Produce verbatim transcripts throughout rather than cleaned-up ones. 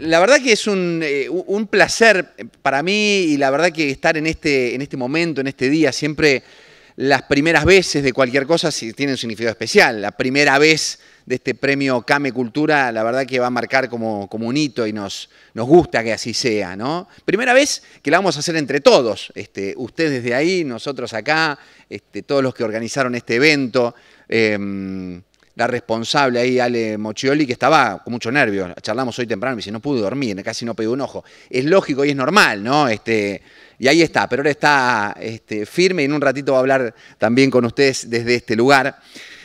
la verdad que es un, eh, un placer para mí y la verdad que estar en este, en este momento, en este día, siempre las primeras veces de cualquier cosa tienen un significado especial. La primera vez de este premio CAME Cultura, la verdad que va a marcar como, como un hito y nos, nos gusta que así sea, ¿no? Primera vez que la vamos a hacer entre todos, este, ustedes de ahí, nosotros acá, este, todos los que organizaron este evento, eh, la responsable ahí, Ale Moccioli, que estaba con mucho nervio. Charlamos hoy temprano y me dice, no pude dormir, casi no pegué un ojo. Es lógico y es normal, ¿no? Este, y ahí está, pero ahora está este, firme y en un ratito va a hablar también con ustedes desde este lugar.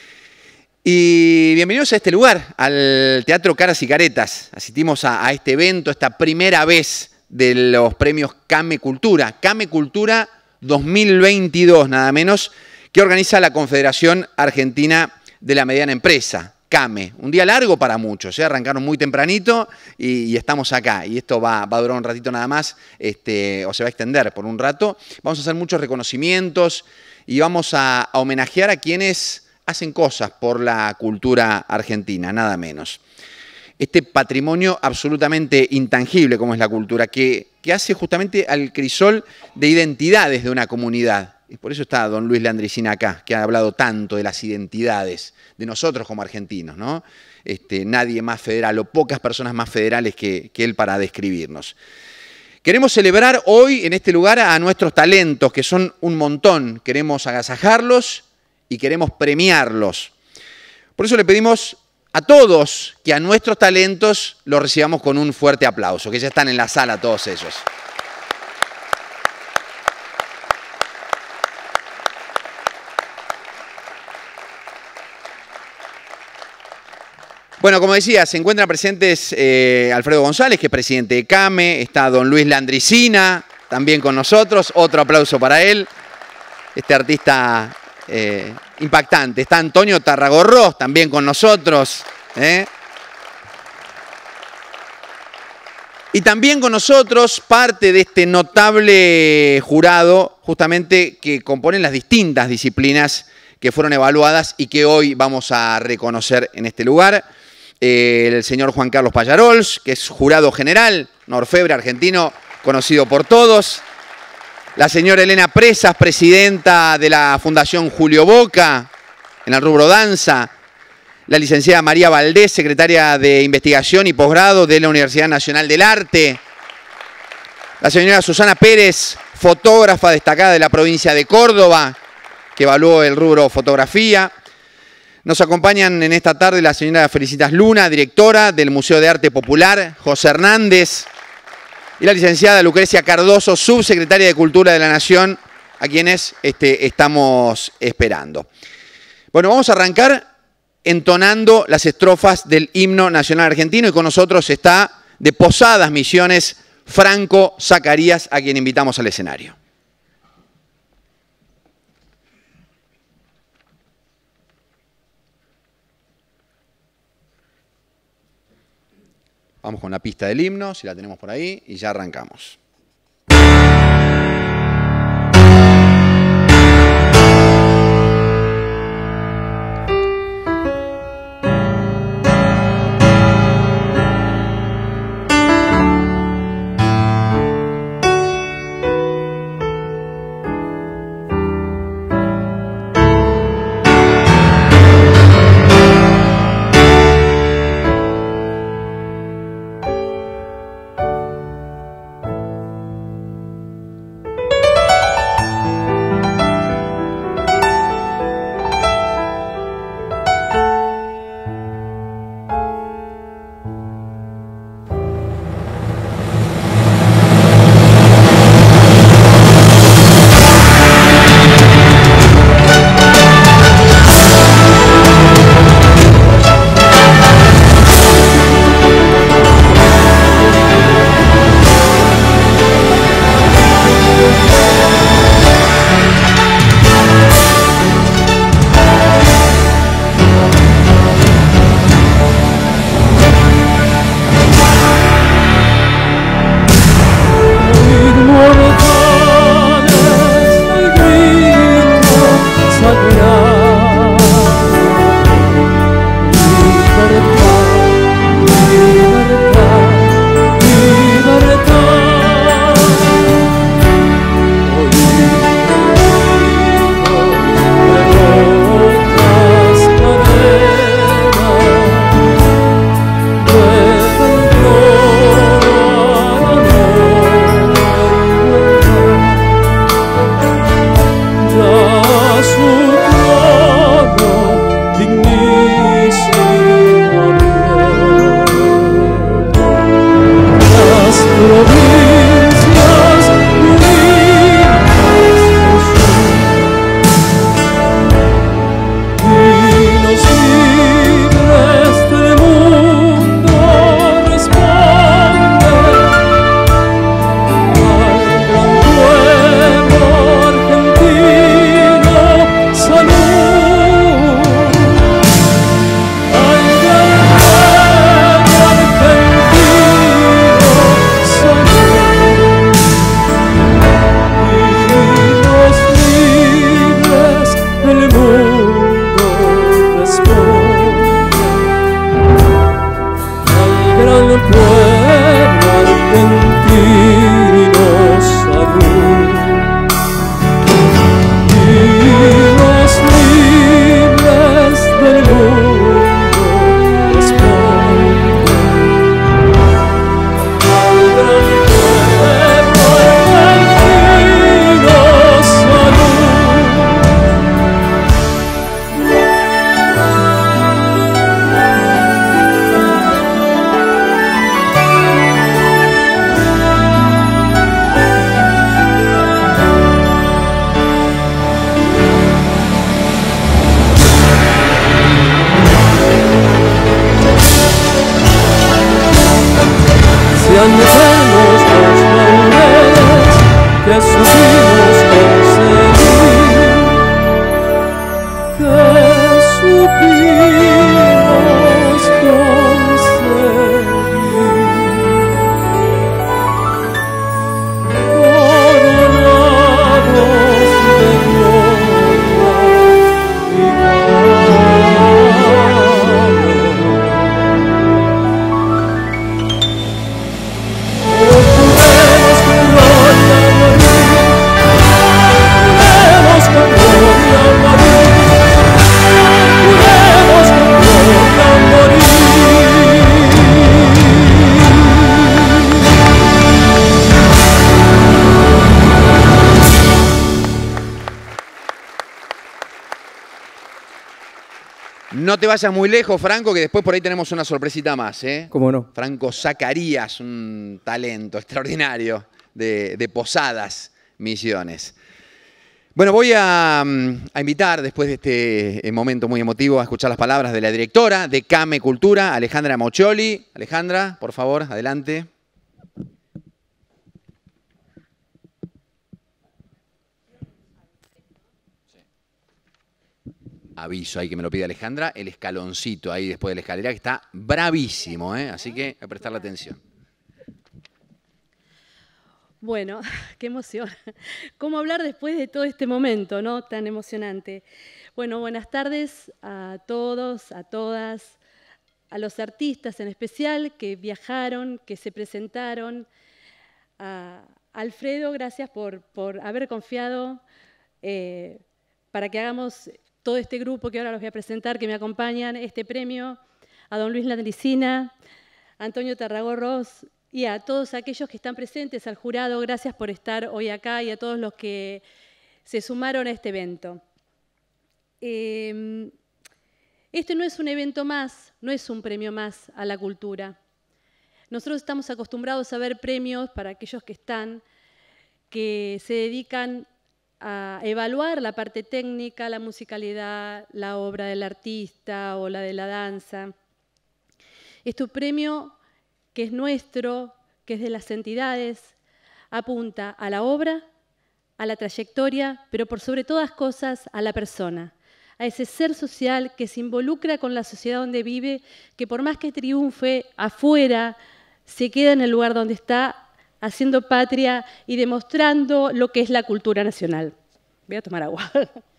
Y bienvenidos a este lugar, al Teatro Caras y Caretas. Asistimos a, a este evento, esta primera vez de los premios CAME Cultura. CAME Cultura dos mil veintidós, nada menos, que organiza la Confederación Argentina de la Mediana Empresa, CAME. Un día largo para muchos, ¿eh? Arrancaron muy tempranito y, y estamos acá. Y esto va, va a durar un ratito nada más, este, o se va a extender por un rato. Vamos a hacer muchos reconocimientos y vamos a, a homenajear a quienes hacen cosas por la cultura argentina, nada menos. Este patrimonio absolutamente intangible como es la cultura, que, que hace justamente al crisol de identidades de una comunidad. Y por eso está don Luis Landricina acá, que ha hablado tanto de las identidades de nosotros como argentinos, ¿no? Este, nadie más federal o pocas personas más federales que, que él para describirnos. Queremos celebrar hoy en este lugar a nuestros talentos, que son un montón. Queremos agasajarlos y queremos premiarlos. Por eso le pedimos a todos que a nuestros talentos los recibamos con un fuerte aplauso, que ya están en la sala todos ellos. Bueno, como decía, se encuentran presentes eh, Alfredo González, que es presidente de CAME, está don Luis Landricina, también con nosotros, otro aplauso para él, este artista eh, impactante. Está Antonio Tarragorros, también con nosotros. ¿eh? Y también con nosotros parte de este notable jurado, justamente que componen las distintas disciplinas que fueron evaluadas y que hoy vamos a reconocer en este lugar. El señor Juan Carlos Pallarols, que es jurado general, un orfebre argentino conocido por todos. La señora Elena Presas, presidenta de la Fundación Julio Boca, en el rubro danza. La licenciada María Valdés, secretaria de Investigación y Posgrado de la Universidad Nacional del Arte. La señora Susana Pérez, fotógrafa destacada de la provincia de Córdoba, que evaluó el rubro fotografía. Nos acompañan en esta tarde la señora Felicitas Luna, directora del Museo de Arte Popular, José Hernández, y la licenciada Lucrecia Cardoso, subsecretaria de Cultura de la Nación, a quienes este, estamos esperando. Bueno, vamos a arrancar entonando las estrofas del himno nacional argentino y con nosotros está de Posadas Misiones Franco Zacarías, a quien invitamos al escenario. Vamos con la pista del himno, si la tenemos por ahí, y ya arrancamos. No te vayas muy lejos, Franco, que después por ahí tenemos una sorpresita más, ¿eh? ¿Cómo no? Franco Zacarías, un talento extraordinario de, de Posadas, Misiones. Bueno, voy a, a invitar, después de este momento muy emotivo, a escuchar las palabras de la directora de CAME Cultura, Alejandra Moccioli. Alejandra, por favor, adelante. Aviso ahí que me lo pide Alejandra, el escaloncito ahí después de la escalera, que está bravísimo, ¿eh? Así que a prestarle atención. Bueno, qué emoción. ¿Cómo hablar después de todo este momento, ¿no? Tan emocionante? Bueno, buenas tardes a todos, a todas, a los artistas en especial que viajaron, que se presentaron. A Alfredo, gracias por, por haber confiado eh, para que hagamos todo este grupo que ahora los voy a presentar, que me acompañan, este premio, a don Luis Landricina, a Antonio Tarragorros, y a todos aquellos que están presentes, al jurado, gracias por estar hoy acá y a todos los que se sumaron a este evento. Eh, este no es un evento más, no es un premio más a la cultura. Nosotros estamos acostumbrados a ver premios para aquellos que están, que se dedican a evaluar la parte técnica, la musicalidad, la obra del artista o la de la danza. Este premio que es nuestro, que es de las entidades, apunta a la obra, a la trayectoria, pero por sobre todas cosas a la persona, a ese ser social que se involucra con la sociedad donde vive, que por más que triunfe afuera, se queda en el lugar donde está, haciendo patria y demostrando lo que es la cultura nacional. Voy a tomar agua.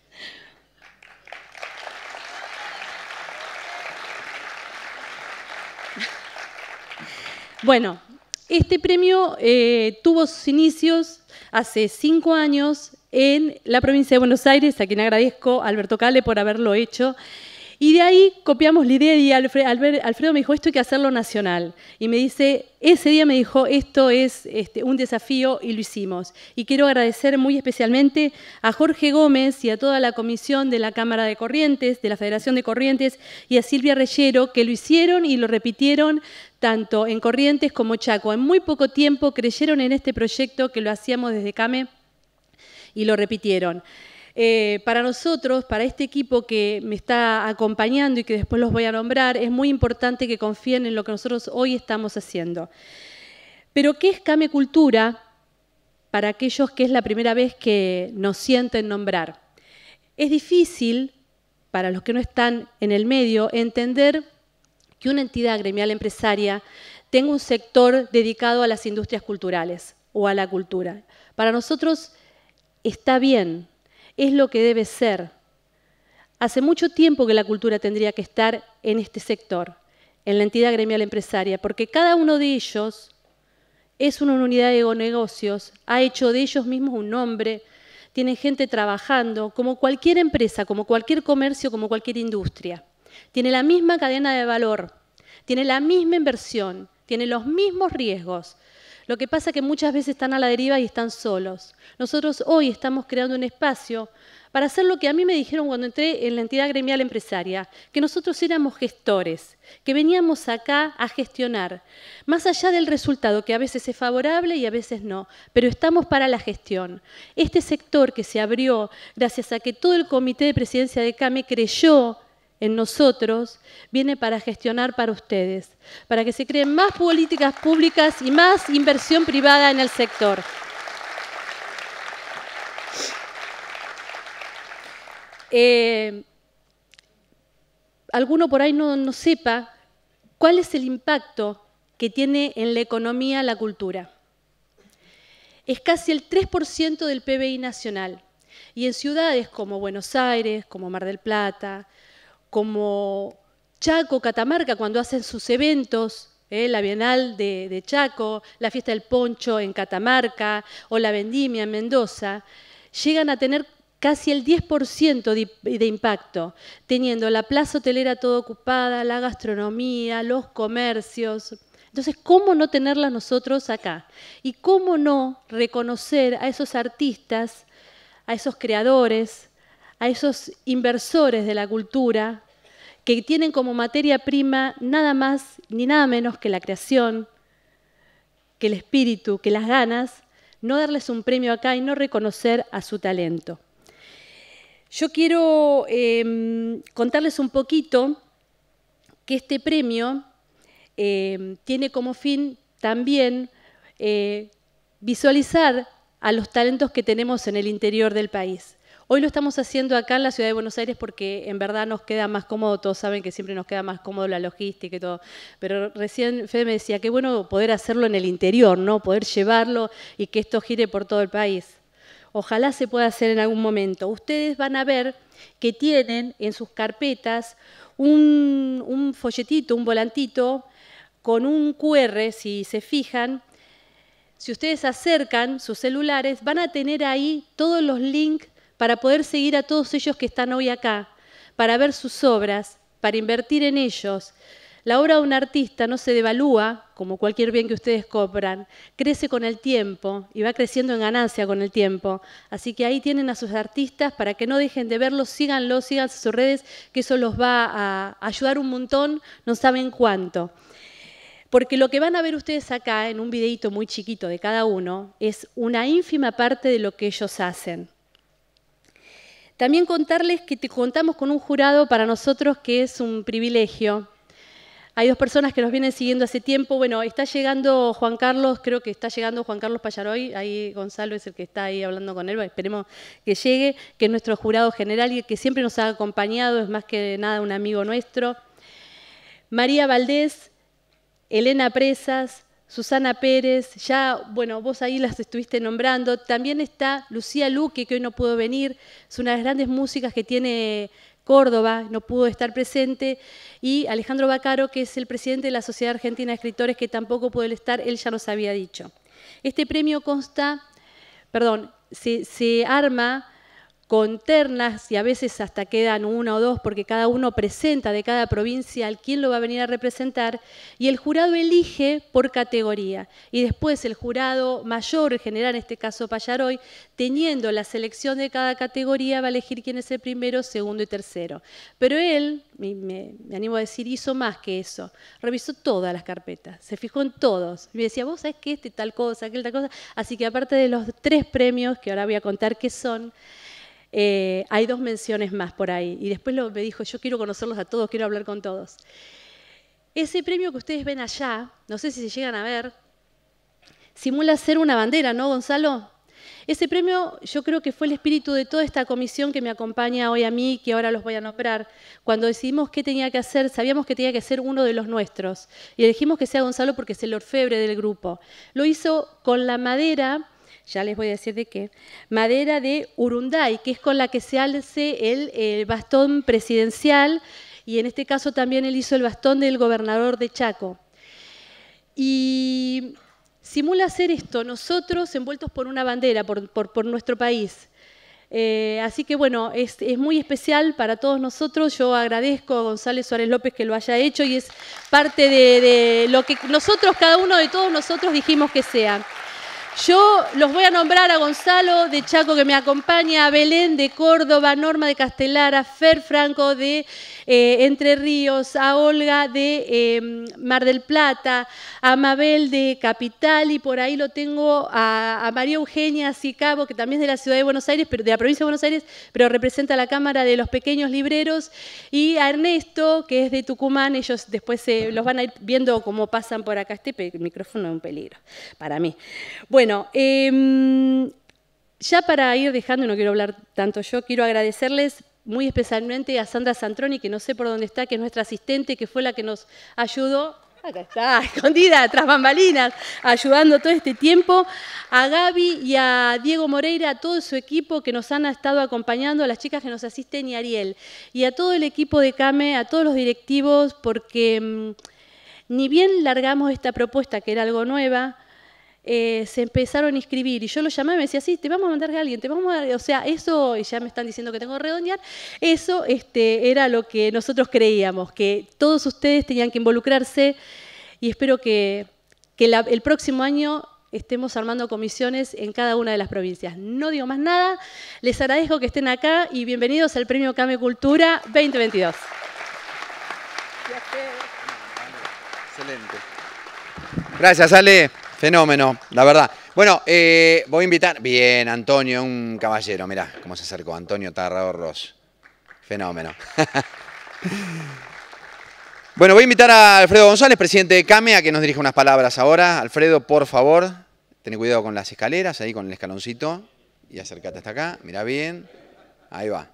Bueno, este premio eh, tuvo sus inicios hace cinco años en la provincia de Buenos Aires, a quien agradezco a Alberto Cale por haberlo hecho. Y de ahí copiamos la idea y Alfredo me dijo, esto hay que hacerlo nacional. Y me dice, ese día me dijo, esto es este, un desafío y lo hicimos. Y quiero agradecer muy especialmente a Jorge Gómez y a toda la comisión de la Cámara de Corrientes, de la Federación de Corrientes, y a Silvia Reyero, que lo hicieron y lo repitieron tanto en Corrientes como Chaco. En muy poco tiempo creyeron en este proyecto que lo hacíamos desde CAME y lo repitieron. Eh, para nosotros, para este equipo que me está acompañando y que después los voy a nombrar, es muy importante que confíen en lo que nosotros hoy estamos haciendo. Pero, ¿qué es CAME Cultura para aquellos que es la primera vez que nos sienten nombrar? Es difícil, para los que no están en el medio, entender que una entidad gremial empresaria tenga un sector dedicado a las industrias culturales o a la cultura. Para nosotros está bien. Es lo que debe ser. Hace mucho tiempo que la cultura tendría que estar en este sector, en la entidad gremial empresaria, porque cada uno de ellos es una unidad de negocios, ha hecho de ellos mismos un nombre, tienen gente trabajando, como cualquier empresa, como cualquier comercio, como cualquier industria. Tiene la misma cadena de valor, tiene la misma inversión, tiene los mismos riesgos. Lo que pasa es que muchas veces están a la deriva y están solos. Nosotros hoy estamos creando un espacio para hacer lo que a mí me dijeron cuando entré en la entidad gremial empresaria, que nosotros éramos gestores, que veníamos acá a gestionar, más allá del resultado, que a veces es favorable y a veces no, pero estamos para la gestión. Este sector que se abrió gracias a que todo el comité de presidencia de CAME creyó en nosotros, viene para gestionar para ustedes, para que se creen más políticas públicas y más inversión privada en el sector. Eh, alguno por ahí no, no sepa cuál es el impacto que tiene en la economía la cultura. Es casi el tres por ciento del P B I nacional. Y en ciudades como Buenos Aires, como Mar del Plata, como Chaco, Catamarca, cuando hacen sus eventos, eh, la Bienal de, de Chaco, la Fiesta del Poncho en Catamarca o la Vendimia en Mendoza, llegan a tener casi el diez por ciento de, de impacto, teniendo la plaza hotelera toda ocupada, la gastronomía, los comercios. Entonces, ¿cómo no tenerlas nosotros acá? Y cómo no reconocer a esos artistas, a esos creadores, a esos inversores de la cultura que tienen como materia prima nada más ni nada menos que la creación, que el espíritu, que las ganas, no darles un premio acá y no reconocer a su talento. Yo quiero eh, contarles un poquito que este premio eh, tiene como fin también eh, visualizar a los talentos que tenemos en el interior del país. Hoy lo estamos haciendo acá en la ciudad de Buenos Aires porque en verdad nos queda más cómodo, todos saben que siempre nos queda más cómodo la logística y todo, pero recién Fede me decía, qué bueno poder hacerlo en el interior, ¿no? Poder llevarlo y que esto gire por todo el país. Ojalá se pueda hacer en algún momento. Ustedes van a ver que tienen en sus carpetas un, un folletito, un volantito con un cu erre, si se fijan. Si ustedes acercan sus celulares, van a tener ahí todos los links para poder seguir a todos ellos que están hoy acá, para ver sus obras, para invertir en ellos. La obra de un artista no se devalúa, como cualquier bien que ustedes compran, crece con el tiempo y va creciendo en ganancia con el tiempo. Así que ahí tienen a sus artistas para que no dejen de verlos, síganlos, sigan sus redes, que eso los va a ayudar un montón, no saben cuánto. Porque lo que van a ver ustedes acá, en un videíto muy chiquito de cada uno, es una ínfima parte de lo que ellos hacen. También contarles que te contamos con un jurado para nosotros que es un privilegio. Hay dos personas que nos vienen siguiendo hace tiempo. Bueno, está llegando Juan Carlos, creo que está llegando Juan Carlos Pallaroy. Ahí Gonzalo es el que está ahí hablando con él. Esperemos que llegue, que es nuestro jurado general y que siempre nos ha acompañado, es más que nada un amigo nuestro. María Valdés, Elena Presas, Susana Pérez, ya, bueno, vos ahí las estuviste nombrando. También está Lucía Luque, que hoy no pudo venir, es una de las grandes músicas que tiene Córdoba, no pudo estar presente. Y Alejandro Baccaro, que es el presidente de la Sociedad Argentina de Escritores, que tampoco pudo estar, él ya nos había dicho. Este premio consta, perdón, se, se arma con ternas y a veces hasta quedan una o dos porque cada uno presenta de cada provincia al quién lo va a venir a representar y el jurado elige por categoría y después el jurado mayor, el general, en este caso Pallaroy, teniendo la selección de cada categoría va a elegir quién es el primero, segundo y tercero. Pero él, me, me, me animo a decir, hizo más que eso, revisó todas las carpetas, se fijó en todos y me decía, vos sabés que este tal cosa, aquel tal cosa, así que aparte de los tres premios que ahora voy a contar qué son, Eh, hay dos menciones más por ahí. Y después lo, me dijo, yo quiero conocerlos a todos, quiero hablar con todos. Ese premio que ustedes ven allá, no sé si se llegan a ver, simula ser una bandera, ¿no, Gonzalo? Ese premio yo creo que fue el espíritu de toda esta comisión que me acompaña hoy a mí, que ahora los voy a nombrar. Cuando decidimos qué tenía que hacer, sabíamos que tenía que ser uno de los nuestros. Y elegimos que sea Gonzalo porque es el orfebre del grupo. Lo hizo con la madera, ya les voy a decir de qué, madera de Urunday, que es con la que se hace el, el bastón presidencial, y en este caso también él hizo el bastón del gobernador de Chaco. Y simula hacer esto, nosotros envueltos por una bandera, por, por, por nuestro país. Eh, así que bueno, es, es muy especial para todos nosotros. Yo agradezco a González Suárez López que lo haya hecho y es parte de, de lo que nosotros, cada uno de todos nosotros dijimos que sea. Yo los voy a nombrar a Gonzalo de Chaco, que me acompaña, a Belén de Córdoba, Norma de Castelar, a Fer Franco de eh, Entre Ríos, a Olga de eh, Mar del Plata, a Mabel de Capital, y por ahí lo tengo a, a María Eugenia Sicabo, que también es de la ciudad de Buenos Aires, pero de la provincia de Buenos Aires, pero representa la Cámara de los Pequeños Libreros, y a Ernesto, que es de Tucumán. Ellos después eh, los van a ir viendo cómo pasan por acá. Este micrófono es un peligro para mí. Bueno, Bueno, eh, ya para ir dejando, no quiero hablar tanto yo, quiero agradecerles muy especialmente a Sandra Santroni, que no sé por dónde está, que es nuestra asistente, que fue la que nos ayudó, acá está, escondida, tras bambalinas, ayudando todo este tiempo, a Gaby y a Diego Moreira, a todo su equipo que nos han estado acompañando, a las chicas que nos asisten y a Ariel, y a todo el equipo de CAME, a todos los directivos, porque mmm, ni bien largamos esta propuesta, que era algo nueva, Eh, se empezaron a inscribir y yo lo llamaba y me decía, sí, te vamos a mandar a alguien, te vamos a... O sea, eso, y ya me están diciendo que tengo que redondear, eso este, era lo que nosotros creíamos, que todos ustedes tenían que involucrarse y espero que, que la, el próximo año estemos armando comisiones en cada una de las provincias. No digo más nada, les agradezco que estén acá y bienvenidos al Premio CAME Cultura veinte veintidós. Excelente. Gracias, Ale. Fenómeno, la verdad. Bueno, eh, voy a invitar... Bien, Antonio, un caballero. Mirá cómo se acercó Antonio Tarrador Ross. Fenómeno. Bueno, voy a invitar a Alfredo González, presidente de CAME, a que nos dirija unas palabras ahora. Alfredo, por favor, ten cuidado con las escaleras, ahí con el escaloncito. Y acércate hasta acá, mirá bien. Ahí va.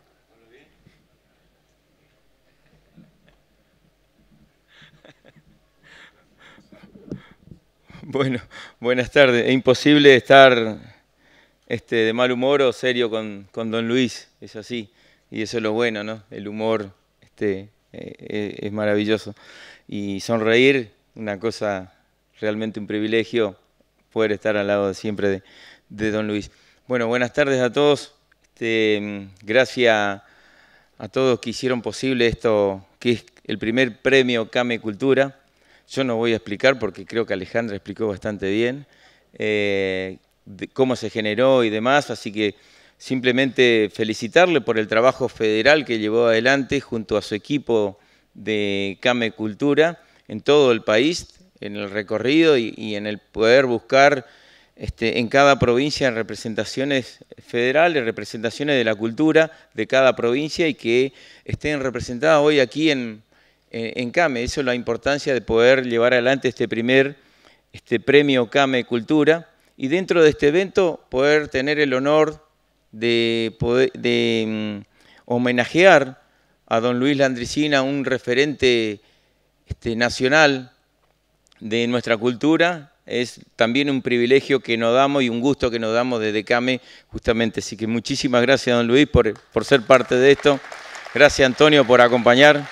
Bueno, buenas tardes. Es imposible estar este, de mal humor o serio con, con don Luis, es así. Y eso es lo bueno, ¿no? El humor este, eh, es maravilloso. Y sonreír, una cosa, realmente un privilegio, poder estar al lado siempre de, de don Luis. Bueno, buenas tardes a todos. Este, gracias a todos que hicieron posible esto, que es el primer premio CAME Cultura. Yo no voy a explicar porque creo que Alejandra explicó bastante bien eh, de cómo se generó y demás, así que simplemente felicitarle por el trabajo federal que llevó adelante junto a su equipo de CAME Cultura en todo el país, en el recorrido y, y en el poder buscar este, en cada provincia representaciones federales, representaciones de la cultura de cada provincia y que estén representadas hoy aquí en en CAME. Eso es la importancia de poder llevar adelante este primer este premio CAME Cultura y dentro de este evento poder tener el honor de, poder, de um, homenajear a don Luis Landricina, un referente este, nacional de nuestra cultura. Es también un privilegio que nos damos y un gusto que nos damos desde CAME justamente. Así que muchísimas gracias, don Luis, por, por ser parte de esto. Gracias, Antonio, por acompañar.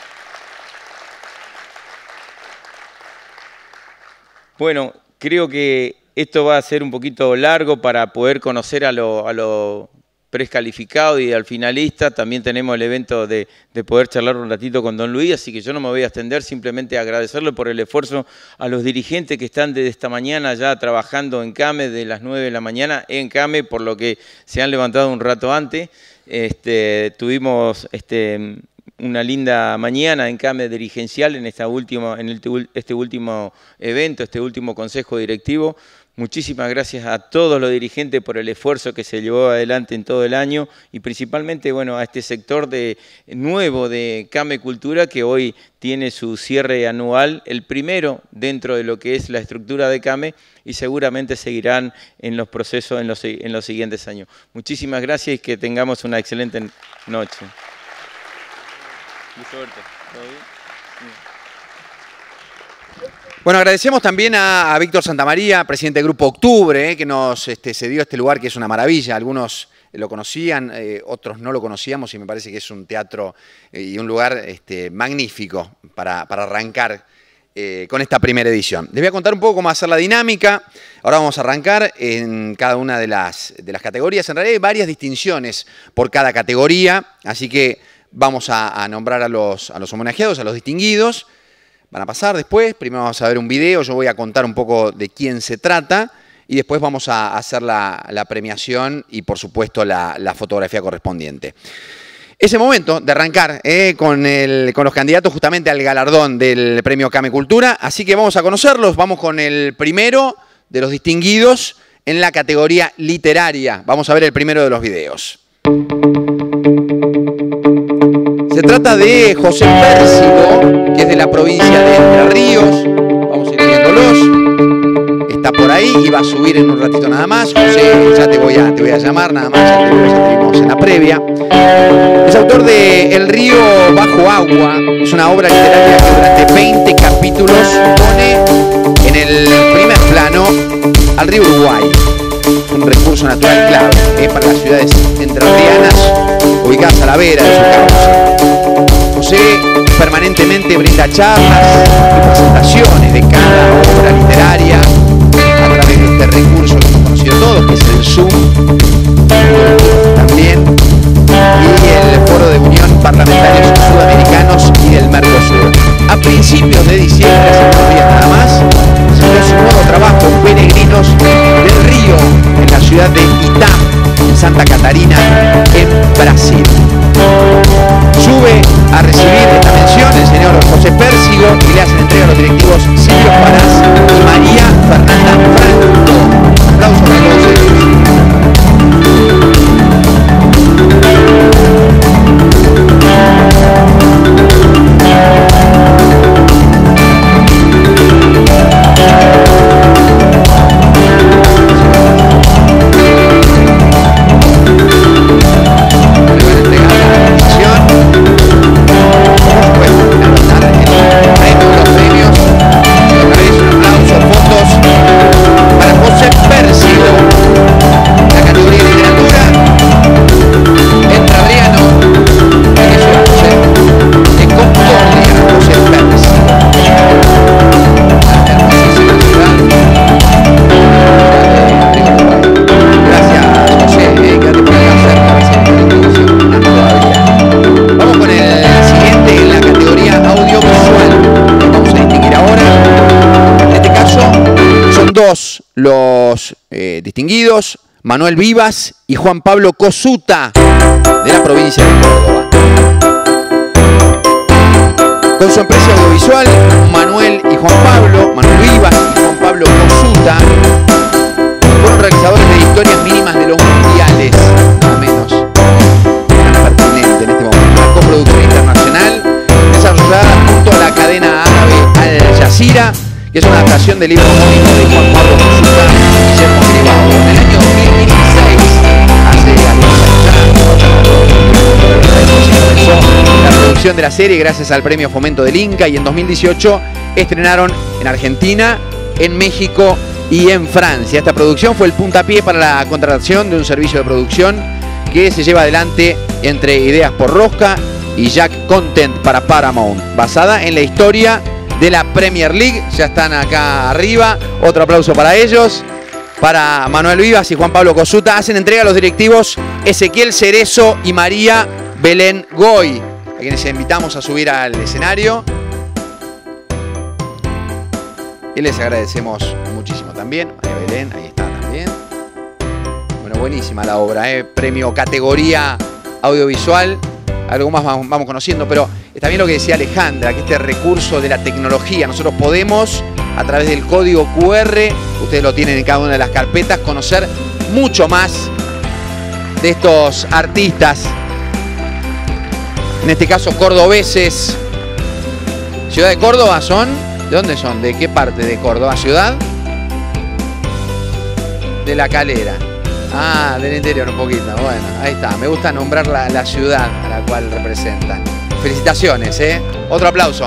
Bueno, creo que esto va a ser un poquito largo para poder conocer a los a lo prescalificados y al finalista. También tenemos el evento de, de poder charlar un ratito con don Luis, así que yo no me voy a extender, simplemente agradecerle por el esfuerzo a los dirigentes que están desde esta mañana ya trabajando en CAME, de las nueve de la mañana en CAME, por lo que se han levantado un rato antes. Este, tuvimos... Este, una linda mañana en CAME dirigencial en, esta última, en el, este último evento, este último consejo directivo. Muchísimas gracias a todos los dirigentes por el esfuerzo que se llevó adelante en todo el año y principalmente bueno, a este sector de, nuevo de CAME Cultura que hoy tiene su cierre anual, el primero dentro de lo que es la estructura de CAME y seguramente seguirán en los procesos en los, en los siguientes años. Muchísimas gracias y que tengamos una excelente noche. Bueno, agradecemos también a, a Víctor Santamaría, presidente del Grupo Octubre, eh, que nos este, cedió este lugar que es una maravilla. Algunos lo conocían, eh, otros no lo conocíamos y me parece que es un teatro eh, y un lugar este, magnífico para, para arrancar eh, con esta primera edición. Les voy a contar un poco cómo hacer la dinámica. Ahora vamos a arrancar en cada una de las, de las categorías. En realidad hay varias distinciones por cada categoría, así que vamos a, a nombrar a los, a los homenajeados, a los distinguidos. Van a pasar después. Primero vamos a ver un video. Yo voy a contar un poco de quién se trata. Y después vamos a hacer la, la premiación y, por supuesto, la, la fotografía correspondiente. Ese momento de arrancar eh, con, el, con los candidatos justamente al galardón del Premio CAME Cultura. Así que vamos a conocerlos. Vamos con el primero de los distinguidos en la categoría literaria. Vamos a ver el primero de los videos. Se trata de José Pérsigo, que es de la provincia de Entre Ríos. Vamos a ir viéndolos. Está por ahí y va a subir en un ratito nada más. José, ya te voy a, te voy a llamar nada más, ya te voy a tuvimos en la previa. Es autor de El río bajo agua. Es una obra literaria que durante veinte capítulos pone en el primer plano al río Uruguay. Un recurso natural clave eh, para las ciudades entrerrianas ubicadas a la vera de su cauce. José permanentemente brinda charlas y presentaciones de cada obra literaria a través de este recurso que hemos conocido todos, que es el Zoom, también, y el Foro de Unión Parlamentarios Sudamericanos y del Mercosur. A principios de diciembre, hace unos días nada más, salió su nuevo trabajo, Peregrinos del Río, en la ciudad de Itá, en Santa Catarina, en Brasil. Sube a recibir esta mención el señor José Pérsigo y le hacen entrega a los directivos Silvio Parás y María Fernanda Franco. Aplausos para todos ellos. Los eh, distinguidos Manuel Vivas y Juan Pablo Cosuta de la provincia de Córdoba. Con su empresa audiovisual, Manuel y Juan Pablo, Manuel Vivas y Juan Pablo Cosuta, fueron realizadores de historias mínimas de los mundiales, nada menos, tan pertinente en este momento. Una coproducción internacional desarrollada junto a la cadena árabe Al Jazeera, que es una adaptación del libro homónimo de Juan Pablo Cosuta y Guillermo Gribaudo. En el año dos mil dieciséis, hace algunos años ya, comenzó la producción de la serie gracias al premio Fomento del Inca, y en dos mil dieciocho estrenaron en Argentina, en México y en Francia. Esta producción fue el puntapié para la contratación de un servicio de producción que se lleva adelante entre Ideas por Rosca y Jack Content para Paramount, basada en la historia de la Premier League. Ya están acá arriba. Otro aplauso para ellos. Para Manuel Vivas y Juan Pablo Cosuta. Hacen entrega a los directivos Ezequiel Cerezo y María Belén Goy, a quienes invitamos a subir al escenario. Y les agradecemos muchísimo también. María Belén, ahí está también. Bueno, buenísima la obra, ¿eh? Premio categoría audiovisual. Algo más vamos, vamos conociendo, pero está bien lo que decía Alejandra, que este recurso de la tecnología, nosotros podemos, a través del código Q R, ustedes lo tienen en cada una de las carpetas, conocer mucho más de estos artistas, en este caso cordobeses. ¿Ciudad de Córdoba son? ¿De dónde son? ¿De qué parte de Córdoba? ¿Ciudad? De La Calera. Ah, del interior un poquito. Bueno, ahí está. Me gusta nombrar la, la ciudad a la cual representan. Felicitaciones, ¿eh? Otro aplauso.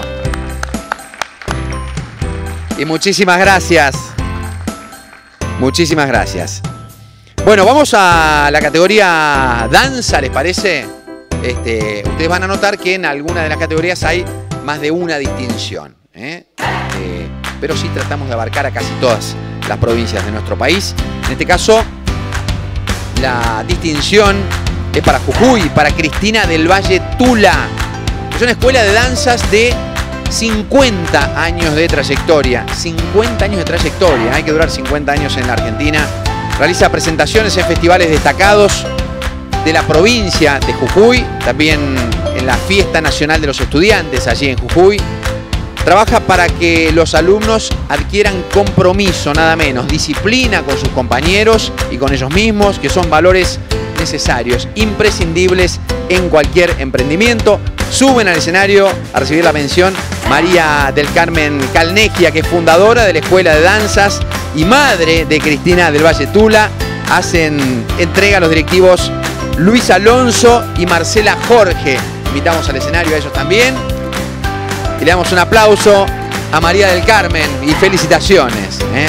Y muchísimas gracias. Muchísimas gracias. Bueno, vamos a la categoría danza, ¿les parece? Este, ustedes van a notar que en alguna de las categorías hay más de una distinción, ¿eh? Este, pero sí tratamos de abarcar a casi todas las provincias de nuestro país. En este caso, la distinción es para Jujuy, para Cristina del Valle Tula. Es una escuela de danzas de cincuenta años de trayectoria. cincuenta años de trayectoria. Hay que durar cincuenta años en la Argentina. Realiza presentaciones en festivales destacados de la provincia de Jujuy. También en la Fiesta Nacional de los Estudiantes, allí en Jujuy. Trabaja para que los alumnos adquieran compromiso, nada menos, disciplina con sus compañeros y con ellos mismos, que son valores necesarios, imprescindibles en cualquier emprendimiento. Suben al escenario a recibir la mención María del Carmen Calnegia, que es fundadora de la Escuela de Danzas y madre de Cristina del Valle Tula. Hacen entrega a los directivos Luis Alonso y Marcela Jorge. Invitamos al escenario a ellos también. Y le damos un aplauso a María del Carmen y felicitaciones, ¿eh?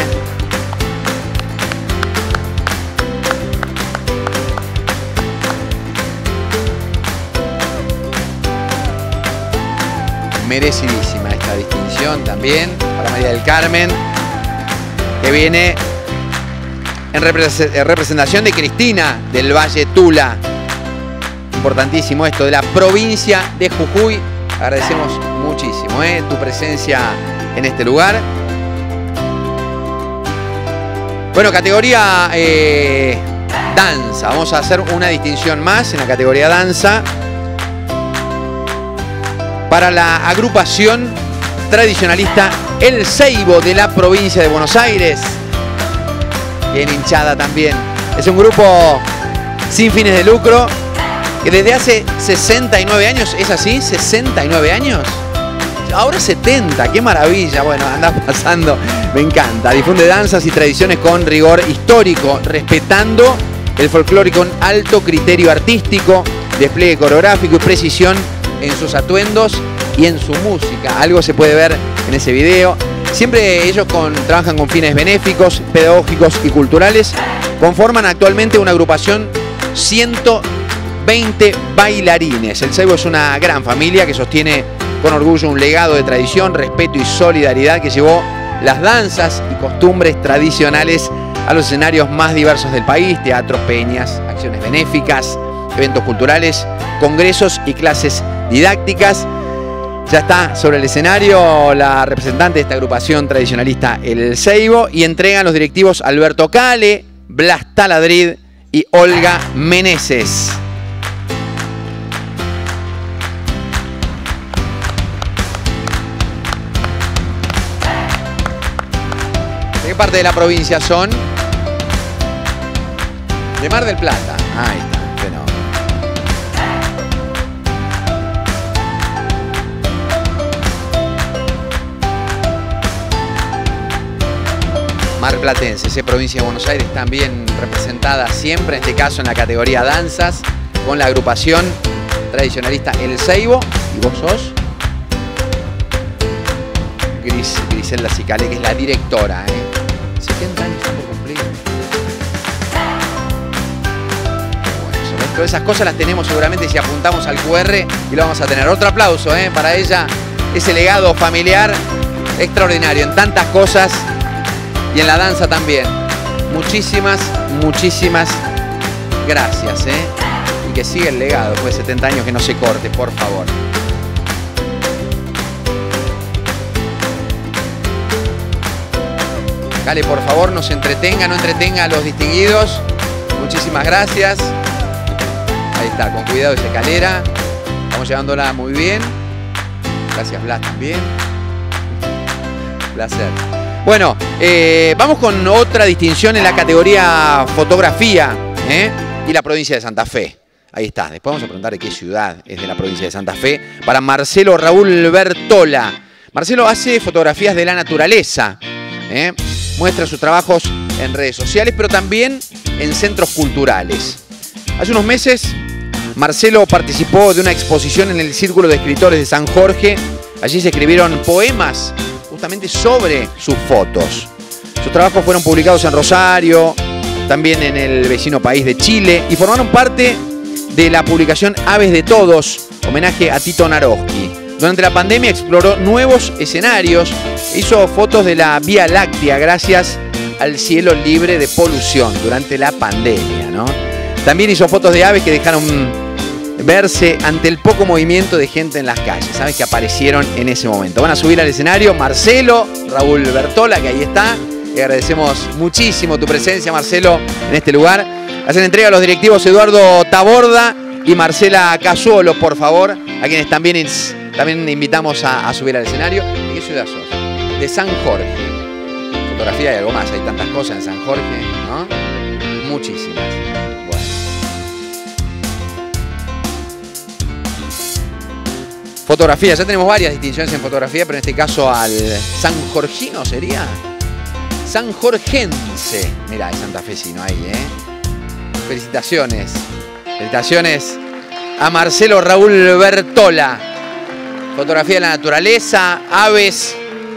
Merecidísima esta distinción también para María del Carmen, que viene en representación de Cristina del Valle Tula. Importantísimo esto, de la provincia de Jujuy. Agradecemos muchísimo ¿eh? tu presencia en este lugar. Bueno, categoría eh, danza. Vamos a hacer una distinción más en la categoría danza. para la agrupación tradicionalista El Ceibo de la provincia de Buenos Aires. Bien hinchada también. Es un grupo sin fines de lucro que desde hace sesenta y nueve años, ¿es así? ¿sesenta y nueve años? Ahora setenta, qué maravilla. Bueno, anda pasando, me encanta. Difunde danzas y tradiciones con rigor histórico, respetando el folclore con alto criterio artístico, despliegue coreográfico y precisión en sus atuendos y en su música. Algo se puede ver en ese video. Siempre ellos con, trabajan con fines benéficos, pedagógicos y culturales. Conforman actualmente una agrupación ciento veinte bailarines. El Ceibo es una gran familia que sostiene con orgullo un legado de tradición, respeto y solidaridad que llevó las danzas y costumbres tradicionales a los escenarios más diversos del país: teatros, peñas, acciones benéficas, eventos culturales, congresos y clases didácticas. Ya está sobre el escenario la representante de esta agrupación tradicionalista El Ceibo y entregan los directivos Alberto Cale, Blas Taladrid y Olga Meneses. ¿De qué parte de la provincia son? De Mar del Plata. Ahí está, fenómeno. Marplatenses, ¿eh? Provincia de Buenos Aires, también representada siempre, en este caso en la categoría danzas, con la agrupación tradicionalista El Ceibo. ¿Y vos sos? Gris, Griselda Cicale, que es la directora, ¿eh? setenta años por cumplir. Bueno, todas esas cosas las tenemos seguramente si apuntamos al Q R y lo vamos a tener. Otro aplauso, ¿eh? Para ella, ese legado familiar extraordinario en tantas cosas y en la danza también. Muchísimas, muchísimas gracias, ¿eh? Y que siga el legado después de setenta años, que no se corte, por favor. Dale, por favor, nos entretenga, no entretenga a los distinguidos. Muchísimas gracias. Ahí está, con cuidado esa escalera. Vamos llevándola muy bien. Gracias, Blas, también. Placer. Bueno, eh, vamos con otra distinción en la categoría fotografía, ¿eh? Y la provincia de Santa Fe. Ahí está. Después vamos a preguntar de qué ciudad es de la provincia de Santa Fe. Para Marcelo Raúl Bertola. Marcelo hace fotografías de la naturaleza, ¿eh? Muestra sus trabajos en redes sociales, pero también en centros culturales. Hace unos meses, Marcelo participó de una exposición en el Círculo de Escritores de San Jorge. Allí se escribieron poemas justamente sobre sus fotos. Sus trabajos fueron publicados en Rosario, también en el vecino país de Chile, y formaron parte de la publicación Aves de Todos, homenaje a Tito Naroski. Durante la pandemia exploró nuevos escenarios, hizo fotos de la Vía Láctea gracias al cielo libre de polución durante la pandemia, ¿no? También hizo fotos de aves que dejaron verse ante el poco movimiento de gente en las calles, ¿sabes? Que aparecieron en ese momento. Van a subir al escenario Marcelo Raúl Bertola, que ahí está. Le agradecemos muchísimo tu presencia, Marcelo, en este lugar. Hacen entrega a los directivos Eduardo Taborda y Marcela Casuolo, por favor, a quienes también, es, también invitamos a, a subir al escenario. ¿De qué ciudad sos? De San Jorge. Fotografía y algo más, hay tantas cosas en San Jorge, ¿no? Muchísimas. Bueno. Fotografía, ya tenemos varias distinciones en fotografía, pero en este caso al sanjorgino sería. Sanjorgense. Mirá, hay santafesino ahí, ¿eh? Felicitaciones. Felicitaciones a Marcelo Raúl Bertola. Fotografía de la naturaleza, aves.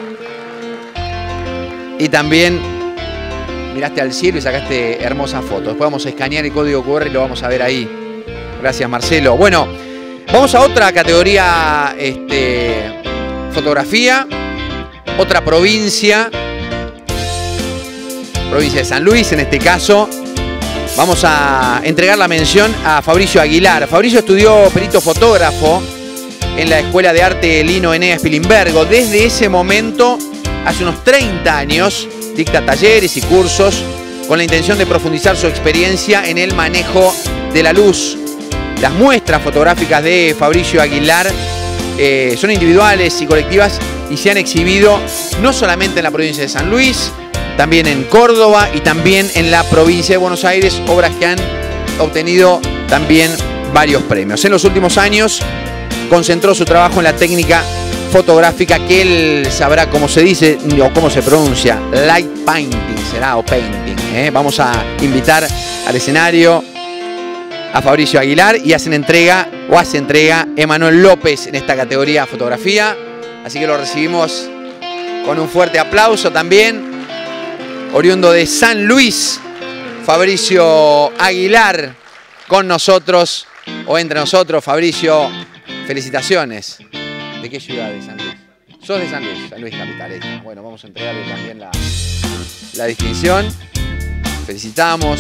Y también miraste al cielo y sacaste hermosas fotos. Después vamos a escanear el código Q R y lo vamos a ver ahí. Gracias, Marcelo. Bueno, vamos a otra categoría, este, fotografía. Otra provincia. Provincia de San Luis, en este caso. Vamos a entregar la mención a Fabricio Aguilar. Fabricio estudió perito fotógrafo en la Escuela de Arte Lino Eneas Pilimbergo. Desde ese momento, hace unos treinta años, dicta talleres y cursos con la intención de profundizar su experiencia en el manejo de la luz. Las muestras fotográficas de Fabricio Aguilar eh, son individuales y colectivas y se han exhibido no solamente en la provincia de San Luis, también en Córdoba y también en la provincia de Buenos Aires, obras que han obtenido también varios premios. En los últimos años concentró su trabajo en la técnica fotográfica que él sabrá cómo se dice o cómo se pronuncia, light painting será o painting. ¿eh? Vamos a invitar al escenario a Fabricio Aguilar y hacen entrega o hace entrega Emanuel López en esta categoría fotografía, así que lo recibimos con un fuerte aplauso también, oriundo de San Luis, Fabricio Aguilar con nosotros o entre nosotros. Fabricio, felicitaciones. ¿De qué ciudad de San Luis? Sos de San Luis, San Luis Capital. Esta. Bueno, vamos a entregarle también la, la distinción. Felicitamos.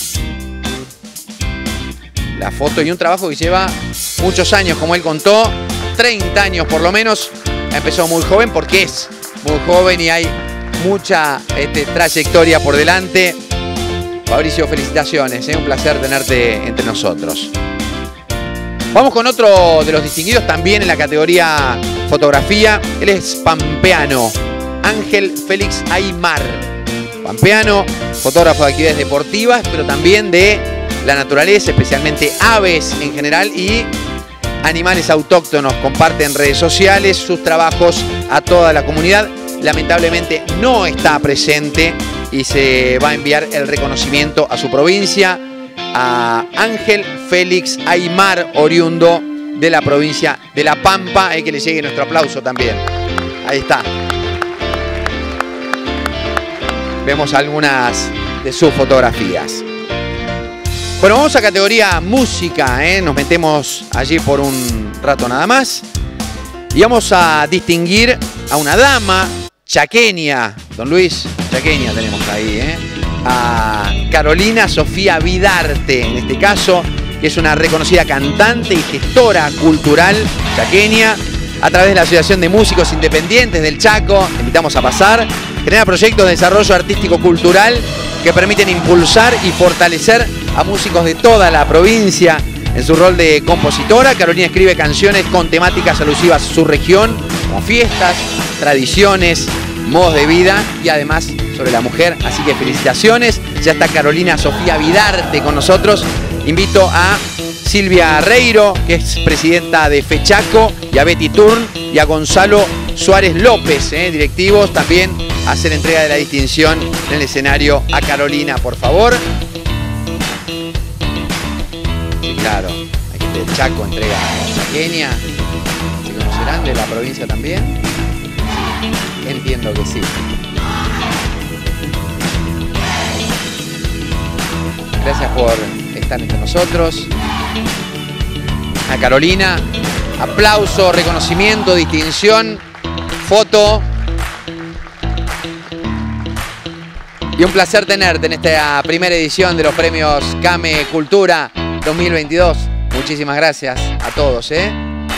La foto y un trabajo que lleva muchos años, como él contó, treinta años por lo menos. Empezó muy joven porque es muy joven y hay mucha este, trayectoria por delante. Fabricio, felicitaciones. ¿eh? Un placer tenerte entre nosotros. Vamos con otro de los distinguidos también en la categoría fotografía. Él es pampeano, Ángel Félix Aymar. Pampeano, fotógrafo de actividades deportivas, pero también de la naturaleza, especialmente aves en general y animales autóctonos. Comparte en redes sociales sus trabajos a toda la comunidad. Lamentablemente no está presente y se va a enviar el reconocimiento a su provincia, a Ángel Félix Aymar, oriundo de la provincia de La Pampa, eh, que le llegue nuestro aplauso también. Ahí está. Vemos algunas de sus fotografías. Bueno, vamos a categoría música, eh. nos metemos allí por un rato nada más. Y vamos a distinguir a una dama chaqueña, don Luis, chaqueña tenemos ahí, ¿eh? a Carolina Sofía Vidarte, en este caso, que es una reconocida cantante y gestora cultural chaqueña, a través de la Asociación de Músicos Independientes del Chaco. Te invitamos a pasar. Genera proyectos de desarrollo artístico-cultural que permiten impulsar y fortalecer a músicos de toda la provincia. En su rol de compositora, Carolina escribe canciones con temáticas alusivas a su región, como fiestas, tradiciones, modos de vida y además sobre la mujer. Así que felicitaciones. Ya está Carolina Sofía Vidarte con nosotros. Invito a Silvia Reiro, que es presidenta de FECHACO, y a Betty Turn y a Gonzalo Suárez López, eh, directivos, también a hacer entrega de la distinción en el escenario a Carolina, por favor. Sí, claro, hay gente del Chaco, entrega a chaqueña. ¿Se conocerán de la provincia también? Sí, entiendo que sí. Gracias por estar entre nosotros. A Carolina, aplauso, reconocimiento, distinción, foto. Y un placer tenerte en esta primera edición de los premios CAME Cultura dos mil veintidós. Muchísimas gracias a todos, ¿eh?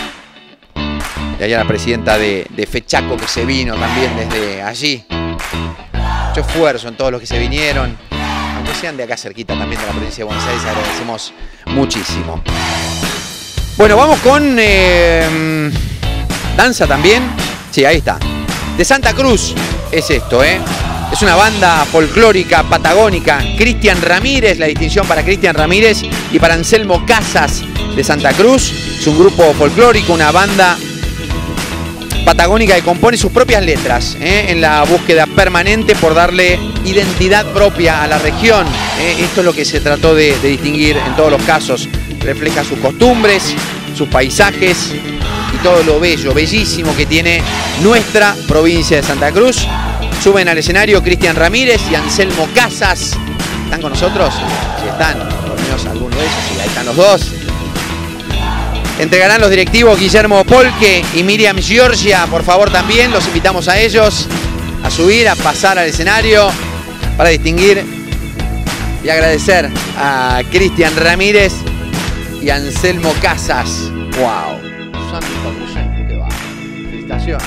Y allá la presidenta de, de FECHACO, que se vino también desde allí. Mucho esfuerzo en todos los que se vinieron. Aunque sean de acá cerquita también de la provincia de Buenos Aires, agradecemos muchísimo. Bueno, vamos con eh, danza también. Sí, ahí está. De Santa Cruz es esto, ¿eh? Es una banda folclórica patagónica. Cristian Ramírez, la distinción para Cristian Ramírez y para Anselmo Casas de Santa Cruz. Es un grupo folclórico, una banda patagónica que compone sus propias letras, ¿eh? en la búsqueda permanente por darle identidad propia a la región. ¿eh? Esto es lo que se trató de, de distinguir en todos los casos. Refleja sus costumbres, sus paisajes y todo lo bello, bellísimo que tiene nuestra provincia de Santa Cruz. Suben al escenario Cristian Ramírez y Anselmo Casas. ¿Están con nosotros? Sí, están. Dormidos algunos de ellos, y ahí están los dos. Entregarán los directivos Guillermo Polque y Miriam Giorgia, por favor, también. Los invitamos a ellos a subir, a pasar al escenario para distinguir y agradecer a Cristian Ramírez y Anselmo Casas. ¡Wow! Santo Cruceño, qué va. Felicitaciones.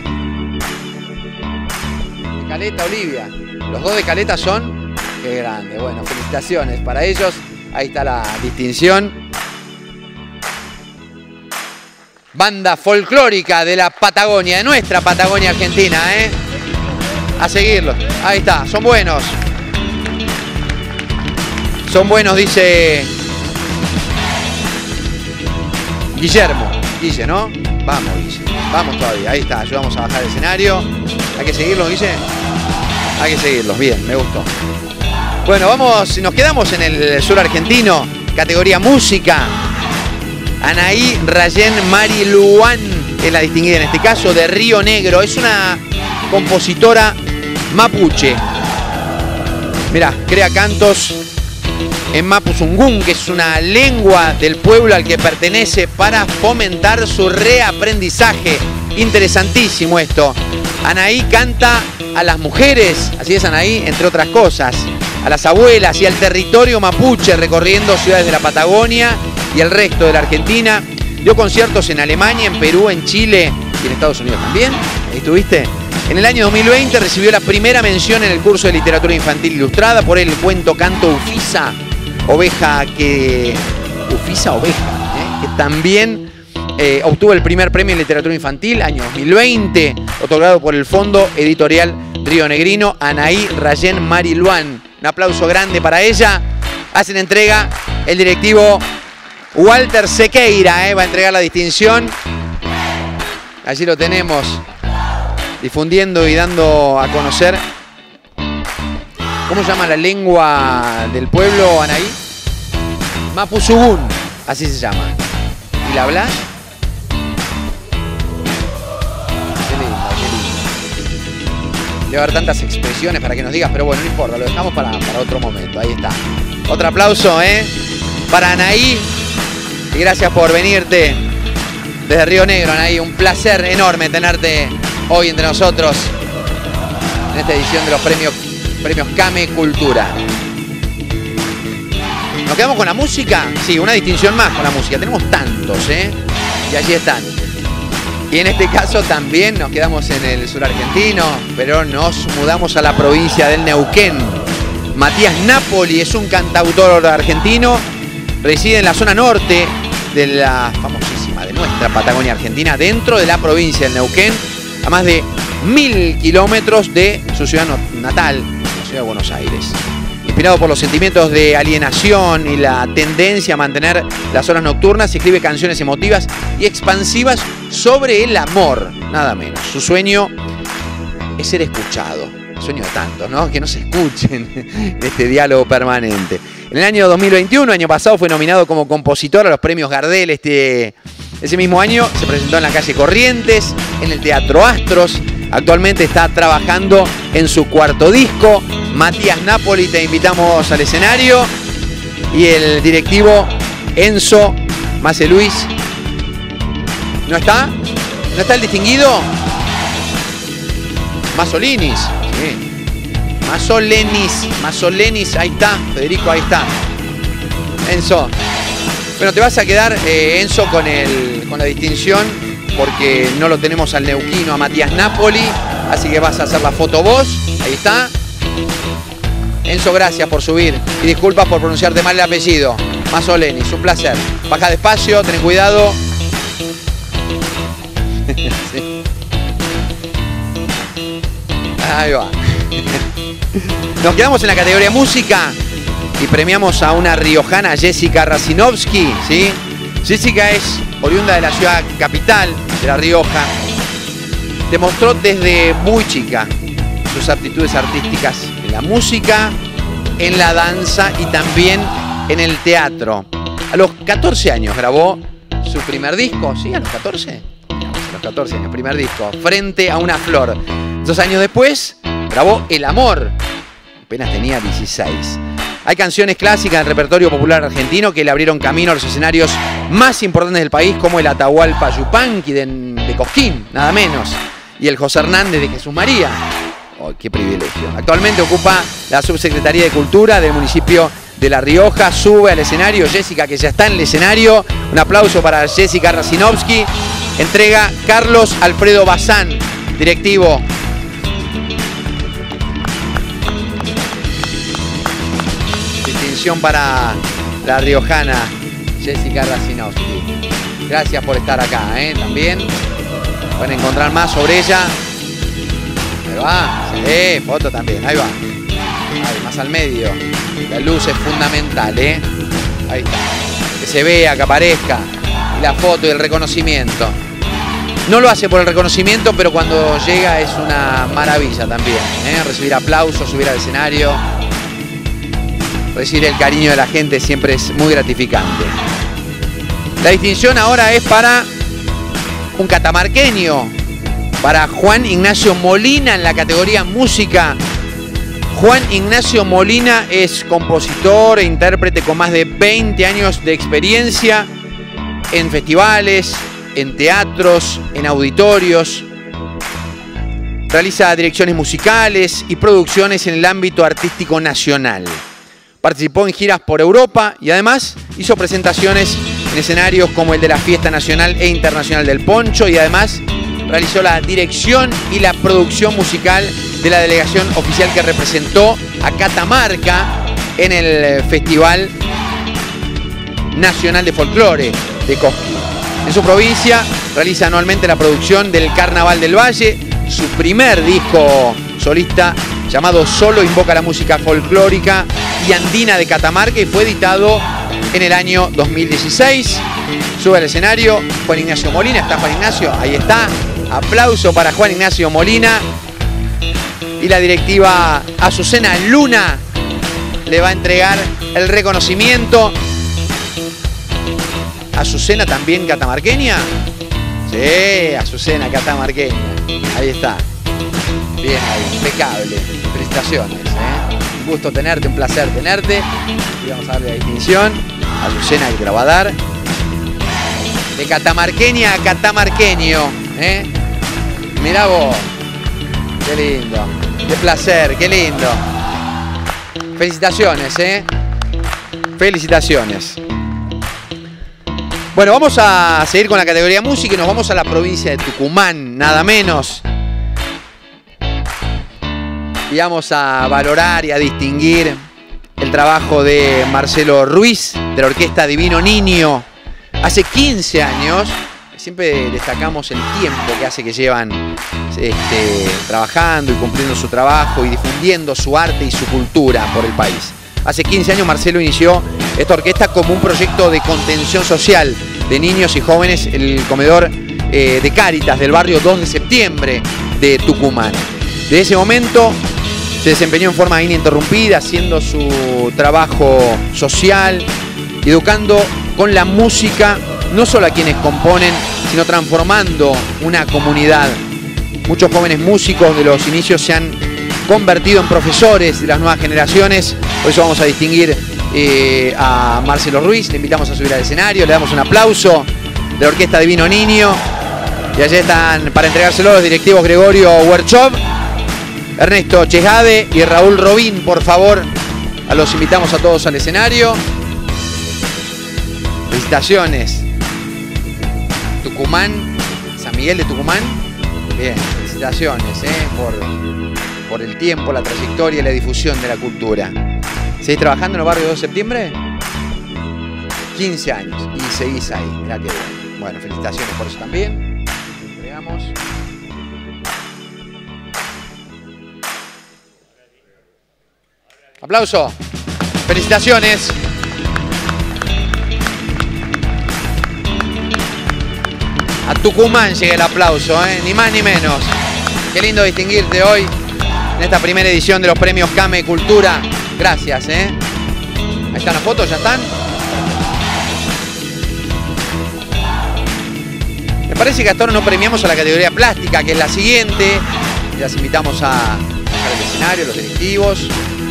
De Caleta, Olivia. Los dos de Caleta son. Qué grande. Bueno, felicitaciones para ellos. Ahí está la distinción. Banda folclórica de la Patagonia, de nuestra Patagonia Argentina, ¿eh? A seguirlos. Ahí está, son buenos. Son buenos, dice Guillermo. Guille, ¿no? Vamos, Guille. Vamos todavía. Ahí está, ayudamos a bajar el escenario. Hay que seguirlos, Guille. Hay que seguirlos. Bien, me gustó. Bueno, vamos, nos quedamos en el sur argentino. Categoría música. Anaí Rayén Mariluán es la distinguida en este caso, de Río Negro. Es una compositora mapuche. Mirá, crea cantos en mapuzungún, que es una lengua del pueblo al que pertenece, para fomentar su reaprendizaje. Interesantísimo esto. Anaí canta a las mujeres, así es Anaí, entre otras cosas, a las abuelas y al territorio mapuche, recorriendo ciudades de la Patagonia y el resto de la Argentina. Dio conciertos en Alemania, en Perú, en Chile y en Estados Unidos también. Ahí estuviste. En el año dos mil veinte recibió la primera mención en el curso de literatura infantil ilustrada por el cuento canto Ufisa, oveja que... Ufisa, oveja, ¿eh? Que también eh, obtuvo el primer premio en literatura infantil, año dos mil veinte, otorgado por el Fondo Editorial Río Negrino. Anaí Rayén Mariluán. Un aplauso grande para ella. Hacen entrega el directivo Walter Sequeira, eh, va a entregar la distinción. Allí lo tenemos, difundiendo y dando a conocer. ¿Cómo se llama la lengua del pueblo, Anaí? Mapuzungún, así se llama. ¿Y la hablas? Qué lindo, qué lindo. Debe haber tantas expresiones para que nos digas, pero bueno, no importa, lo dejamos para, para otro momento. Ahí está. Otro aplauso, ¿eh? Para Anaí. Y gracias por venirte desde Río Negro, Anaí. Un placer enorme tenerte hoy entre nosotros en esta edición de los premios, premios Came Cultura. ¿Nos quedamos con la música? Sí, una distinción más con la música. Tenemos tantos, ¿eh? Y allí están. Y en este caso también nos quedamos en el sur argentino, pero nos mudamos a la provincia del Neuquén. Matías Napoli es un cantautor argentino. Reside en la zona norte de la famosísima, de nuestra Patagonia Argentina, dentro de la provincia del Neuquén, a más de mil kilómetros de su ciudad natal, la ciudad de Buenos Aires. Inspirado por los sentimientos de alienación y la tendencia a mantener las horas nocturnas, escribe canciones emotivas y expansivas sobre el amor, nada menos. Su sueño es ser escuchado. El sueño de tantos, ¿no? Que no se escuchen este diálogo permanente. En el año dos mil veintiuno, año pasado, fue nominado como compositor a los premios Gardel. Este, ese mismo año se presentó en la calle Corrientes, en el Teatro Astros. Actualmente está trabajando en su cuarto disco. Matías Napoli, te invitamos al escenario. Y el directivo Enzo Mace Luis. ¿No está? ¿No está el distinguido? Mazzolinis. Sí. Mazzolenis, Mazzolenis, ahí está, Federico, ahí está. Enzo. Bueno, te vas a quedar, eh, Enzo, con, el, con la distinción, porque no lo tenemos al neuquino, a Matías Napoli, así que vas a hacer la foto vos, ahí está. Enzo, gracias por subir y disculpas por pronunciarte mal el apellido. Mazzolenis, un placer. Baja despacio, ten cuidado. Sí. Ahí va. Nos quedamos en la categoría música y premiamos a una riojana, Jessica Rasinovsky, ¿sí? Jessica es oriunda de la ciudad capital de La Rioja. Demostró desde muy chica sus aptitudes artísticas en la música, en la danza y también en el teatro. A los catorce años grabó su primer disco, ¿sí? ¿A los catorce? A los catorce años, primer disco, Frente a una flor. Dos años después grabó El Amor, apenas tenía dieciséis. Hay canciones clásicas del repertorio popular argentino que le abrieron camino a los escenarios más importantes del país, como el Atahualpa Yupanqui de, de Cosquín, nada menos, y el José Hernández de Jesús María. Oh, ¡qué privilegio! Actualmente ocupa la Subsecretaría de Cultura del municipio de La Rioja. Sube al escenario Jessica, que ya está en el escenario. Un aplauso para Jessica Rasinovsky. Entrega Carlos Alfredo Bazán, directivo. Distinción para la riojana Jessica Rasinovsky. Gracias por estar acá, ¿eh? También pueden encontrar más sobre ella. Ahí va, sí, foto también, ahí va. Ahí, más al medio. La luz es fundamental, ¿eh? Ahí está. Que se vea, que aparezca. Y la foto y el reconocimiento. No lo hace por el reconocimiento, pero cuando llega es una maravilla también, ¿eh? Recibir aplausos, subir al escenario. Recibir el cariño de la gente siempre es muy gratificante. La distinción ahora es para un catamarqueño, para Juan Ignacio Molina en la categoría música. Juan Ignacio Molina es compositor e intérprete con más de veinte años de experiencia en festivales, en teatros, en auditorios. Realiza direcciones musicales y producciones en el ámbito artístico nacional. Participó en giras por Europa y además hizo presentaciones en escenarios como el de la Fiesta Nacional e Internacional del Poncho y además realizó la dirección y la producción musical de la delegación oficial que representó a Catamarca en el Festival Nacional de Folclore de Cosquín. En su provincia realiza anualmente la producción del Carnaval del Valle, su primer disco solista llamado Solo invoca la música folclórica y andina de Catamarca y fue editado en el año dos mil dieciséis. Sube al escenario Juan Ignacio Molina. ¿Está Juan Ignacio? Ahí está. Aplauso para Juan Ignacio Molina. Y la directiva Azucena Luna le va a entregar el reconocimiento. ¿Azucena también catamarqueña? Sí, Azucena catamarqueña. Ahí está. Bien ahí, impecable. Felicitaciones, ¿eh? Un gusto tenerte, un placer tenerte. Y vamos a darle la distinción. Azucena que te la va a dar. De catamarqueña a catamarqueño, ¿eh? Mirá vos. Qué lindo. Qué placer, qué lindo. Felicitaciones, ¿eh? Felicitaciones. Bueno, vamos a seguir con la categoría música y nos vamos a la provincia de Tucumán, nada menos. Y vamos a valorar y a distinguir el trabajo de Marcelo Ruiz, de la Orquesta Divino Niño. Hace quince años, siempre destacamos el tiempo que hace que llevan este, trabajando y cumpliendo su trabajo y difundiendo su arte y su cultura por el país. Hace quince años Marcelo inició esta orquesta como un proyecto de contención social de niños y jóvenes en el comedor eh, de Cáritas del barrio dos de septiembre de Tucumán. Desde ese momento se desempeñó en forma ininterrumpida, haciendo su trabajo social, educando con la música, no solo a quienes componen, sino transformando una comunidad. Muchos jóvenes músicos de los inicios se han convertido en profesores de las nuevas generaciones. Por eso vamos a distinguir eh, a Marcelo Ruiz. Le invitamos a subir al escenario, le damos un aplauso de la Orquesta Divino Niño. Y allí están para entregárselo los directivos Gregorio Werchov, Ernesto Chejade y Raúl Robín. Por favor, a los invitamos a todos al escenario. Felicitaciones. Tucumán, San Miguel de Tucumán. Bien, felicitaciones eh, por, por el tiempo, la trayectoria y la difusión de la cultura. ¿Seguís trabajando en el barrio dos de septiembre? quince años y seguís ahí. Mirá qué bien. Bueno, felicitaciones por eso también. Entregamos. Aplauso. Felicitaciones. A Tucumán llega el aplauso, ¿eh? Ni más ni menos. Qué lindo distinguirte hoy en esta primera edición de los premios Came Cultura. Gracias, ¿eh? Ahí están las fotos, ¿ya están? Me parece que hasta ahora no premiamos a la categoría plástica, que es la siguiente. Y las invitamos a bajar el escenario, los directivos.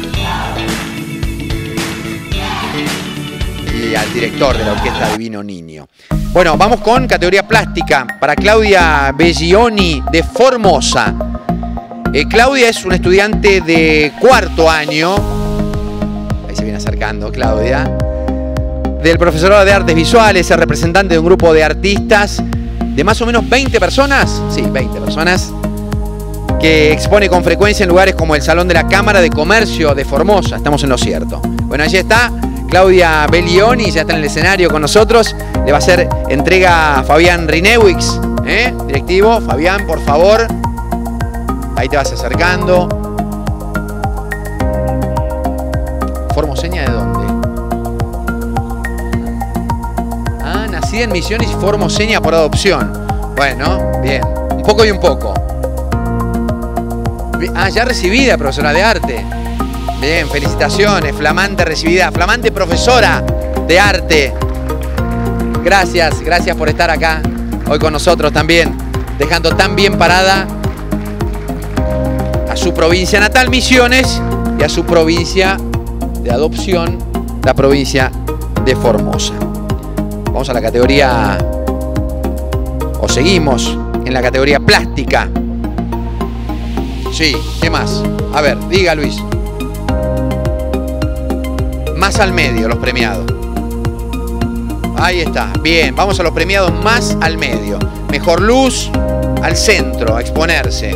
Y al director de la Orquesta Divino Niño. Bueno, vamos con categoría plástica para Claudia Bellioni de Formosa. Eh, Claudia es una estudiante de cuarto año. Ahí se viene acercando Claudia. Del profesorado de artes visuales, es representante de un grupo de artistas de más o menos veinte personas. Sí, veinte personas. Que expone con frecuencia en lugares como el Salón de la Cámara de Comercio de Formosa. Estamos en lo cierto. Bueno, allí está Claudia Bellioni ya está en el escenario con nosotros. Le va a hacer entrega a Fabián Rinewix, ¿eh? Directivo. Fabián, por favor. Ahí te vas acercando. ¿Formoseña de dónde? Ah, nacida en Misiones y formoseña por adopción. Bueno, bien. Un poco y un poco. Ah, ya recibida, profesora de arte. Bien, felicitaciones. Flamante recibida. Flamante profesora de arte. Gracias, gracias por estar acá hoy con nosotros también. Dejando tan bien parada a su provincia natal, Misiones, y a su provincia de adopción, la provincia de Formosa. Vamos a la categoría, o seguimos en la categoría plástica. Sí, ¿qué más? A ver, diga Luis. Más al medio, los premiados. Ahí está, bien, vamos a los premiados más al medio. Mejor luz, al centro, a exponerse.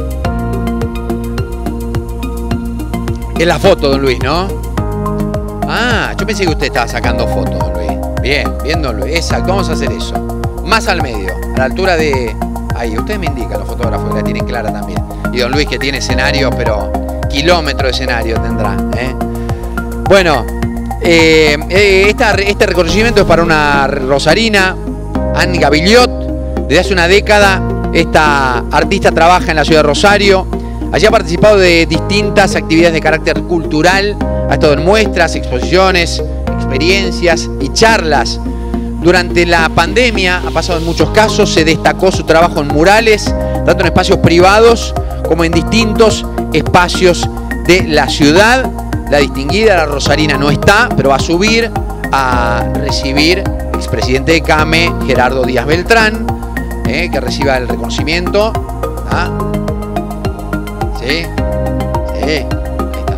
Es la foto, don Luis, ¿no? Ah, yo pensé que usted estaba sacando fotos, don Luis. Bien, bien, don Luis. Exacto, vamos a hacer eso. Más al medio, a la altura de... Ahí, ustedes me indican, los fotógrafos, que la tienen clara también. Y don Luis, que tiene escenario, pero kilómetro de escenario tendrá, ¿eh? Bueno, eh, eh, esta, este reconocimiento es para una rosarina, Anne Gavillot. Desde hace una década, esta artista trabaja en la ciudad de Rosario. Allí ha participado de distintas actividades de carácter cultural, ha estado en muestras, exposiciones, experiencias y charlas. Durante la pandemia ha pasado en muchos casos, se destacó su trabajo en murales, tanto en espacios privados como en distintos espacios de la ciudad. La distinguida, la rosarina, no está, pero va a subir a recibir expresidente de CAME, Gerardo Díaz Beltrán, eh, que reciba el reconocimiento. ¿Ah? Sí, sí, ahí está.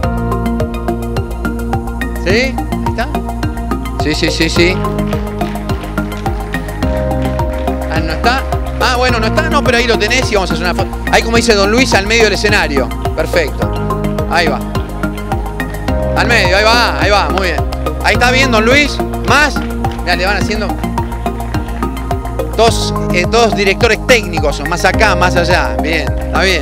¿Sí? Ahí está. Sí, sí, sí, sí. Ah, ¿no está? Ah, bueno, no está, no, pero ahí lo tenés y vamos a hacer una foto. Ahí, como dice don Luis, al medio del escenario. Perfecto. Ahí va. Al medio, ahí va, ahí va, muy bien. Ahí está bien, don Luis. Más. Ya le van haciendo. Dos, eh, dos directores técnicos, más acá, más allá. Bien, está bien.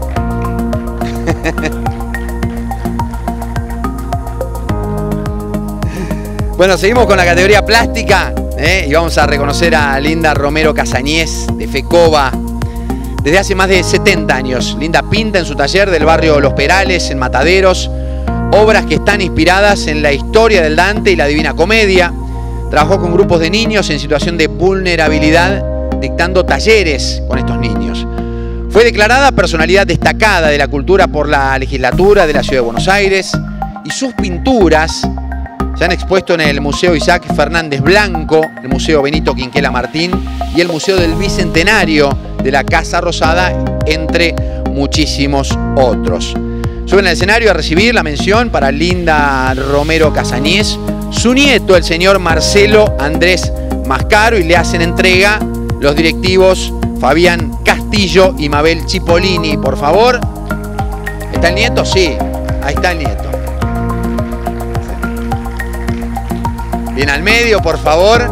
Bueno, seguimos con la categoría plástica, ¿eh? Y vamos a reconocer a Linda Romero Casañez de FECOBA. Desde hace más de setenta años, Linda pinta en su taller del barrio Los Perales, en Mataderos, obras que están inspiradas en la historia del Dante y la Divina Comedia. Trabajó con grupos de niños en situación de vulnerabilidad, dictando talleres con estos niños. Fue declarada personalidad destacada de la cultura por la legislatura de la Ciudad de Buenos Aires y sus pinturas se han expuesto en el Museo Isaac Fernández Blanco, el Museo Benito Quinquela Martín y el Museo del Bicentenario de la Casa Rosada, entre muchísimos otros. Suben al escenario a recibir la mención para Linda Romero Casañez, su nieto, el señor Marcelo Andrés Mascaro, y le hacen entrega los directivos Fabián Castillo y Mabel Cipollini, por favor. ¿Está el nieto? Sí, ahí está el nieto. Bien al medio, por favor.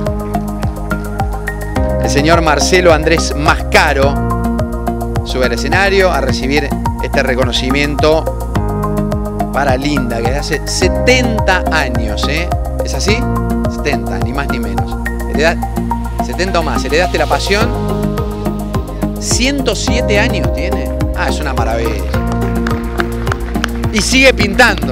El señor Marcelo Andrés Mascaro sube al escenario a recibir este reconocimiento para Linda, que hace setenta años, ¿eh? ¿Es así? setenta, ni más ni menos. Heredad, setenta o más. ¿Heredaste la pasión? ciento siete años tiene. Ah, es una maravilla. Y sigue pintando.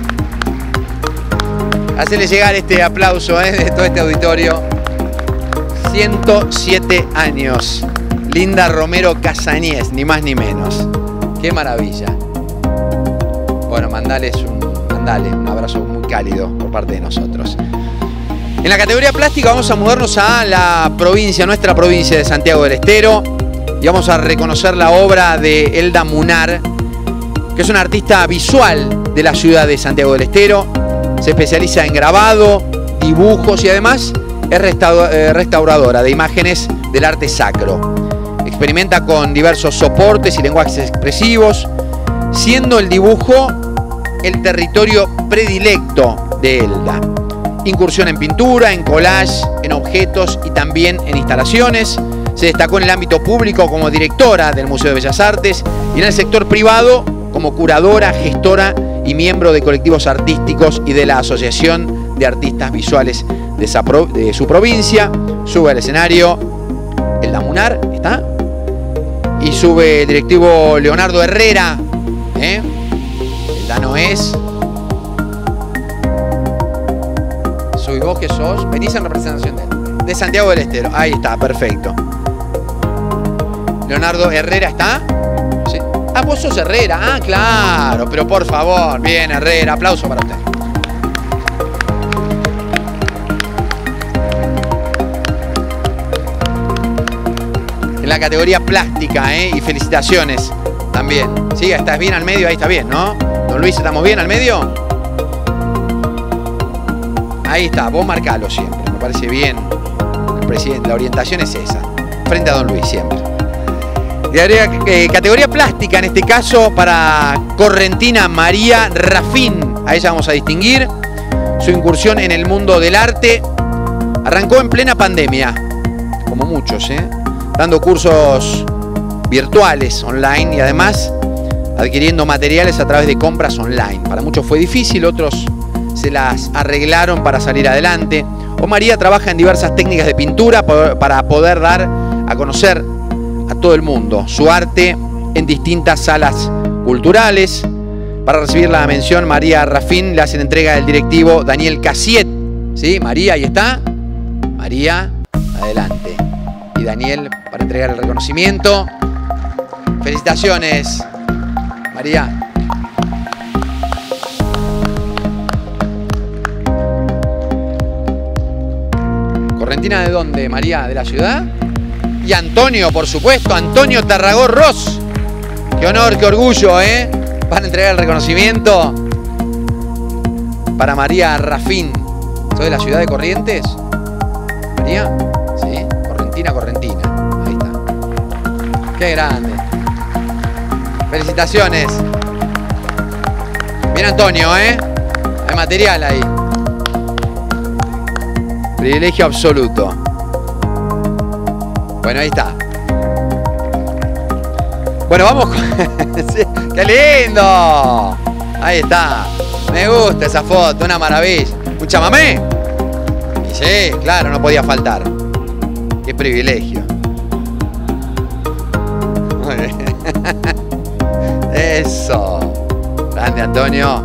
Hacele llegar este aplauso, ¿eh? De todo este auditorio. ciento siete años. Linda Romero Casañez, ni más ni menos. Qué maravilla. Bueno, mandales un, mandale un abrazo muy cálido por parte de nosotros. En la categoría plástica vamos a mudarnos a la provincia, nuestra provincia de Santiago del Estero, y vamos a reconocer la obra de Elda Munar, que es una artista visual de la ciudad de Santiago del Estero. Se especializa en grabado, dibujos y además es restauradora de imágenes del arte sacro. Experimenta con diversos soportes y lenguajes expresivos, siendo el dibujo el territorio predilecto de Elda. Incursión en pintura, en collage, en objetos y también en instalaciones. Se destacó en el ámbito público como directora del Museo de Bellas Artes y en el sector privado como curadora, gestora y miembro de colectivos artísticos y de la Asociación de Artistas Visuales de, esa pro, de su provincia. Sube al escenario el Damunar, ¿está? Y sube el directivo Leonardo Herrera, ¿eh? El Dano es. Soy vos que sos, venís en representación de él. De Santiago del Estero, ahí está, perfecto. Leonardo Herrera, ¿está? ¿Sí? Ah, vos sos Herrera, ah, claro, pero por favor, bien Herrera, aplauso para usted. En la categoría plástica, ¿eh? Y felicitaciones también. Sí, estás bien al medio, ahí está bien, ¿no? Don Luis, ¿estamos bien al medio? Ahí está, vos marcalo siempre, me parece bien. El presidente, la orientación es esa, frente a Don Luis siempre. Eh, categoría plástica, en este caso para Correntina María Rafín. A ella vamos a distinguir su incursión en el mundo del arte. Arrancó en plena pandemia, como muchos, ¿eh? Dando cursos virtuales online y además adquiriendo materiales a través de compras online. Para muchos fue difícil, otros se las arreglaron para salir adelante. O María trabaja en diversas técnicas de pintura para poder dar a conocer a todo el mundo su arte en distintas salas culturales. Para recibir la mención, María Rafín le hacen entrega del directivo Daniel Casiet. ¿Sí? María, ahí está. María, adelante. Y Daniel para entregar el reconocimiento. Felicitaciones, María. ¿Correntina de dónde, María? ¿De la ciudad? Y Antonio, por supuesto, Antonio Tarragó Ross. Qué honor, qué orgullo, ¿eh? Van a entregar el reconocimiento para María Rafín. ¿Soy de la ciudad de Corrientes? ¿María? Sí, Correntina, Correntina. Ahí está. Qué grande. Felicitaciones. Bien, Antonio, ¿eh? Hay material ahí. Privilegio absoluto. Bueno, ahí está. Bueno, vamos con... ¡Qué lindo! Ahí está. Me gusta esa foto, una maravilla. ¿Un chamamé? Y sí, claro, no podía faltar. Qué privilegio. Muy bien. Eso. Grande, Antonio.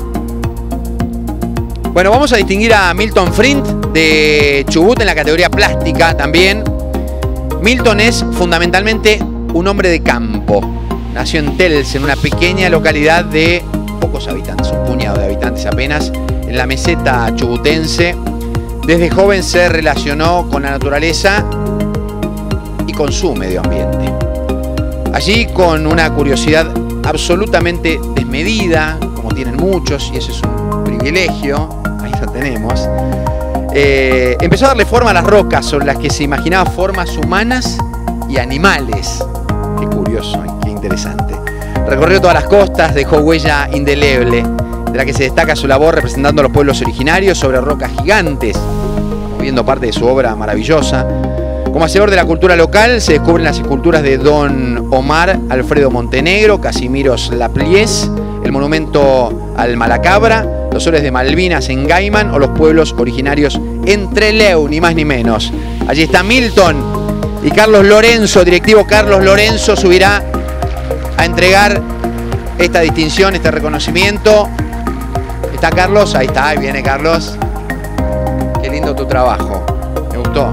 Bueno, vamos a distinguir a Milton Frint de Chubut en la categoría plástica también. Milton es fundamentalmente un hombre de campo. Nació en Tels, en una pequeña localidad de pocos habitantes, un puñado de habitantes apenas, en la meseta chubutense. Desde joven se relacionó con la naturaleza y con su medio ambiente. Allí, con una curiosidad absolutamente desmedida, como tienen muchos, y eso es un privilegio, ahí lo tenemos, eh, empezó a darle forma a las rocas sobre las que se imaginaba formas humanas y animales. Qué curioso, qué interesante. Recorrió todas las costas, dejó huella indeleble, de la que se destaca su labor representando a los pueblos originarios sobre rocas gigantes, viendo parte de su obra maravillosa. Como hacedor de la cultura local, se descubren las esculturas de Don Omar Alfredo Montenegro, Casimiros Lapliés, el monumento al Malacabra, los soles de Malvinas en Gaiman o los pueblos originarios en Trelew, ni más ni menos. Allí está Milton y Carlos Lorenzo, directivo Carlos Lorenzo, subirá a entregar esta distinción, este reconocimiento. ¿Está Carlos? Ahí está, ahí viene Carlos. Qué lindo tu trabajo, me gustó.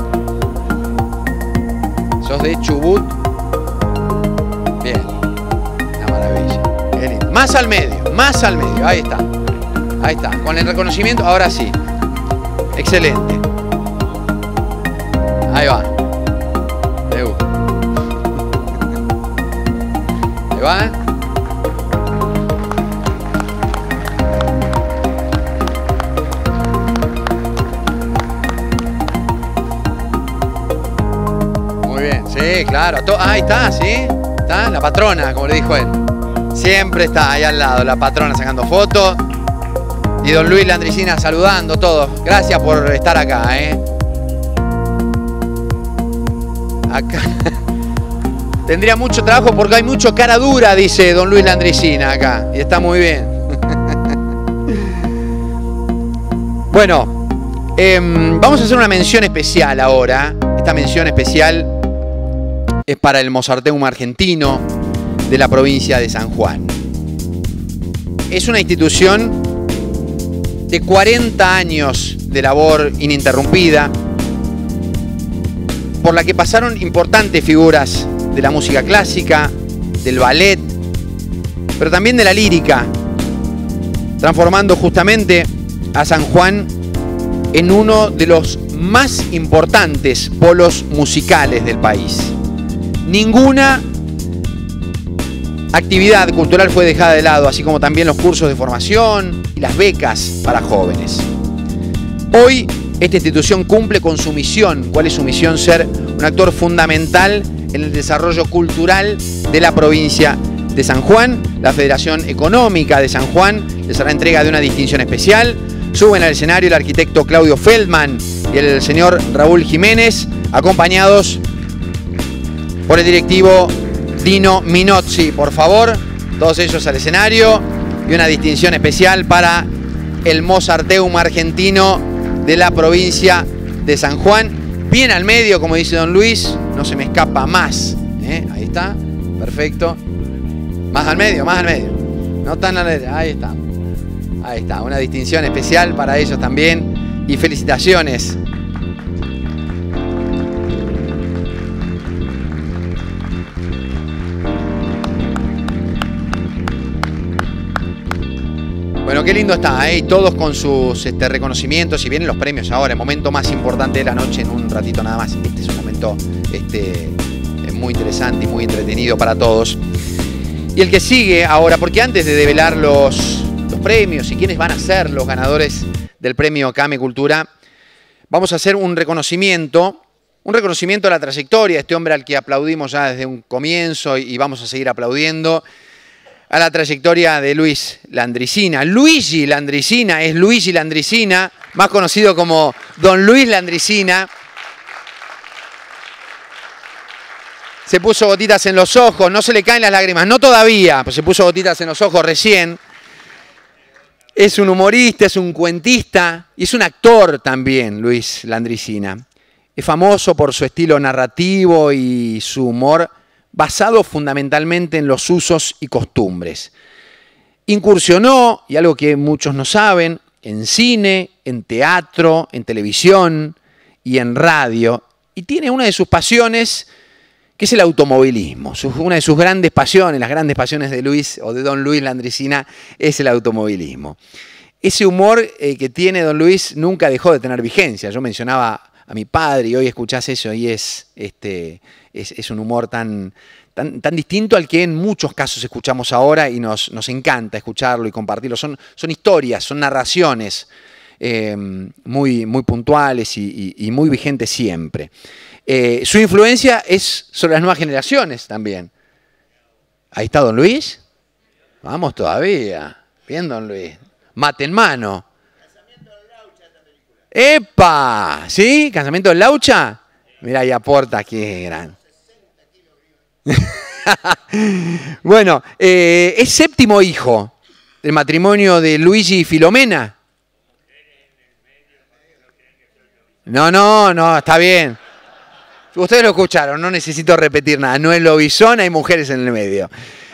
Sos de Chubut. Bien, una maravilla. Qué lindo. Más al medio, más al medio, ahí está. Ahí está, con el reconocimiento, ahora sí. Excelente. Ahí va. Me gusta. Ahí va. Muy bien, sí, claro. Ah, ahí está, sí. Está la patrona, como le dijo él. Siempre está ahí al lado, la patrona sacando fotos. Y don Luis Landricina saludando todos. Gracias por estar acá, ¿eh? Acá. Tendría mucho trabajo porque hay mucho cara dura, dice don Luis Landricina acá. Y está muy bien. Bueno, eh, vamos a hacer una mención especial ahora. Esta mención especial es para el Mozarteum argentino de la provincia de San Juan. Es una institución de cuarenta años de labor ininterrumpida, por la que pasaron importantes figuras de la música clásica, del ballet, pero también de la lírica, transformando justamente a San Juan en uno de los más importantes polos musicales del país. Ninguna actividad cultural fue dejada de lado, así como también los cursos de formación y las becas para jóvenes. Hoy, esta institución cumple con su misión. ¿Cuál es su misión? Ser un actor fundamental en el desarrollo cultural de la provincia de San Juan. La Federación Económica de San Juan les hará entrega de una distinción especial. Suben al escenario el arquitecto Claudio Feldman y el señor Raúl Jiménez, acompañados por el directivo Dino Minozzi. Por favor, todos ellos al escenario, y una distinción especial para el Mozarteum argentino de la provincia de San Juan. Bien al medio, como dice don Luis, no se me escapa más. ¿Eh? Ahí está, perfecto. Más al medio, más al medio. No tan al medio, ahí está. Ahí está, una distinción especial para ellos también. Y felicitaciones. Bueno, qué lindo está, ¿eh? Y todos con sus este, reconocimientos. Y vienen los premios ahora, el momento más importante de la noche, en un ratito nada más. Este es un momento este, muy interesante y muy entretenido para todos. Y el que sigue ahora, porque antes de develar los, los premios y quiénes van a ser los ganadores del premio Came Cultura, vamos a hacer un reconocimiento, un reconocimiento a la trayectoria de este hombre al que aplaudimos ya desde un comienzo y, y vamos a seguir aplaudiendo. A la trayectoria de Luis Landricina. Luigi Landricina es Luigi Landricina, más conocido como don Luis Landricina. Se puso gotitas en los ojos, no se le caen las lágrimas, no todavía, pues se puso gotitas en los ojos recién. Es un humorista, es un cuentista y es un actor también, Luis Landricina. Es famoso por su estilo narrativo y su humor basado fundamentalmente en los usos y costumbres. Incursionó, y algo que muchos no saben, en cine, en teatro, en televisión y en radio. Y tiene una de sus pasiones, que es el automovilismo. Una de sus grandes pasiones, las grandes pasiones de Luis o de don Luis Landricina, es el automovilismo. Ese humor eh, que tiene don Luis nunca dejó de tener vigencia. Yo mencionaba a mi padre y hoy escuchás eso y es, este, es, es un humor tan, tan, tan distinto al que en muchos casos escuchamos ahora y nos, nos encanta escucharlo y compartirlo. Son, son historias, son narraciones eh, muy, muy puntuales y, y, y muy vigentes siempre. Eh, su influencia es sobre las nuevas generaciones también. Ahí está don Luis. Vamos todavía. Bien, don Luis. Mate en mano. ¡Epa! ¿Sí? ¿Casamiento del Laucha? Mira, ahí aporta, qué gran. Bueno, eh, es séptimo hijo del matrimonio de Luigi y Filomena. No, no, no, está bien. Ustedes lo escucharon, no necesito repetir nada. No es lobizón, hay mujeres en el medio.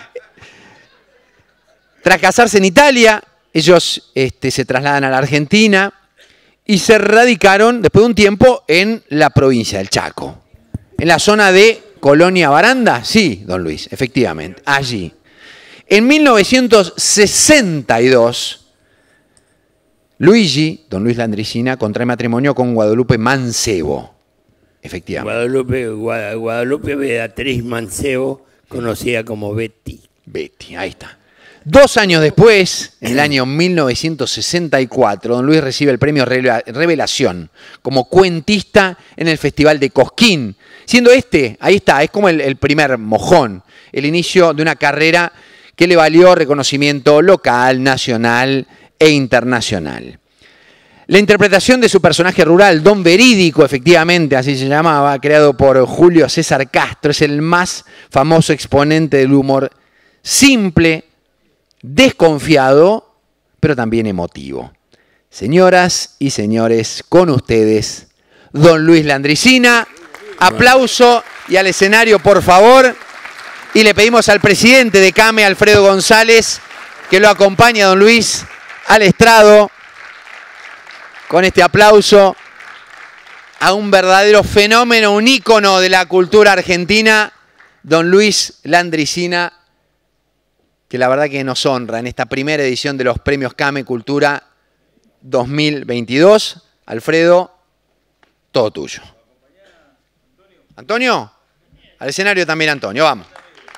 Tras casarse en Italia, ellos este, se trasladan a la Argentina y se radicaron después de un tiempo en la provincia del Chaco. En la zona de Colonia Baranda, sí, don Luis, efectivamente, allí. En mil novecientos sesenta y dos, Luigi, don Luis Landricina, contrae matrimonio con Guadalupe Mancebo, efectivamente. Guadalupe, Guadalupe Beatriz Mancebo, conocida como Betty. Betty, ahí está. Dos años después, en el año mil novecientos sesenta y cuatro, don Luis recibe el premio Revelación como cuentista en el Festival de Cosquín, siendo este, ahí está, es como el, el primer mojón, el inicio de una carrera que le valió reconocimiento local, nacional e internacional. La interpretación de su personaje rural, Don Verídico, efectivamente, así se llamaba, creado por Julio César Castro, es el más famoso exponente del humor simple, desconfiado, pero también emotivo. Señoras y señores, con ustedes, Don Luis Landricina. Aplauso y al escenario, por favor. Y le pedimos al presidente de CAME, Alfredo González, que lo acompañe a Don Luis al estrado. Con este aplauso a un verdadero fenómeno, un ícono de la cultura argentina, Don Luis Landricina, que la verdad que nos honra en esta primera edición de los Premios CAME Cultura dos mil veintidós. Alfredo, todo tuyo. ¿Antonio? Al escenario también Antonio, vamos.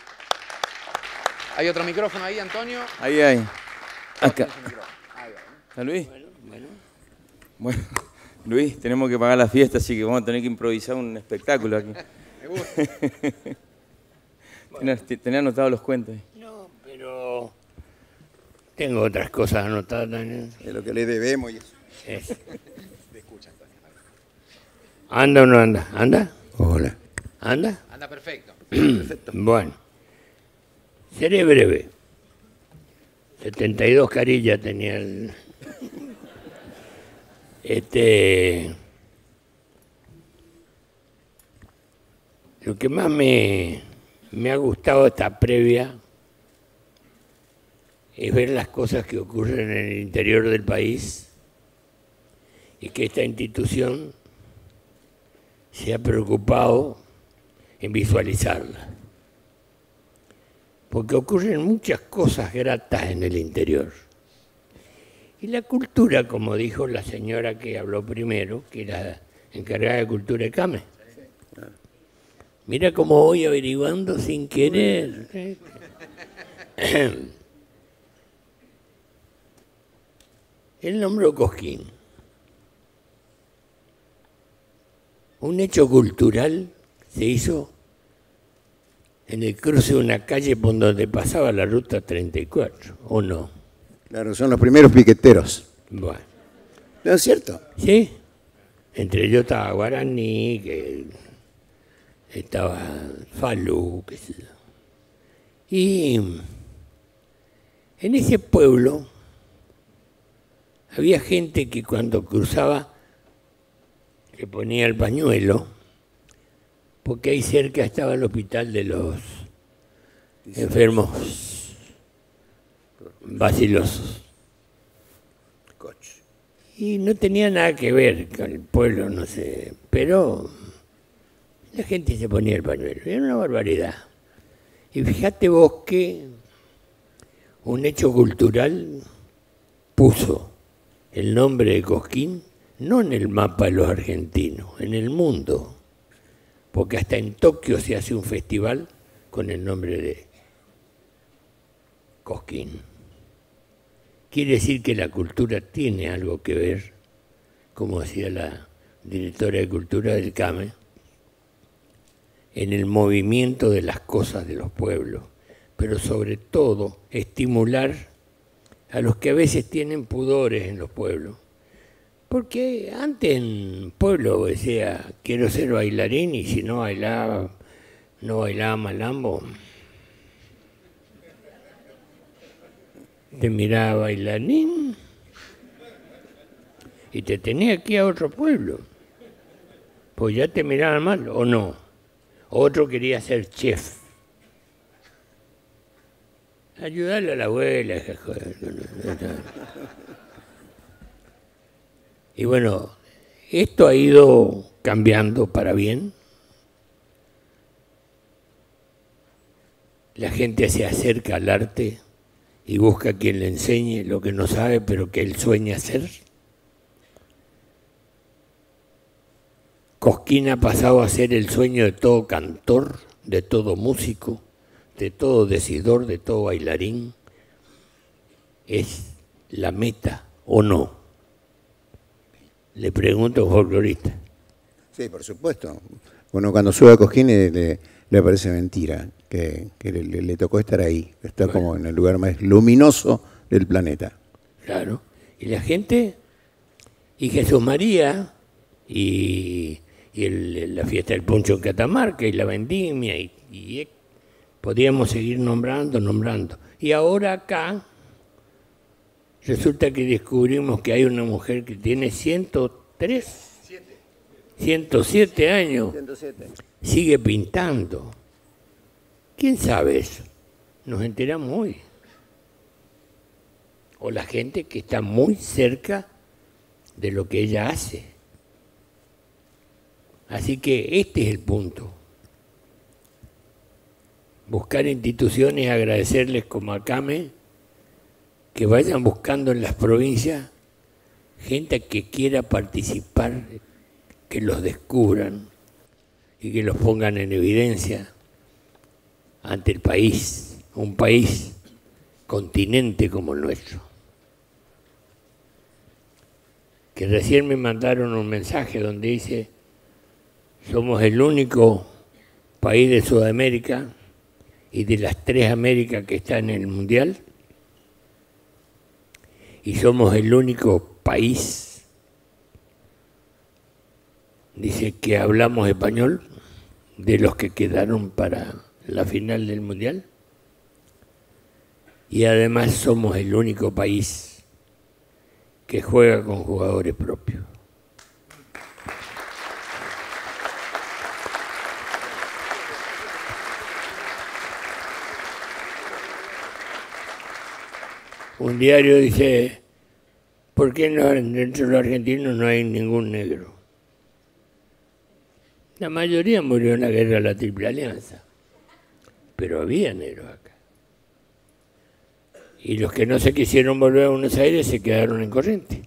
¿Hay otro micrófono ahí, Antonio? Ahí hay. Acá. ¿Está Luis? Bueno, Luis, tenemos que pagar la fiesta, así que vamos a tener que improvisar un espectáculo aquí. Me gusta. ¿Tenés, tenés anotados los cuentos? No, pero tengo otras cosas anotadas también. Es lo que le debemos y eso. Es. ¿Anda o no anda? ¿Anda? Hola. ¿Anda? Anda perfecto. Perfecto. Bueno, seré breve. setenta y dos carillas tenía el... Este... Lo que más me, me ha gustado esta previa es ver las cosas que ocurren en el interior del país y que esta institución se ha preocupado en visualizarla. Porque ocurren muchas cosas gratas en el interior. Y la cultura, como dijo la señora que habló primero, que era encargada de cultura de CAME. Mira cómo voy averiguando sin querer. Él nombró Cosquín. Un hecho cultural se hizo en el cruce de una calle por donde pasaba la ruta treinta y cuatro, ¿o no? Claro, son los primeros piqueteros. Bueno. ¿No es cierto? Sí. Entre ellos estaba Guaraní, que estaba Falú, qué sé yo. Y en ese pueblo había gente que cuando cruzaba le ponía el pañuelo, porque ahí cerca estaba el hospital de los enfermos vacilosos. Y no tenía nada que ver con el pueblo, no sé, pero la gente se ponía el pañuelo, era una barbaridad. Y fíjate vos que un hecho cultural puso el nombre de Cosquín no en el mapa de los argentinos, en el mundo, porque hasta en Tokio se hace un festival con el nombre de Cosquín. Quiere decir que la cultura tiene algo que ver, como decía la directora de Cultura del CAME, en el movimiento de las cosas de los pueblos, pero sobre todo estimular a los que a veces tienen pudores en los pueblos. Porque antes en pueblo decía, quiero ser bailarín, y si no bailaba, no bailaba malambo, te miraba bailarín y te tenía que ir a otro pueblo, pues ya te miraban mal, ¿o no? Otro quería ser chef, ayudarle a la abuela. Y bueno, esto ha ido cambiando para bien. La gente se acerca al arte y busca a quien le enseñe lo que no sabe, pero que él sueña hacer. Cosquín ha pasado a ser el sueño de todo cantor, de todo músico, de todo decidor, de todo bailarín. ¿Es la meta o no? Le pregunto a un folclorista. Sí, por supuesto. Bueno, cuando sube a Cosquín le, le, le parece mentira que, que le, le tocó estar ahí. Está bueno, como en el lugar más luminoso del planeta. Claro. Y la gente, y Jesús María, y, y el, la fiesta del Puncho en Catamarca, y la vendimia, y, y podríamos seguir nombrando, nombrando. Y ahora acá resulta que descubrimos que hay una mujer que tiene ciento tres, ciento siete años, ciento siete. Sigue pintando. ¿Quién sabe eso? Nos enteramos hoy. O la gente que está muy cerca de lo que ella hace. Así que este es el punto. Buscar instituciones, agradecerles como a Came, que vayan buscando en las provincias gente que quiera participar, que los descubran y que los pongan en evidencia ante el país, un país continente como el nuestro. Que recién me mandaron un mensaje donde dice: somos el único país de Sudamérica y de las tres Américas que están en el Mundial, y somos el único país, dice, que hablamos español de los que quedaron para la final del Mundial, y además somos el único país que juega con jugadores propios. Un diario dice: ¿por qué no, dentro de los argentinos no hay ningún negro? La mayoría murió en la guerra de la Triple Alianza, pero había negros acá. Y los que no se quisieron volver a Buenos Aires se quedaron en Corrientes,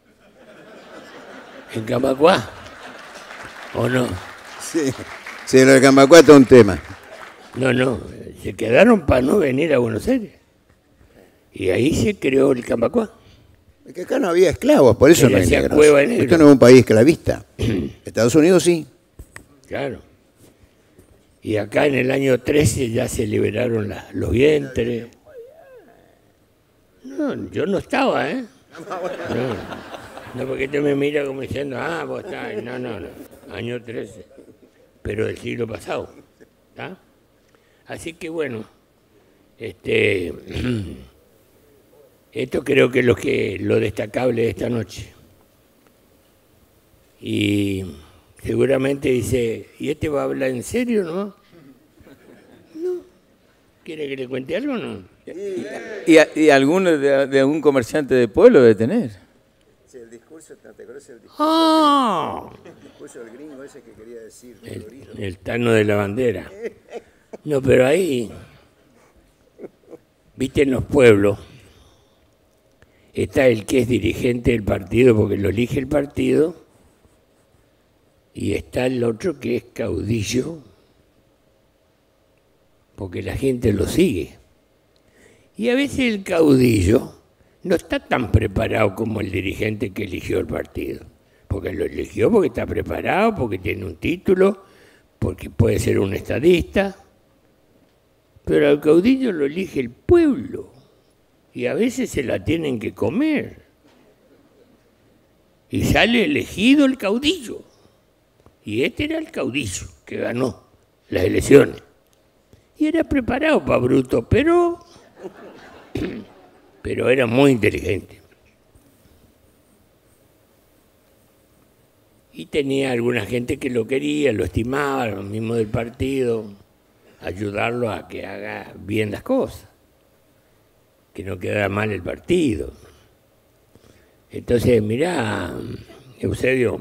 en Camacuá, ¿o no? Sí, sí, lo de Camacuá es un tema. No, no, se quedaron para no venir a Buenos Aires. Y ahí se creó el Camacuá. Es que acá no había esclavos, por eso Que no hay hacía negros. cueva de negros. Esto no es un país esclavista. Estados Unidos sí. Claro. Y acá en el año trece ya se liberaron la, los vientres. No, yo no estaba, ¿eh? No, no, porque te me mira como diciendo, ah, vos estás. No, no, no. Año trece. Pero del siglo pasado. ¿Está? Así que bueno, este. Esto creo que es lo, que, lo destacable de esta noche. Y seguramente dice, ¿y este va a hablar en serio, no? No. ¿Quiere que le cuente algo o no? ¿Y, y alguno de, de algún comerciante de pueblo debe tener? Sí, el discurso, ¿te acuerdas el discurso? ¡Ah! El discurso del gringo ese que quería decir. El, el Tano de la Bandera. No, pero ahí, viste, en los pueblos, está el que es dirigente del partido porque lo elige el partido, y está el otro que es caudillo porque la gente lo sigue. Y a veces el caudillo no está tan preparado como el dirigente que eligió el partido, porque lo eligió porque está preparado, porque tiene un título, porque puede ser un estadista, pero al caudillo lo elige el pueblo. Y a veces se la tienen que comer. Y sale elegido el caudillo. Y este era el caudillo que ganó las elecciones. Y era preparado para bruto, pero, pero era muy inteligente. Y tenía alguna gente que lo quería, lo estimaba, lo mismo del partido, ayudarlo a que haga bien las cosas, que no quedara mal el partido. Entonces, mirá, Eusebio,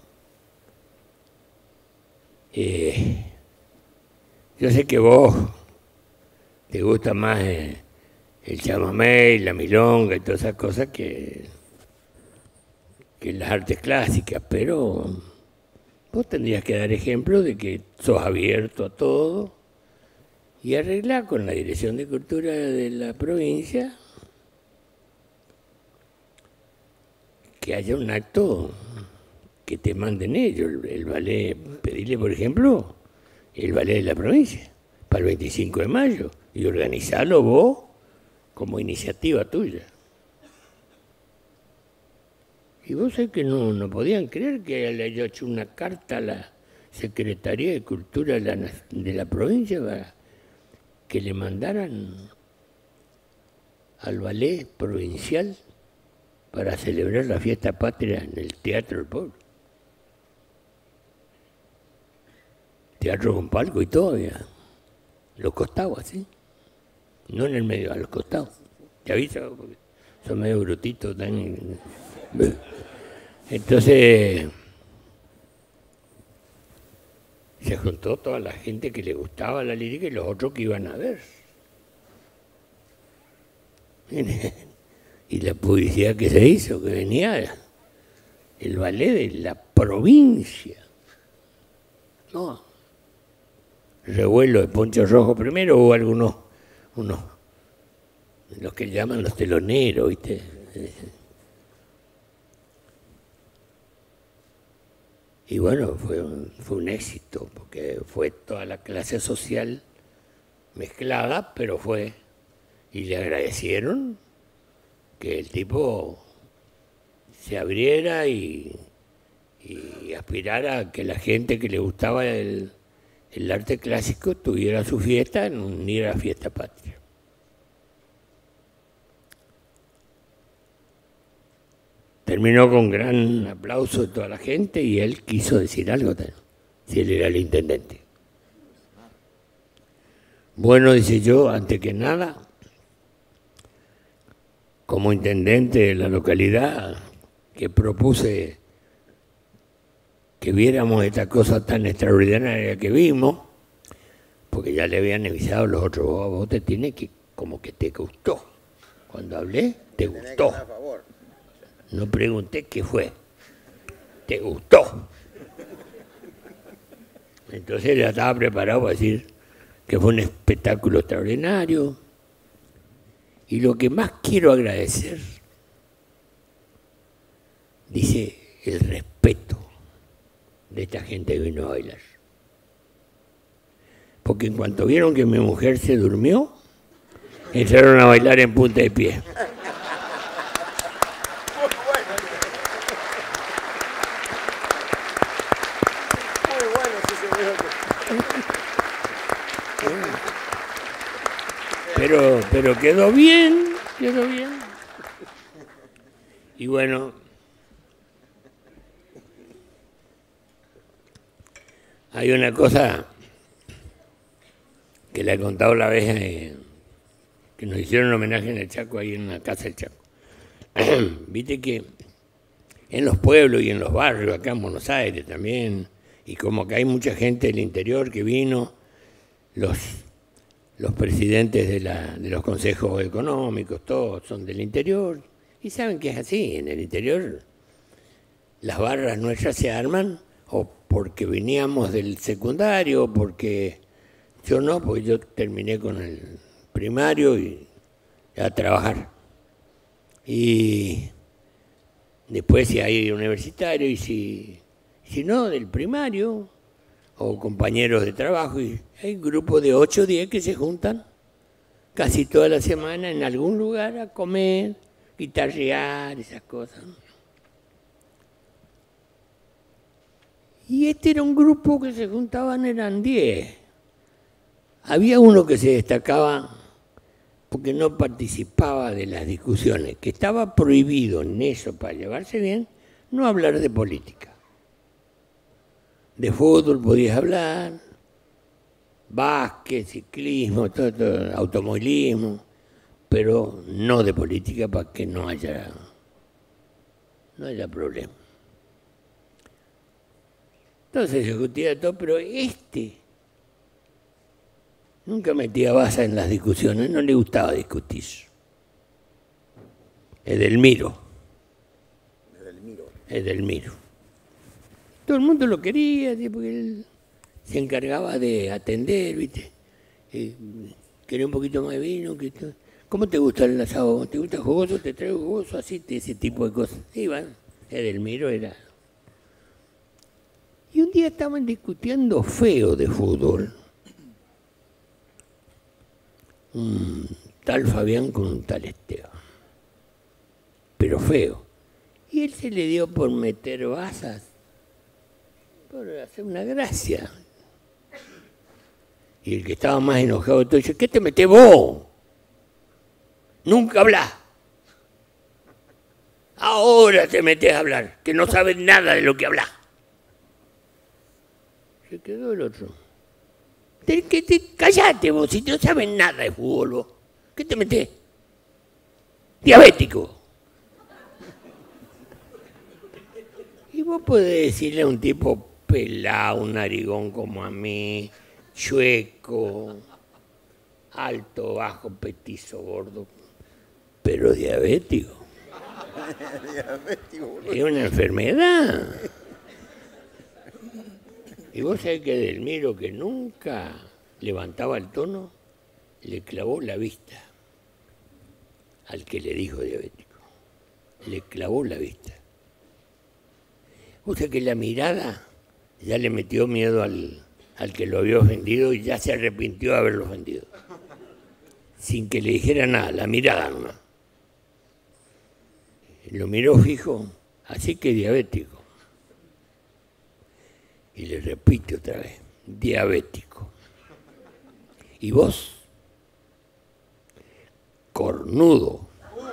eh, yo sé que vos te gusta más eh, el chamamé y la milonga y todas esas cosas que, que las artes clásicas, pero vos tendrías que dar ejemplo de que sos abierto a todo y arreglar con la Dirección de Cultura de la provincia que haya un acto que te manden ellos, el, el ballet, pedirle por ejemplo el ballet de la provincia para el veinticinco de mayo y organizarlo vos como iniciativa tuya. Y vos sabés que no, no podían creer que le haya hecho una carta a la Secretaría de Cultura de la, de la provincia para que le mandaran al ballet provincial para celebrar la fiesta patria en el Teatro del Pueblo. Teatro con palco y todo, ya. Los costados, así. No en el medio, a los costados. Te aviso, porque son medio brutitos. Tan... Entonces, se juntó toda la gente que le gustaba la lírica y los otros que iban a ver. Y la publicidad que se hizo, que venía el ballet de la provincia. No. Revuelo de poncho rojo primero, hubo algunos, unos, los que llaman los teloneros, ¿viste? Y bueno, fue un, fue un éxito, porque fue toda la clase social mezclada, pero fue, y le agradecieron que el tipo se abriera y, y aspirara a que la gente que le gustaba el, el arte clásico tuviera su fiesta en unir a la fiesta patria. Terminó con gran aplauso de toda la gente y él quiso decir algo, si él era el intendente. Bueno, dice yo, antes que nada, como intendente de la localidad, que propuse que viéramos esta cosa tan extraordinaria que vimos, porque ya le habían avisado los otros, vos, vos te tienes que, como que te gustó. Cuando hablé, te gustó. No pregunté qué fue. Te gustó. Entonces ya estaba preparado para decir que fue un espectáculo extraordinario. Y lo que más quiero agradecer, dice, el respeto de esta gente que vino a bailar. Porque en cuanto vieron que mi mujer se durmió, entraron a bailar en punta de pie. Pero, pero quedó bien, quedó bien. Y bueno, hay una cosa que le he contado la vez eh, que nos hicieron un homenaje en el Chaco, ahí en la Casa del Chaco. Viste que en los pueblos y en los barrios, acá en Buenos Aires también, y como que hay mucha gente del interior que vino, los... Los presidentes de, la, de los consejos económicos, todos son del interior, y saben que es así, en el interior las barras nuestras se arman o porque veníamos del secundario, o porque yo no, porque yo terminé con el primario y a trabajar. Y después si hay universitario y si, si no, del primario, o compañeros de trabajo, y hay grupos de ocho o diez que se juntan casi toda la semana en algún lugar a comer, guitarrear, esas cosas. Y este era un grupo que se juntaban, eran diez. Había uno que se destacaba porque no participaba de las discusiones, que estaba prohibido en eso, para llevarse bien, no hablar de política. De fútbol podías hablar, básquet, ciclismo, todo, todo, automovilismo, pero no de política para que no haya, no haya problema. Entonces se discutía todo, pero este nunca metía baza en las discusiones, no le gustaba discutir. Edelmiro. Edelmiro. Edelmiro. Todo el mundo lo quería, ¿sí? Porque él se encargaba de atender, ¿viste? Eh, quería un poquito más de vino. Que todo. ¿Cómo te gusta el asado? ¿Te gusta jugoso? ¿Te traigo jugoso? Así, ese tipo de cosas. Iban, Edelmiro era. Y un día estaban discutiendo feo de fútbol. Un tal Fabián con un tal Esteban. Pero feo. Y él se le dio por meter basas, por hacer una gracia. Y el que estaba más enojado de todo dice, ¿qué te metés vos? Nunca hablás. Ahora te metés a hablar, que no sabes nada de lo que hablás. Se quedó el otro. Te, que te, callate vos, si no sabes nada de fútbol vos. ¿Qué te metés? Diabético. Y vos podés decirle a un tipo pelado, un narigón como a mí, chueco, alto, bajo, petizo, gordo, pero diabético. Es una enfermedad. Y vos sabés que Delmiro, que nunca levantaba el tono, le clavó la vista al que le dijo diabético. Le clavó la vista. Vos sabés que la mirada ya le metió miedo al, al que lo había ofendido y ya se arrepintió de haberlo ofendido. Sin que le dijera nada, la mirada nomás. Lo miró fijo, así que diabético. Y le repite otra vez, diabético. ¿Y vos? Cornudo.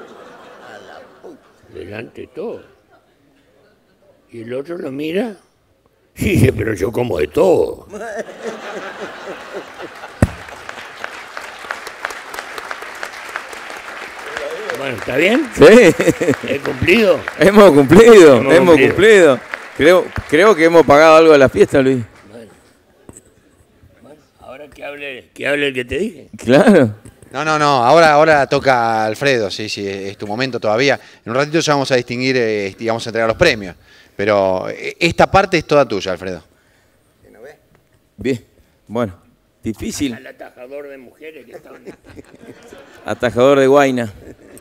Delante de todo. Y el otro lo mira, sí, dice, pero yo como de todo. Bueno, ¿está bien? Sí. ¿He cumplido? Hemos cumplido, hemos, Hemos cumplido. cumplido. Creo, creo que hemos pagado algo a la fiesta, Luis. Bueno, bueno, ahora que hable, que hable el que te dije. Claro. No, no, no, ahora, ahora toca Alfredo, sí, sí, es tu momento todavía. En un ratito ya vamos a distinguir, eh, y vamos a entregar los premios. Pero eh, esta parte es toda tuya, Alfredo. Bien, bueno, difícil. Al atajador de mujeres que estaban... Atajador de Guaina.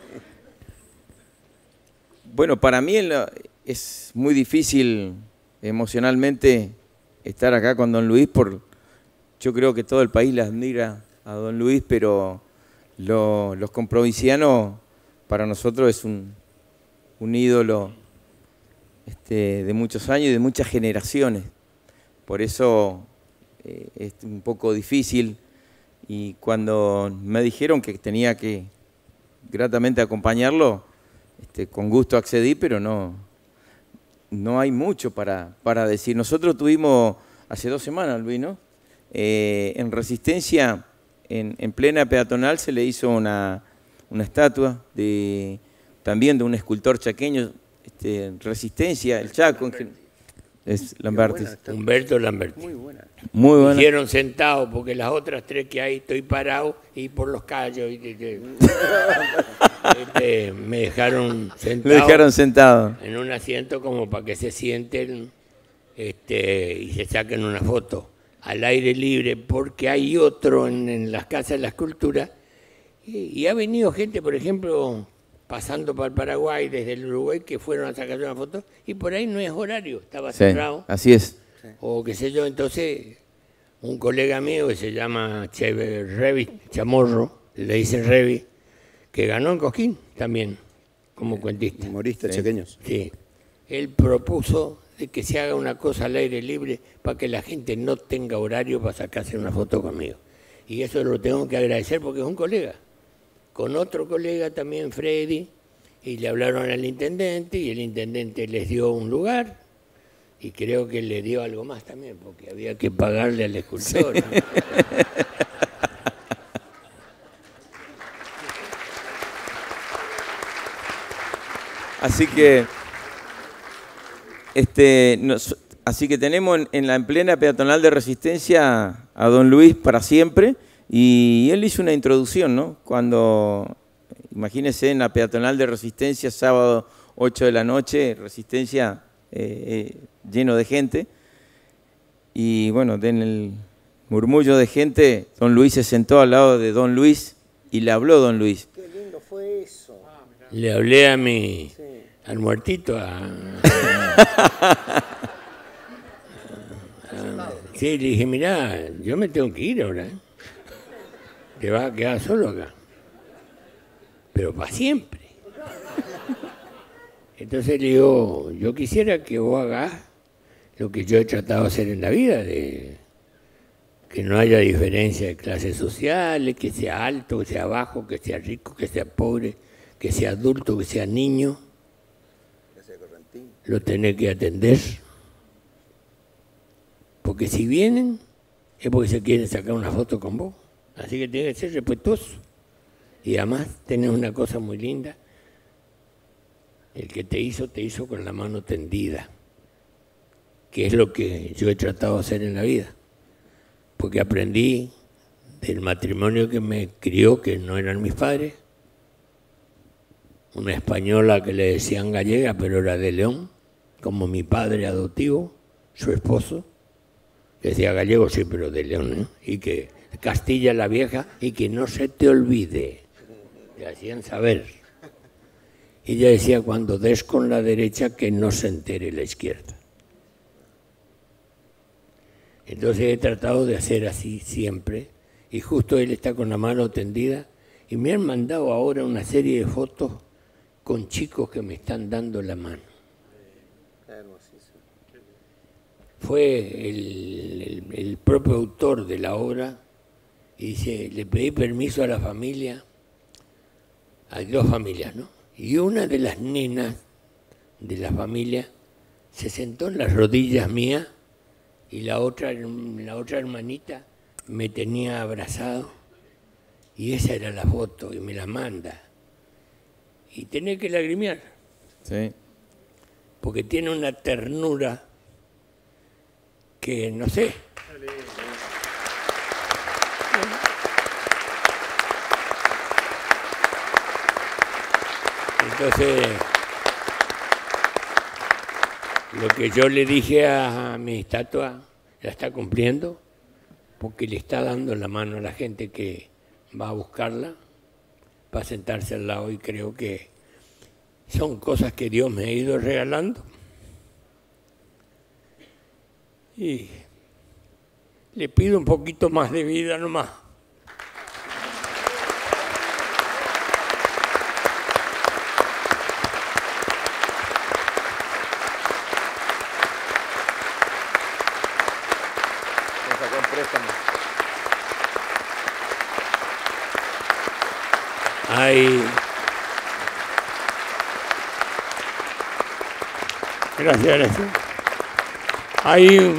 Bueno, para mí es muy difícil emocionalmente estar acá con don Luis, por, yo creo que todo el país le admira a don Luis, pero lo, los comprovincianos para nosotros es un, un ídolo este, de muchos años y de muchas generaciones. Por eso eh, es un poco difícil, y cuando me dijeron que tenía que gratamente acompañarlo, Este, con gusto accedí, pero no, no hay mucho para, para decir. Nosotros tuvimos hace dos semanas, Luis, ¿no? Eh, en Resistencia, en, en plena peatonal, se le hizo una, una estatua de, también de un escultor chaqueño, este, Resistencia, el Chaco, en, es Lamberti. Humberto Lamberti. Muy buena. Muy buena. Hicieron sentado, porque las otras tres que hay estoy parado y por los callos. Y, y, y, este, me dejaron sentado. Lo dejaron sentado. En un asiento como para que se sienten este, y se saquen una foto al aire libre, porque hay otro en, en las casas de la escultura. Y, y ha venido gente, por ejemplo, pasando para el Paraguay, desde el Uruguay, que fueron a sacarse una foto, y por ahí no es horario, estaba Sí, cerrado. así es. O qué sé yo, entonces un colega mío que se llama Che Revi Chamorro, le dicen Revi, que ganó en Cosquín también, como cuentista. Humoristas Sí. chaqueños. Sí. Él propuso de que se haga una cosa al aire libre para que la gente no tenga horario para sacarse una foto conmigo. Y eso lo tengo que agradecer porque es un colega. Con otro colega también, Freddy, y le hablaron al intendente y el intendente les dio un lugar y creo que le dio algo más también porque había que pagarle al escultor. Sí. ¿No? Así que, este, nos, así que tenemos en, en la en plena peatonal de Resistencia a don Luis para siempre, y él hizo una introducción, ¿no? Cuando, imagínense, en la peatonal de Resistencia, sábado ocho de la noche, Resistencia eh, eh, lleno de gente, y bueno, en el murmullo de gente, don Luis se sentó al lado de don Luis y le habló don Luis. Qué lindo fue eso. Le hablé a mi, sí. al muertito, a, a, a, sí, le dije, mirá, yo me tengo que ir ahora, ¿eh? Te vas a quedar solo acá, pero para siempre. Entonces le digo, yo quisiera que vos hagas lo que yo he tratado de hacer en la vida, de que no haya diferencia de clases sociales, que sea alto, que sea bajo, que sea rico, que sea pobre, que sea adulto, que sea niño. Lo tenés que atender. Porque si vienen, es porque se quieren sacar una foto con vos. Así que tenés que ser respetuoso. Y además tenés una cosa muy linda. El que te hizo, te hizo con la mano tendida. Que es lo que yo he tratado de hacer en la vida. Porque aprendí del matrimonio que me crió, que no eran mis padres. Una española que le decían gallega, pero era de León, como mi padre adoptivo, su esposo. Decía gallego, sí, pero de León, ¿eh? Y que Castilla la Vieja, y que no se te olvide. Le hacían saber. Y ella decía, cuando des con la derecha, que no se entere la izquierda. Entonces he tratado de hacer así siempre, y justo él está con la mano tendida, y me han mandado ahora una serie de fotos con chicos que me están dando la mano. Fue el, el, el propio autor de la obra, y dice, le pedí permiso a la familia, hay dos familias, ¿no? Y una de las nenas de la familia se sentó en las rodillas mías, y la otra, la otra hermanita me tenía abrazado, y esa era la foto, y me la manda. Y tenés que lagrimear. Sí. Porque tiene una ternura que, no sé. Entonces, lo que yo le dije a mi estatua, la está cumpliendo, porque le está dando la mano a la gente que va a buscarla, para sentarse al lado, y creo que son cosas que Dios me ha ido regalando. Y le pido un poquito más de vida nomás. Hay... Gracias, gracias. Hay un...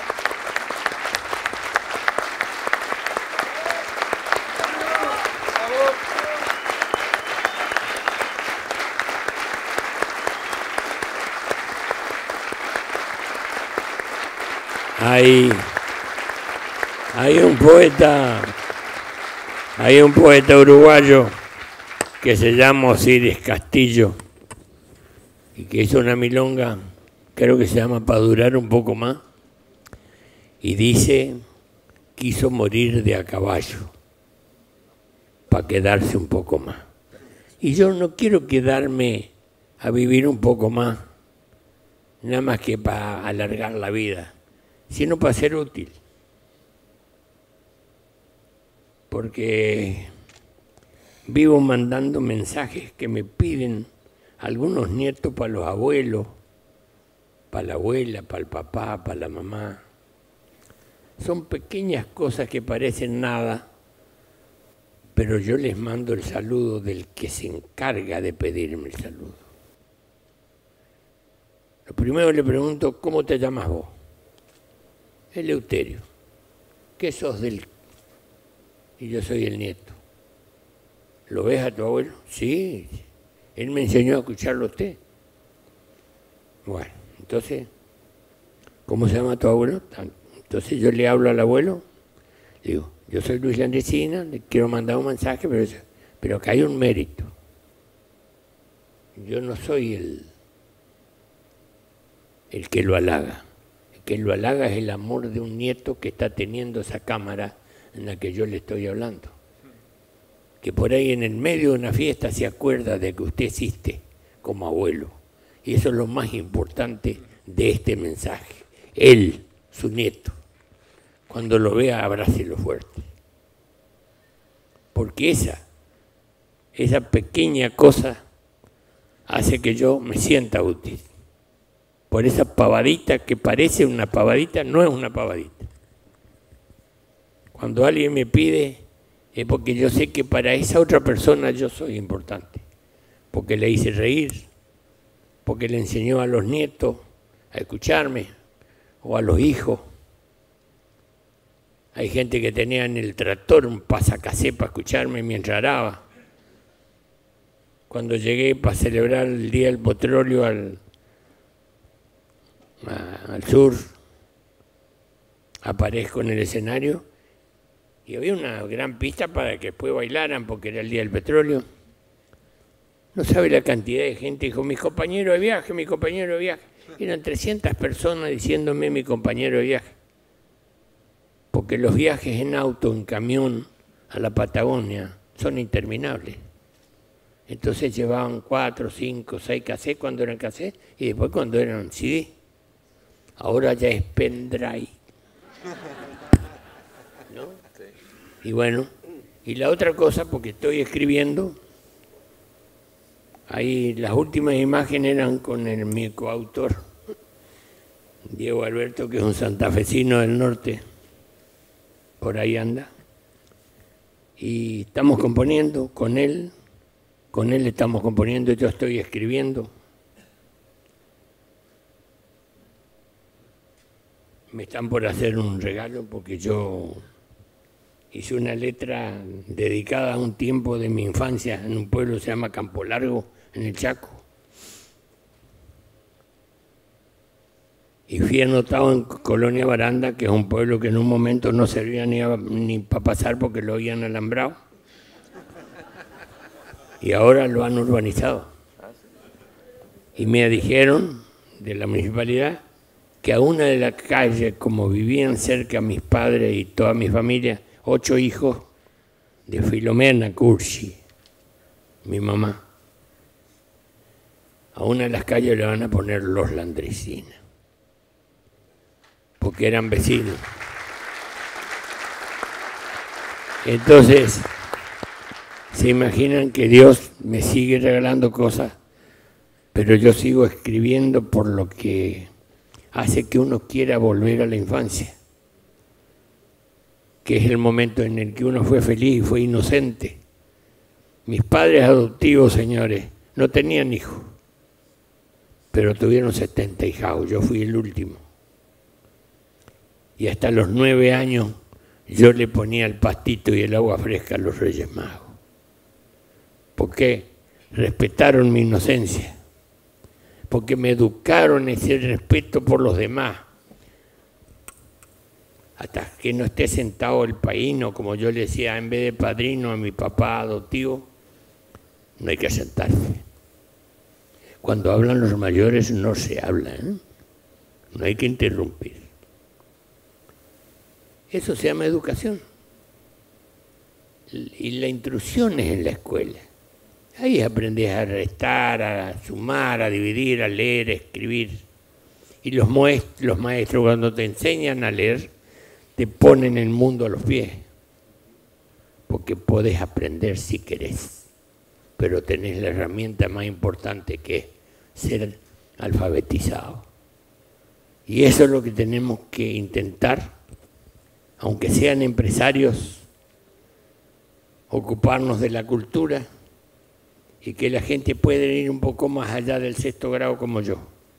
Hay, hay un poeta, hay un poeta uruguayo que se llama Osiris Castillo y que hizo una milonga, creo que se llama Para durar un poco más, y dice, quiso morir de a caballo para quedarse un poco más. Y yo no quiero quedarme a vivir un poco más, nada más que para alargar la vida, sino para ser útil. Porque vivo mandando mensajes que me piden algunos nietos para los abuelos, para la abuela, para el papá, para la mamá. Son pequeñas cosas que parecen nada, pero yo les mando el saludo del que se encarga de pedirme el saludo. Lo primero le pregunto, ¿cómo te llamas vos? Eleuterio. ¿Qué sos del...? Y yo soy el nieto. ¿Lo ves a tu abuelo? Sí, él me enseñó a escucharlo a usted. Bueno, entonces, ¿cómo se llama tu abuelo? Entonces yo le hablo al abuelo, le digo, yo soy Luis Landresina, le quiero mandar un mensaje, pero, pero acá hay un mérito. Yo no soy el, el que lo halaga. El que lo halaga es el amor de un nieto que está teniendo esa cámara en la que yo le estoy hablando. Que por ahí en el medio de una fiesta se acuerda de que usted existe como abuelo. Y eso es lo más importante de este mensaje. Él, su nieto, cuando lo vea, abrácelo fuerte. Porque esa, esa pequeña cosa hace que yo me sienta útil. Por esa pavadita que parece una pavadita, no es una pavadita. Cuando alguien me pide, es porque yo sé que para esa otra persona yo soy importante. Porque le hice reír, porque le enseñó a los nietos a escucharme, o a los hijos. Hay gente que tenía en el tractor un pasacasé para escucharme mientras araba. Cuando llegué para celebrar el Día del Petróleo al, a, al sur, aparezco en el escenario y había una gran pista para que después bailaran porque era el Día del Petróleo. No sabe la cantidad de gente, dijo, mi compañero de viaje, mi compañero de viaje. Eran trescientas personas diciéndome mi compañero de viaje. Porque los viajes en auto, en camión, a la Patagonia, son interminables. Entonces llevaban cuatro, cinco, seis cassettes cuando eran cassettes y después cuando eran C D. Ahora ya es pendrive. ¿No? Y bueno, y la otra cosa, porque estoy escribiendo, ahí las últimas imágenes eran con el, mi coautor, Diego Alberto, que es un santafesino del norte, por ahí anda. Y estamos componiendo con él, con él estamos componiendo, yo estoy escribiendo. Me están por hacer un regalo porque yo hice una letra dedicada a un tiempo de mi infancia en un pueblo que se llama Campo Largo, en el Chaco. Y fui anotado en Colonia Baranda, que es un pueblo que en un momento no servía ni, ni para pasar porque lo habían alambrado. Y ahora lo han urbanizado. Y me dijeron de la municipalidad que a una de las calles, como vivían cerca mis padres y toda mi familia, ocho hijos de Filomena Cursi, mi mamá, a una de las calles le van a poner Los Landrecinas, porque eran vecinos. Entonces, se imaginan que Dios me sigue regalando cosas, pero yo sigo escribiendo por lo que hace que uno quiera volver a la infancia, que es el momento en el que uno fue feliz y fue inocente. Mis padres adoptivos, señores, no tenían hijos, pero tuvieron setenta hijados, yo fui el último. Y hasta los nueve años yo le ponía el pastito y el agua fresca a los Reyes Magos. Porque respetaron mi inocencia, porque me educaron ese respeto por los demás. Hasta que no esté sentado el paíno, como yo le decía, en vez de padrino a mi papá adoptivo, no hay que sentarse. Cuando hablan los mayores no se habla, ¿eh? No hay que interrumpir. Eso se llama educación. Y la intrusión es en la escuela. Ahí aprendes a restar, a sumar, a dividir, a leer, a escribir. Y los maestros, los maestros cuando te enseñan a leer, te ponen el mundo a los pies. Porque podés aprender si querés. Pero tenés la herramienta más importante que es ser alfabetizado. Y eso es lo que tenemos que intentar, aunque sean empresarios, ocuparnos de la cultura y que la gente pueda ir un poco más allá del sexto grado como yo.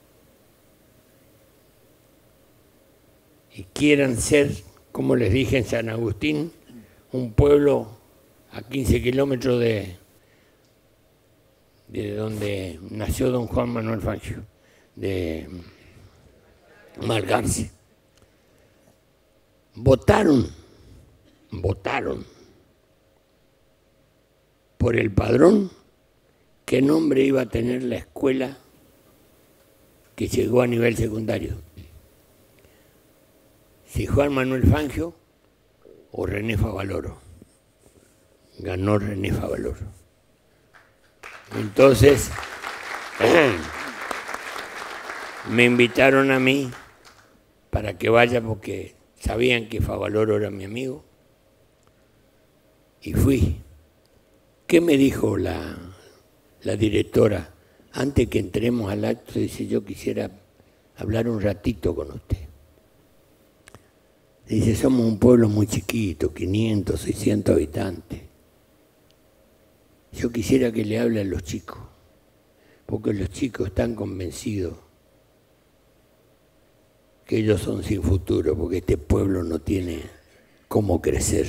Y quieran ser, como les dije en San Agustín, un pueblo a quince kilómetros de, de donde nació don Juan Manuel Fangio, de Malgarce. Votaron, votaron por el padrón qué nombre iba a tener la escuela que llegó a nivel secundario. Si Juan Manuel Fangio o René Favaloro. Ganó René Favaloro. Entonces, me invitaron a mí para que vaya porque sabían que Favaloro era mi amigo. Y fui. ¿Qué me dijo la, la directora antes que entremos al acto, dice, yo quisiera hablar un ratito con usted. Dice, somos un pueblo muy chiquito, quinientos, seiscientos habitantes. Yo quisiera que le hable a los chicos, porque los chicos están convencidos que ellos son sin futuro, porque este pueblo no tiene cómo crecer.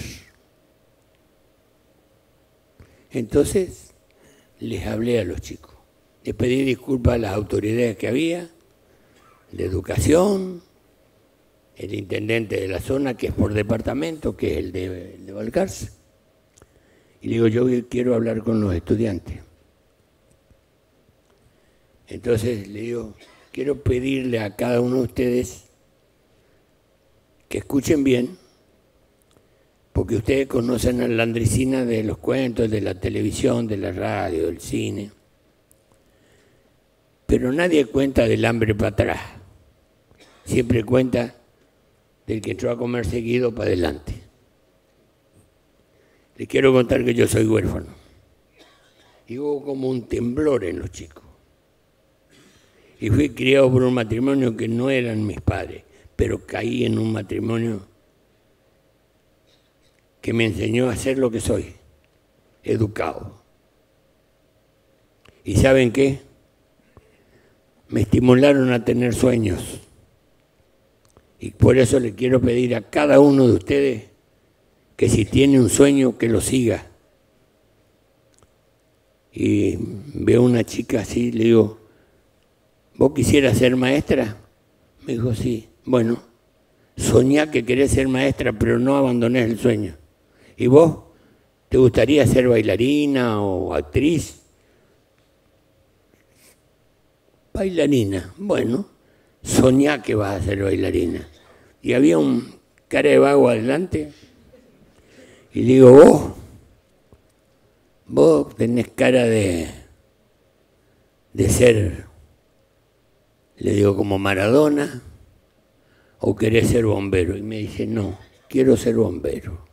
Entonces, les hablé a los chicos. Les pedí disculpas a las autoridades que había, de educación, el intendente de la zona, que es por departamento, que es el de, el de Balcarce. Y le digo, yo quiero hablar con los estudiantes. Entonces le digo, quiero pedirle a cada uno de ustedes que escuchen bien, porque ustedes conocen a la Landricina de los cuentos, de la televisión, de la radio, del cine, pero nadie cuenta del hambre para atrás, siempre cuenta del que entró a comer seguido para adelante. Les quiero contar que yo soy huérfano, y hubo como un temblor en los chicos, y fui criado por un matrimonio que no eran mis padres, pero caí en un matrimonio que me enseñó a ser lo que soy, educado. ¿Y saben qué? Me estimularon a tener sueños. Y por eso le quiero pedir a cada uno de ustedes que si tiene un sueño, que lo siga. Y veo una chica así, le digo, ¿vos quisieras ser maestra? Me dijo, sí. Bueno, soñá que querés ser maestra, pero no abandonés el sueño. ¿Y vos? ¿Te gustaría ser bailarina o actriz? Bailarina. Bueno, soñá que vas a ser bailarina. Y había un cara de vago adelante. Y le digo, vos, vos tenés cara de, de ser, le digo, como Maradona, o querés ser bombero. Y me dice, no, quiero ser bombero.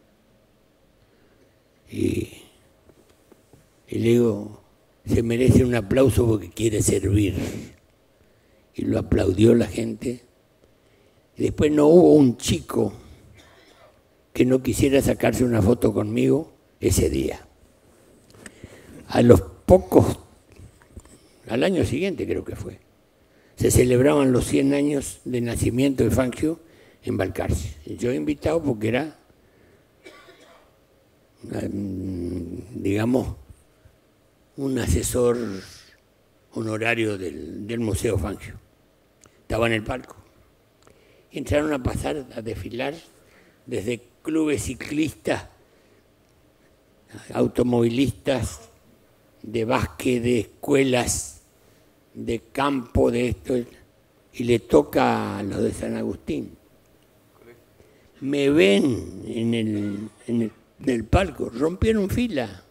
Y, y le digo, se merece un aplauso porque quiere servir. Y lo aplaudió la gente. Y después no hubo un chico que no quisiera sacarse una foto conmigo ese día. A los pocos, al año siguiente creo que fue, se celebraban los cien años de nacimiento de Fangio en Balcarce. Yo he invitado porque era, digamos, un asesor honorario del, del Museo Fangio. Estaba en el palco. Y entraron a pasar, a desfilar, desde clubes ciclistas, automovilistas, de básquet, de escuelas, de campo, de esto, y le toca a los de San Agustín. Me ven en el, en el, en el palco, rompieron fila.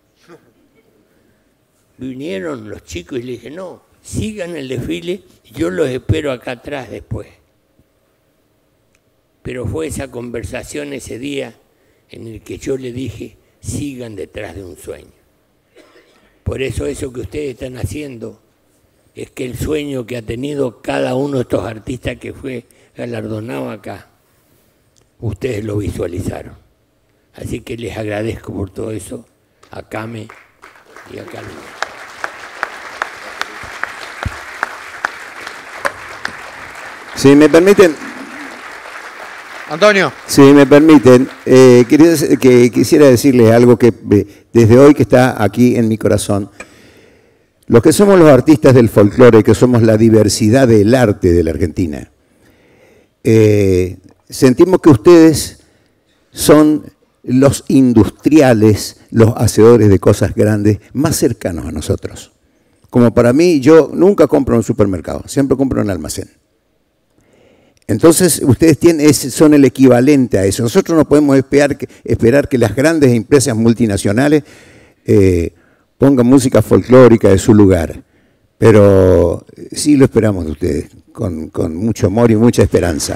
Vinieron los chicos y le dije, no, sigan el desfile, yo los espero acá atrás después. Pero fue esa conversación ese día en el que yo le dije, sigan detrás de un sueño. Por eso eso que ustedes están haciendo es que el sueño que ha tenido cada uno de estos artistas que fue galardonado acá, ustedes lo visualizaron. Así que les agradezco por todo eso a Came y a Carmen. Si me permiten... Antonio. Si me permiten, eh, quería, que, quisiera decirles algo que desde hoy que está aquí en mi corazón. Los que somos los artistas del folclore, que somos la diversidad del arte de la Argentina, eh, sentimos que ustedes son los industriales, los hacedores de cosas grandes, más cercanos a nosotros. Como para mí, yo nunca compro en un supermercado, siempre compro en un almacén. Entonces, ustedes tienen, son el equivalente a eso. Nosotros no podemos esperar que, esperar que las grandes empresas multinacionales eh, pongan música folclórica de su lugar, pero sí lo esperamos de ustedes, con, con mucho amor y mucha esperanza.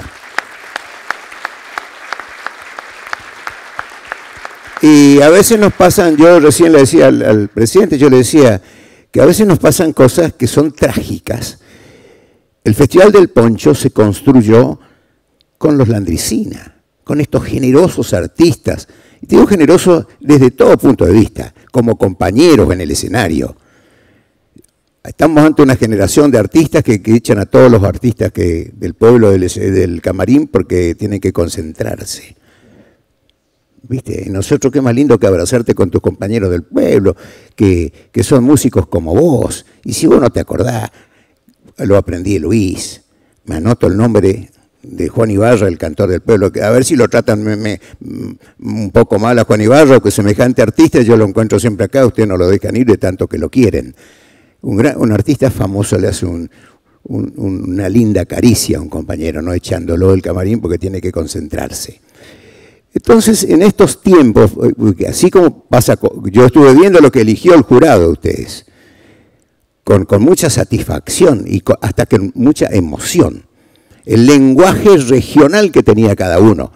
Y a veces nos pasan, yo recién le decía al, al presidente, yo le decía que a veces nos pasan cosas que son trágicas. El Festival del Poncho se construyó con los Landricina, con estos generosos artistas. Y te digo generosos desde todo punto de vista, como compañeros en el escenario. Estamos ante una generación de artistas que, que echan a todos los artistas que, del pueblo del, del camarín porque tienen que concentrarse. ¿Viste? Y nosotros qué más lindo que abrazarte con tus compañeros del pueblo, que, que son músicos como vos. Y si vos no te acordás, lo aprendí de Luis. Me anoto el nombre de Juan Ibarra, el cantor del pueblo, que a ver si lo tratan me, me, un poco mal a Juan Ibarra, que semejante artista, yo lo encuentro siempre acá, ustedes no lo dejan ir de tanto que lo quieren. Un, gran, un artista famoso le hace un, un, una linda caricia a un compañero, no echándolo del camarín porque tiene que concentrarse. Entonces, en estos tiempos, así como pasa, yo estuve viendo lo que eligió el jurado de ustedes, con, con mucha satisfacción y con, hasta con mucha emoción. El lenguaje regional que tenía cada uno.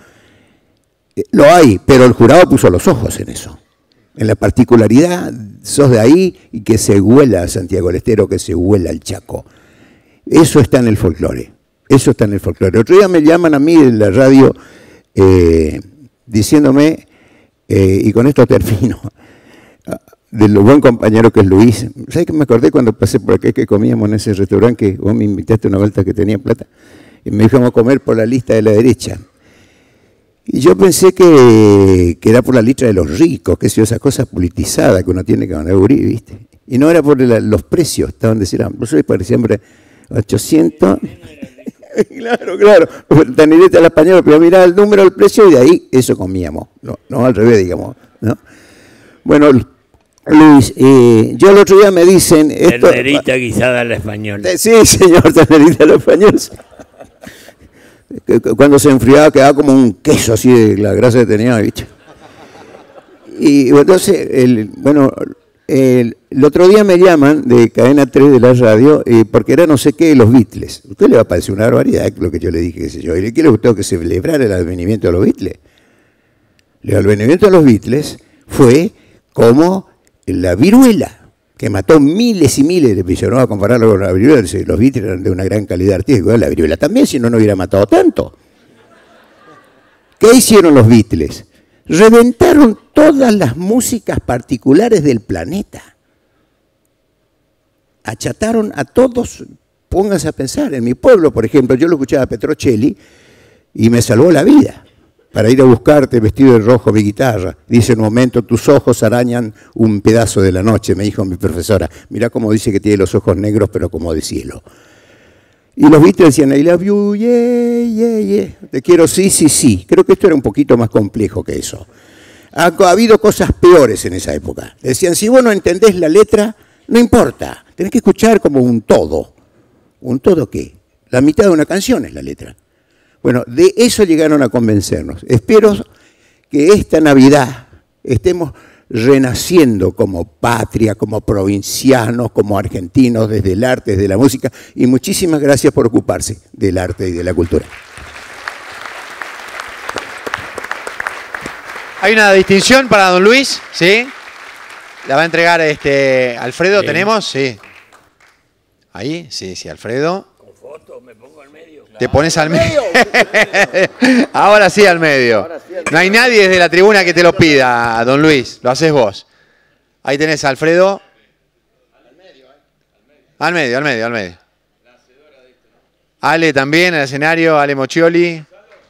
Lo hay, pero el jurado puso los ojos en eso. En la particularidad, sos de ahí y que se huela Santiago del Estero, que se huela el Chaco. Eso está en el folclore. Eso está en el folclore. Otro día me llaman a mí en la radio eh, diciéndome, eh, y con esto termino, de lo buen compañero que es Luis. ¿Sabes que me acordé cuando pasé por aquí que comíamos en ese restaurante que vos me invitaste una vuelta que tenía plata? Y me dijimos a comer por la lista de la derecha. Y yo pensé que, que era por la lista de los ricos, que es esa cosa politizada que uno tiene que aburrir, ¿viste? Y no era por la, los precios, estaban diciendo, por eso parecía siempre ochocientos. Claro, claro, tan directa al español, pero mirá el número, el precio y de ahí eso comíamos. No, no al revés, digamos, ¿no? Bueno, Luis, eh, yo el otro día me dicen... Esto, ternerita guisada a la española. Sí, señor, ternerita a la española. Cuando se enfriaba quedaba como un queso así de la grasa que tenía, ¿viste? Y entonces, el, bueno, el, el otro día me llaman de Cadena tres de la radio, eh, porque era no sé qué de los Beatles. A usted le va a parecer una barbaridad lo que yo le dije, qué sé yo. ¿Y qué le gustó que se celebrara el advenimiento de los Beatles? El advenimiento de los Beatles fue como la viruela, que mató miles y miles de personas. No va a compararlo con la viruela, los Beatles eran de una gran calidad artística, la viruela también, si no, no hubiera matado tanto. ¿Qué hicieron los Beatles? Reventaron todas las músicas particulares del planeta. Achataron a todos, pónganse a pensar, en mi pueblo, por ejemplo, yo lo escuchaba a Petrocelli y me salvó la vida. Para ir a buscarte vestido de rojo mi guitarra. Dice en un momento, tus ojos arañan un pedazo de la noche, me dijo mi profesora. Mirá cómo dice que tiene los ojos negros, pero como de cielo. Y los Beatles decían, I love you, yeah, yeah, yeah. Te quiero, sí, sí, sí. Creo que esto era un poquito más complejo que eso. Ha, ha habido cosas peores en esa época. Decían, si vos no entendés la letra, no importa. Tenés que escuchar como un todo. ¿Un todo qué? La mitad de una canción es la letra. Bueno, de eso llegaron a convencernos. Espero que esta Navidad estemos renaciendo como patria, como provincianos, como argentinos, desde el arte, desde la música, y muchísimas gracias por ocuparse del arte y de la cultura. Hay una distinción para don Luis, ¿sí? La va a entregar este Alfredo, sí. ¿Tenemos? Sí. Ahí, sí, sí, Alfredo. Con fotos, me pongo al medio. Te pones al medio. Ahora sí al medio. No hay nadie desde la tribuna que te lo pida, don Luis. Lo haces vos. Ahí tenés a Alfredo. Al medio, al medio, al medio. Ale también, en el escenario, Ale Moccioli.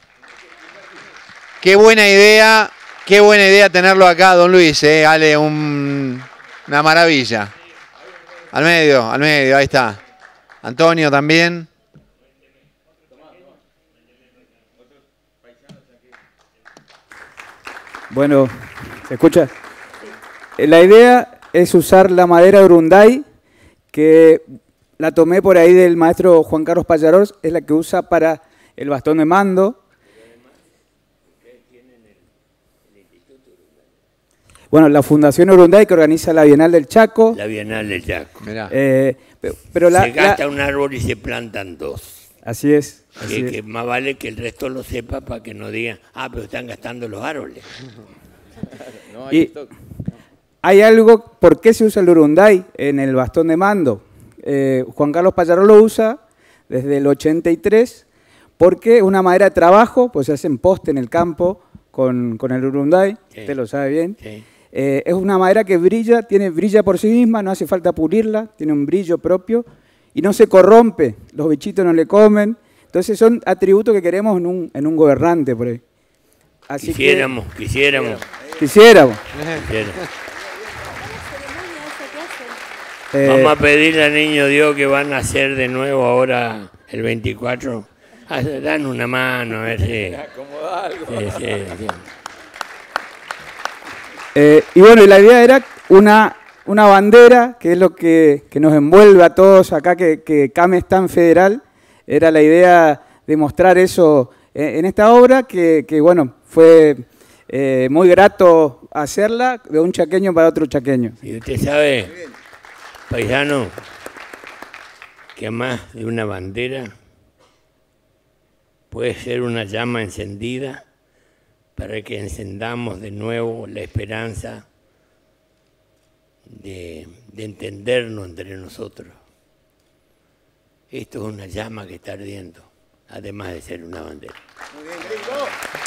Qué buena idea, qué buena idea tenerlo acá, don Luis, eh. Ale, un, una maravilla. Al medio, al medio, ahí está. Antonio también. Bueno, ¿se escucha? La idea es usar la madera de Urunday, que la tomé por ahí del maestro Juan Carlos Pallarós, es la que usa para el bastón de mando. Bueno, la Fundación Urunday, que organiza la Bienal del Chaco. La Bienal del Chaco. Eh, pero, pero la, se gasta la... un árbol y se plantan dos. Así es. Así que, es. que más vale que el resto lo sepa para que no digan, ah, pero están gastando los árboles. Y hay algo, ¿por qué se usa el urunday en el bastón de mando? Eh, Juan Carlos Pallarol lo usa desde el ochenta y tres porque es una madera de trabajo, pues se hacen poste en el campo con, con el urunday, sí. Usted lo sabe bien. Sí. Eh, es una madera que brilla, tiene brilla por sí misma, no hace falta pulirla, tiene un brillo propio y no se corrompe, los bichitos no le comen. Entonces son atributos que queremos en un, en un gobernante por ahí. Así quisiéramos, que, quisiéramos. Quisiéramos. Quisiéramos. Eh, Vamos a pedirle al niño Dios que van a hacer de nuevo ahora el veinticuatro. Dan una mano, a ver si... Sí, sí, sí. Eh, y bueno, y la idea era una, una bandera, que es lo que, que nos envuelve a todos acá, que, que C A M es tan federal. Era la idea de mostrar eso en, en esta obra, que, que bueno, fue eh, muy grato hacerla de un chaqueño para otro chaqueño. Y usted sabe, paisano, que más de una bandera puede ser una llama encendida para que encendamos de nuevo la esperanza de, de entendernos entre nosotros. Esto es una llama que está ardiendo, además de ser una bandera. Muy bien, gringo.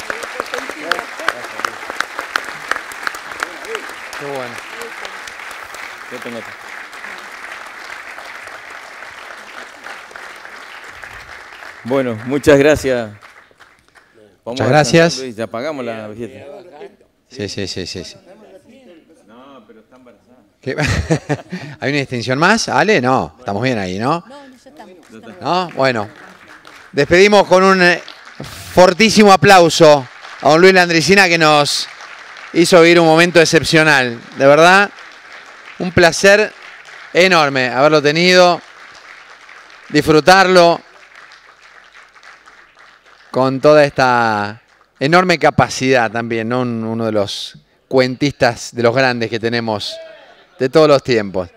Qué bueno. Yo tengo otro. Bueno, muchas gracias. Vamos muchas gracias. Luis, ya apagamos la fiesta. Sí, sí, sí, sí, sí. No, pero está embarazada. ¿Hay una distinción más, Ale? No, estamos bien ahí, ¿no? No, no estamos. ¿No? Bueno, despedimos con un fortísimo aplauso a don Luis Landricina, que nos hizo vivir un momento excepcional. De verdad, un placer enorme haberlo tenido, disfrutarlo con toda esta enorme capacidad también, ¿no? Uno de los cuentistas de los grandes que tenemos de todos los tiempos.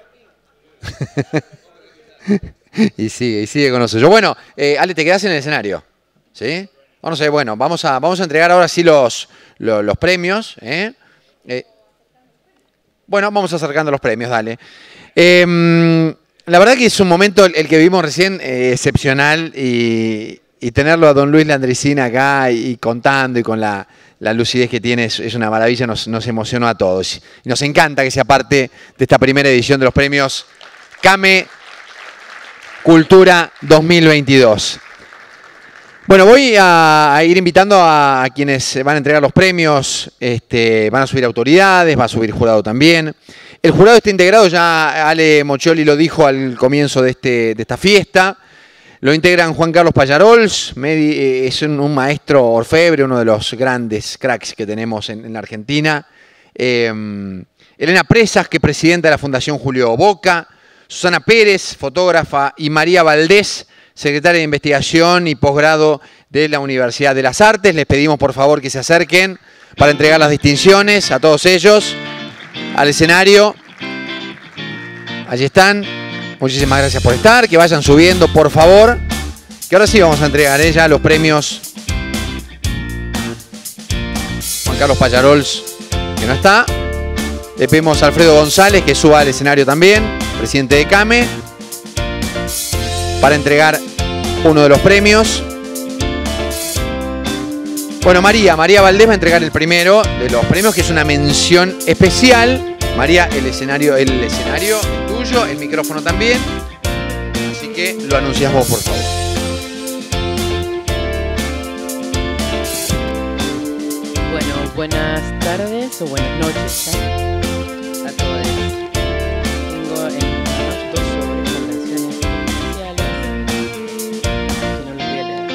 y sigue, y sigue con nosotros. Bueno, eh, Ale, te quedás en el escenario, ¿sí? Vamos a, bueno, vamos a, vamos a entregar ahora sí los, los, los premios. ¿eh? Eh, bueno, vamos acercando los premios, dale. Eh, la verdad que es un momento, el, el que vimos recién, eh, excepcional, y... Y tenerlo a don Luis Landricina acá y, y contando y con la, la lucidez que tiene es, es una maravilla, nos, nos emocionó a todos. Y nos encanta que sea parte de esta primera edición de los premios C A M E Cultura dos mil veintidós. Bueno, voy a, a ir invitando a, a quienes van a entregar los premios, este, van a subir autoridades, va a subir jurado también. El jurado está integrado, ya Ale Moccioli lo dijo al comienzo de, este, de esta fiesta. Lo integran Juan Carlos Pallarols, es un, un maestro orfebre, uno de los grandes cracks que tenemos en, en la Argentina. Eh, Elena Presas, que es presidenta de la Fundación Julio Boca. Susana Pérez, fotógrafa. Y María Valdés, secretaria de Investigación y Posgrado de la Universidad de las Artes. Les pedimos por favor que se acerquen para entregar las distinciones a todos ellos al escenario. Allí están. Muchísimas gracias por estar, que vayan subiendo, por favor. Que ahora sí vamos a entregar ¿eh? ya los premios. Juan Carlos Pallarols, que no está. Le pedimos a Alfredo González, que suba al escenario también, presidente de C A M E, para entregar uno de los premios. Bueno, María, María Valdés va a entregar el primero de los premios, que es una mención especial. María, el escenario, el escenario es tuyo, el micrófono también. Así que lo anuncias vos, por favor. Bueno, buenas tardes o buenas noches ¿eh? a todos. Tengo en manos dos sobres con menciones especiales, que no los voy a leer.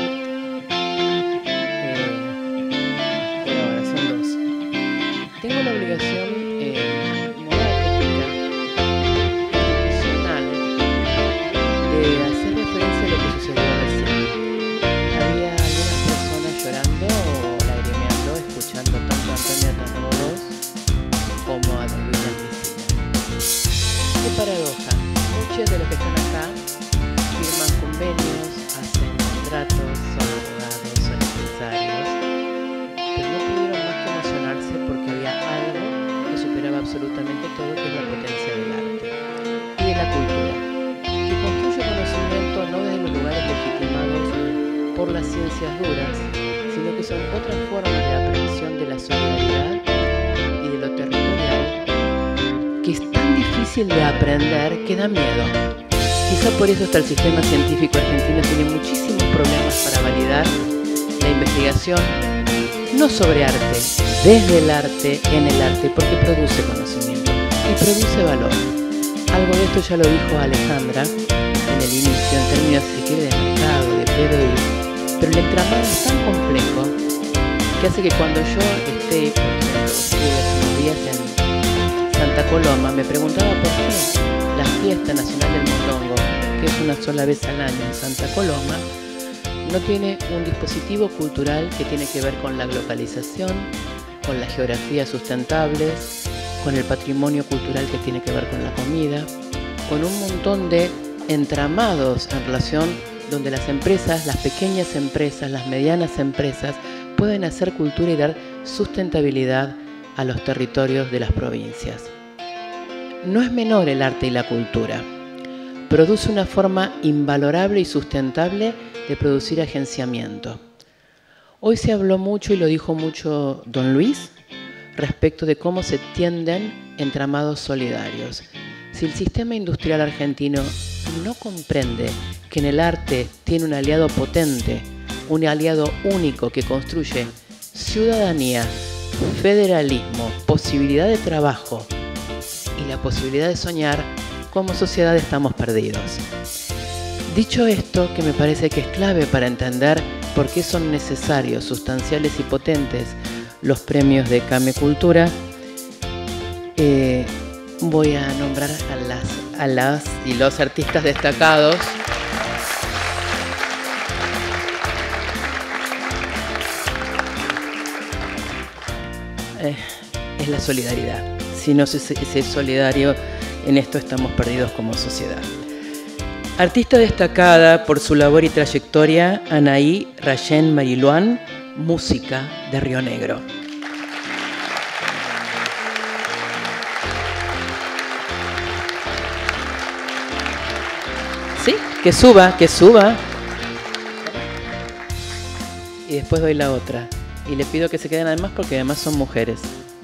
Eh, pero ahora son dos. Tengo la obligación paradoja. Muchos de los que están acá firman convenios, hacen contratos, son abogados, son empresarios, pero no pudieron más que emocionarse porque había algo que superaba absolutamente todo por las ciencias duras, sino que son otras formas de aprehensión de la solidaridad y de lo territorial, que es tan difícil de aprender que da miedo. Quizá por eso hasta el sistema científico argentino tiene muchísimos problemas para validar la investigación, no sobre arte, desde el arte, en el arte, porque produce conocimiento y produce valor. Algo de esto ya lo dijo Alejandra en el inicio, en términos, si quiere, de mercado, de P B I, pero el entramado es tan complejo que hace que cuando yo esté, por ejemplo, estuve hace unos días en Santa Coloma, me preguntaba por qué la fiesta nacional del mondongo, que es una sola vez al año en Santa Coloma, no tiene un dispositivo cultural que tiene que ver con la globalización, con las geografías sustentables, con el patrimonio cultural que tiene que ver con la comida, con un montón de entramados en relación donde las empresas, las pequeñas empresas, las medianas empresas, pueden hacer cultura y dar sustentabilidad a los territorios de las provincias. No es menor el arte y la cultura. Produce una forma invalorable y sustentable de producir agenciamiento. Hoy se habló mucho, y lo dijo mucho don Luis, respecto de cómo se tienden entramados solidarios. Si el sistema industrial argentino no comprende que en el arte tiene un aliado potente, un aliado único que construye ciudadanía, federalismo, posibilidad de trabajo y la posibilidad de soñar, como sociedad estamos perdidos. Dicho esto, que me parece que es clave para entender por qué son necesarios, sustanciales y potentes los premios de Camecultura, eh, voy a nombrar a las, a las y los artistas destacados. Eh, es la solidaridad. Si no se, se es solidario, en esto estamos perdidos como sociedad. Artista destacada por su labor y trayectoria, Anaí Rayén Mariluán, música de Río Negro. ¿Sí? Que suba, que suba. Y después doy la otra. Y le pido que se queden además porque además son mujeres.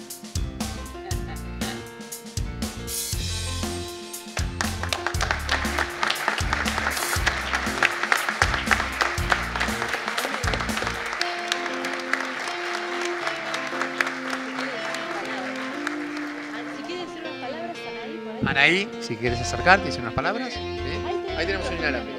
Anaí, si quieres acercarte y decir unas palabras. ¿Sí? Ahí tenemos un inalámbrico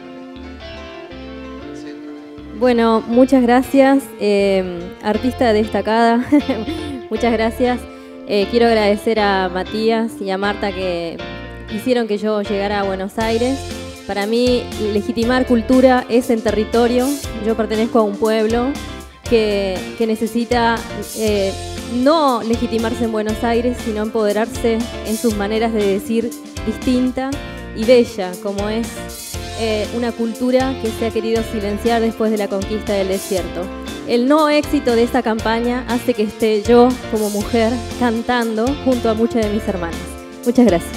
también. Bueno, muchas gracias, eh, artista destacada, muchas gracias. Eh, quiero agradecer a Matías y a Marta que hicieron que yo llegara a Buenos Aires. Para mí, legitimar cultura es en territorio. Yo pertenezco a un pueblo que, que necesita eh, no legitimarse en Buenos Aires, sino empoderarse en sus maneras de decir distinta y bella, como es eh, una cultura que se ha querido silenciar después de la conquista del desierto. El no éxito de esta campaña hace que esté yo, como mujer, cantando junto a muchas de mis hermanas. Muchas gracias.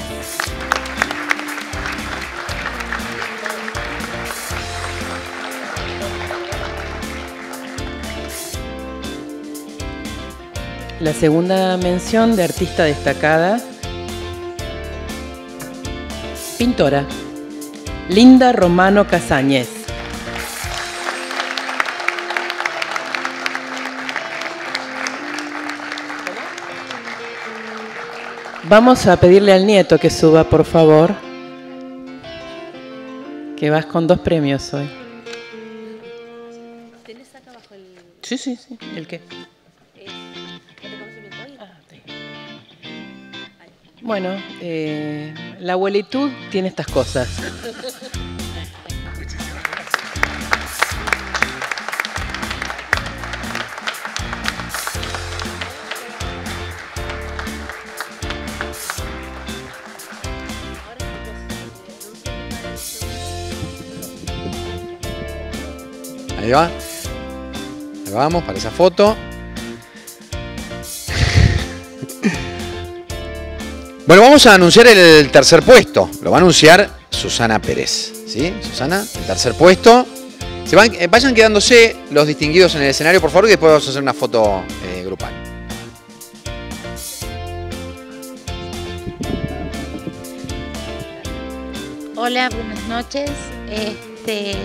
La segunda mención de artista destacada, pintora, Linda Romano Casañez. Vamos a pedirle al nieto que suba, por favor, que vas con dos premios hoy. ¿Tenés acá abajo el...? Sí, sí, sí. ¿El qué? Bueno, eh, la abuelitud tiene estas cosas. Ahí va. Ahí vamos para esa foto. Bueno, vamos a anunciar el tercer puesto. Lo va a anunciar Susana Pérez. ¿Sí? Susana, el tercer puesto. Se van, eh, vayan quedándose los distinguidos en el escenario, por favor, y después vamos a hacer una foto eh, grupal. Hola, buenas noches. Este,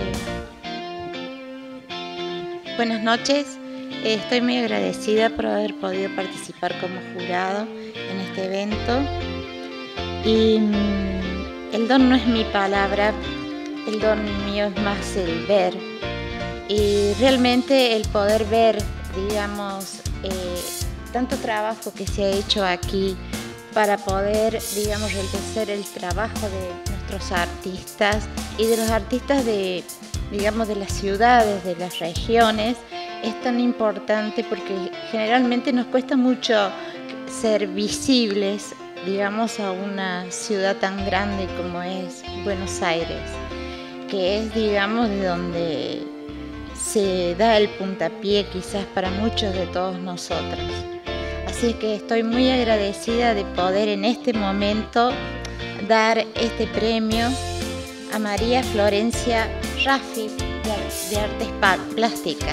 buenas noches. Estoy muy agradecida por haber podido participar como jurado en este evento. Y mm, el don no es mi palabra, el don mío es más el ver. Y realmente el poder ver, digamos, eh, tanto trabajo que se ha hecho aquí para poder, digamos, enaltecer el trabajo de nuestros artistas y de los artistas de, digamos, de las ciudades, de las regiones, es tan importante porque generalmente nos cuesta mucho ser visibles, digamos, a una ciudad tan grande como es Buenos Aires, que es, digamos, de donde se da el puntapié quizás para muchos de todos nosotros. Así que estoy muy agradecida de poder en este momento dar este premio a María Florencia Raffi de, de Artes Plásticas.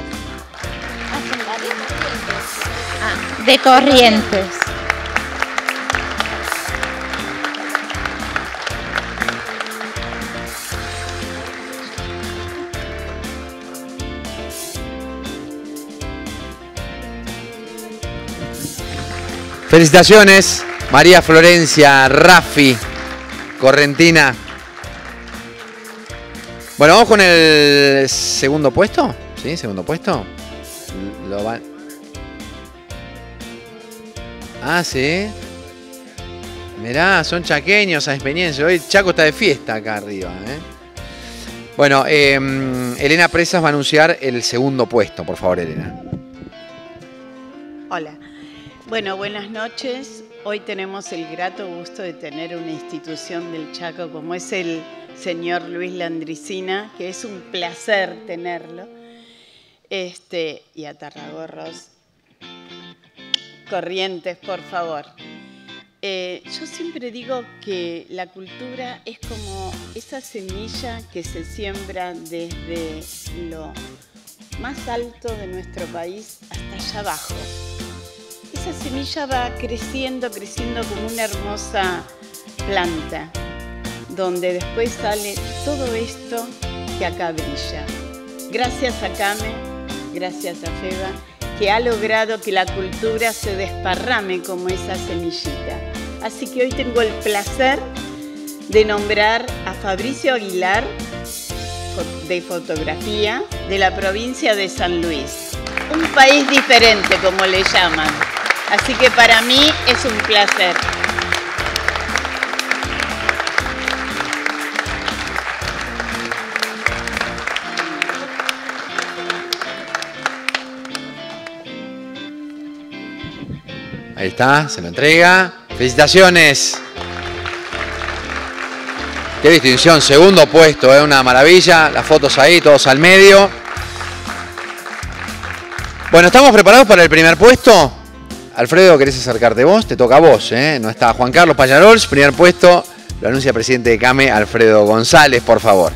Ah, de Corrientes. Felicitaciones, María Florencia Raffi, correntina. Bueno, vamos con el segundo puesto. ¿Sí? Segundo puesto. Lo van... Ah, sí. Mirá, son chaqueños, sanpeñenses. Hoy Chaco está de fiesta acá arriba, ¿eh? Bueno, eh, Elena Presas va a anunciar el segundo puesto. Por favor, Elena. Hola. Bueno, buenas noches. Hoy tenemos el grato gusto de tener una institución del Chaco como es el señor Luis Landricina, que es un placer tenerlo. Este, y a Tarragorros. Corrientes, por favor. Eh, yo siempre digo que la cultura es como esa semilla que se siembra desde lo más alto de nuestro país hasta allá abajo. Esa semilla va creciendo, creciendo como una hermosa planta, donde después sale todo esto que acá brilla. Gracias a Came, gracias a Feba, que ha logrado que la cultura se desparrame como esa semillita. Así que hoy tengo el placer de nombrar a Fabricio Aguilar, de fotografía, de la provincia de San Luis. Un país diferente, como le llaman. Así que para mí es un placer. Ahí está, se lo entrega. ¡Felicitaciones! ¡Qué distinción! Segundo puesto, es ¿eh? Una maravilla. Las fotos ahí, todos al medio. Bueno, ¿estamos preparados para el primer puesto? Alfredo, ¿querés acercarte vos? Te toca a vos, ¿eh? No está Juan Carlos Pallarols, primer puesto. Lo anuncia el presidente de Came, Alfredo González, por favor.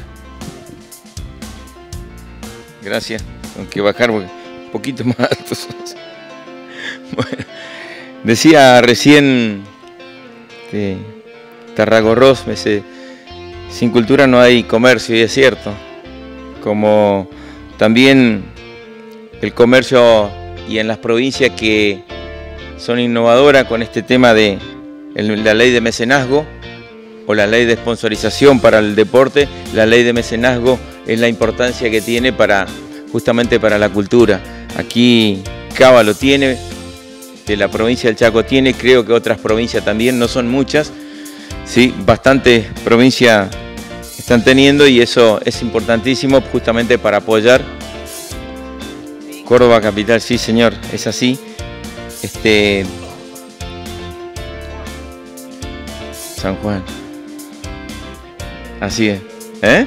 Gracias. Aunque bajar un poquito más altos. Bueno, decía recién este, Tarragorros, me dice, sin cultura no hay comercio, y es cierto. Como también el comercio y en las provincias que son innovadoras con este tema de la ley de mecenazgo o la ley de sponsorización para el deporte, la ley de mecenazgo es la importancia que tiene para justamente para la cultura. Aquí Cava lo tiene, de la provincia del Chaco tiene, creo que otras provincias también, no son muchas, sí, bastantes provincias están teniendo y eso es importantísimo justamente para apoyar. Córdoba capital, sí señor, es así. Este, San Juan. Así es. ¿Eh?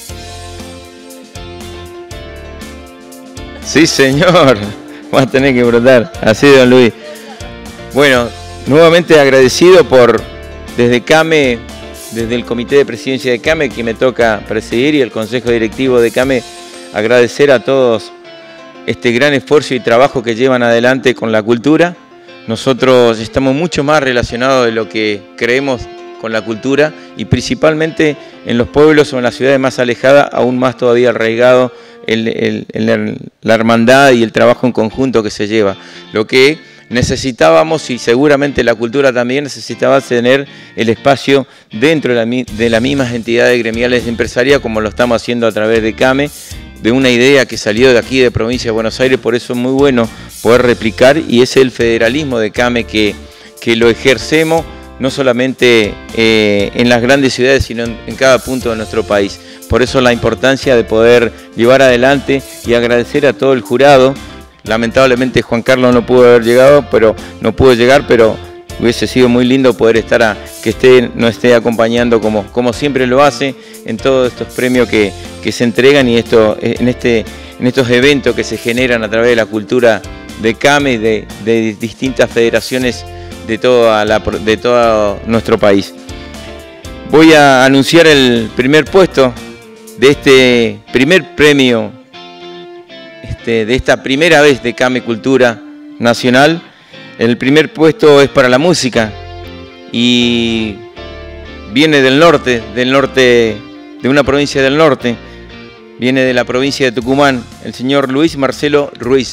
Sí, señor. Va a tener que brotar. Así, don Luis. Bueno, nuevamente agradecido por, desde Came, desde el Comité de Presidencia de Came, que me toca presidir, y el Consejo Directivo de Came, agradecer a todos este gran esfuerzo y trabajo que llevan adelante con la cultura. Nosotros estamos mucho más relacionados de lo que creemos con la cultura y principalmente en los pueblos o en las ciudades más alejadas, aún más todavía arraigado el, el, el, la hermandad y el trabajo en conjunto que se lleva. Lo que necesitábamos, y seguramente la cultura también necesitaba, tener el espacio dentro de, la, de las mismas entidades gremiales de empresaria, como lo estamos haciendo a través de CAME, de una idea que salió de aquí de Provincia de Buenos Aires. Por eso es muy bueno poder replicar, y es el federalismo de CAME que, que lo ejercemos no solamente eh, en las grandes ciudades, sino en, en cada punto de nuestro país. Por eso la importancia de poder llevar adelante, y agradecer a todo el jurado. Lamentablemente Juan Carlos no pudo haber llegado, pero no pudo llegar, pero hubiese sido muy lindo poder estar a, que esté, nos esté acompañando como, como siempre lo hace en todos estos premios que, que se entregan, y esto, en, este, en estos eventos que se generan a través de la cultura de CAME y de, de distintas federaciones de, toda la, de todo nuestro país. Voy a anunciar el primer puesto de este primer premio, este, de esta primera vez de CAME Cultura Nacional. El primer puesto es para la música y viene del norte, del norte, de una provincia del norte, viene de la provincia de Tucumán, el señor Luis Marcelo Ruiz.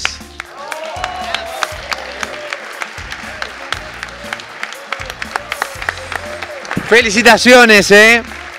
Felicitaciones, ¿eh?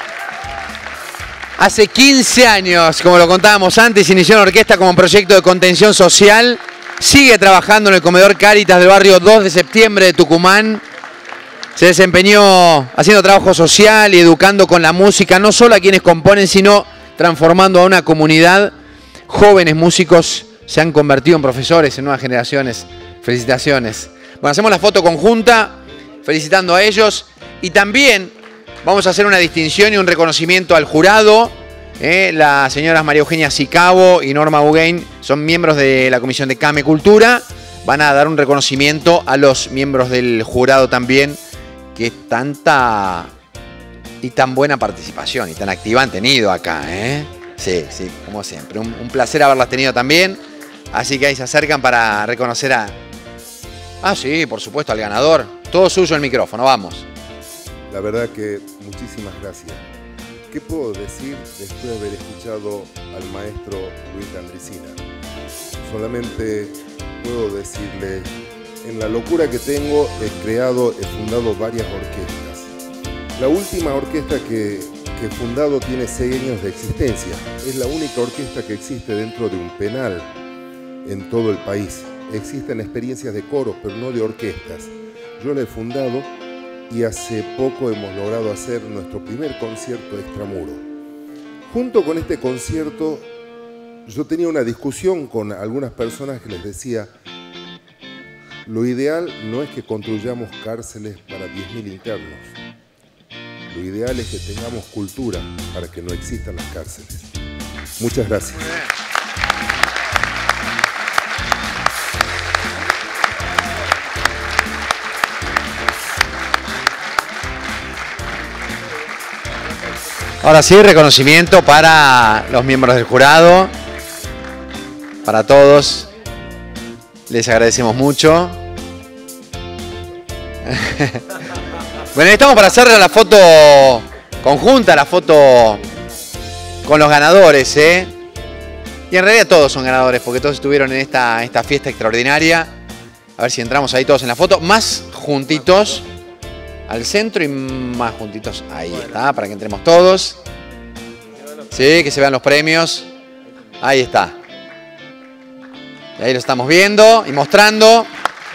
Hace quince años, como lo contábamos antes, inició en orquesta como proyecto de contención social. Sigue trabajando en el comedor Cáritas del barrio dos de septiembre de Tucumán. Se desempeñó haciendo trabajo social y educando con la música, no solo a quienes componen, sino transformando a una comunidad. Jóvenes músicos se han convertido en profesores en nuevas generaciones. Felicitaciones. Bueno, hacemos la foto conjunta felicitando a ellos. Y también vamos a hacer una distinción y un reconocimiento al jurado. Eh, las señoras María Eugenia Sicabo y Norma Bugain son miembros de la Comisión de CAME Cultura. Van a dar un reconocimiento a los miembros del jurado también, que tanta y tan buena participación y tan activa han tenido acá. ¿eh? Sí, sí, como siempre. Un, un placer haberlas tenido también. Así que ahí se acercan para reconocer a... Ah, sí, por supuesto, al ganador. Todo suyo el micrófono, vamos. La verdad que muchísimas gracias. ¿Qué puedo decir después de haber escuchado al maestro Luis Landricina? Solamente puedo decirle, en la locura que tengo, he creado, he fundado varias orquestas. La última orquesta que, que he fundado tiene seis años de existencia. Es la única orquesta que existe dentro de un penal en todo el país. Existen experiencias de coros, pero no de orquestas. Yo la he fundado y hace poco hemos logrado hacer nuestro primer concierto extramuro. Junto con este concierto, yo tenía una discusión con algunas personas que les decía, lo ideal no es que construyamos cárceles para diez mil internos. Lo ideal es que tengamos cultura para que no existan las cárceles. Muchas gracias. Ahora sí, reconocimiento para los miembros del jurado, para todos. Les agradecemos mucho. Bueno, estamos para hacer la foto conjunta, la foto con los ganadores, ¿eh? Y en realidad todos son ganadores, porque todos estuvieron en esta, esta fiesta extraordinaria. A ver si entramos ahí todos en la foto, más juntitos. Al centro y más juntitos. Ahí está, para que entremos todos. Sí, que se vean los premios. Ahí está. Y ahí lo estamos viendo y mostrando.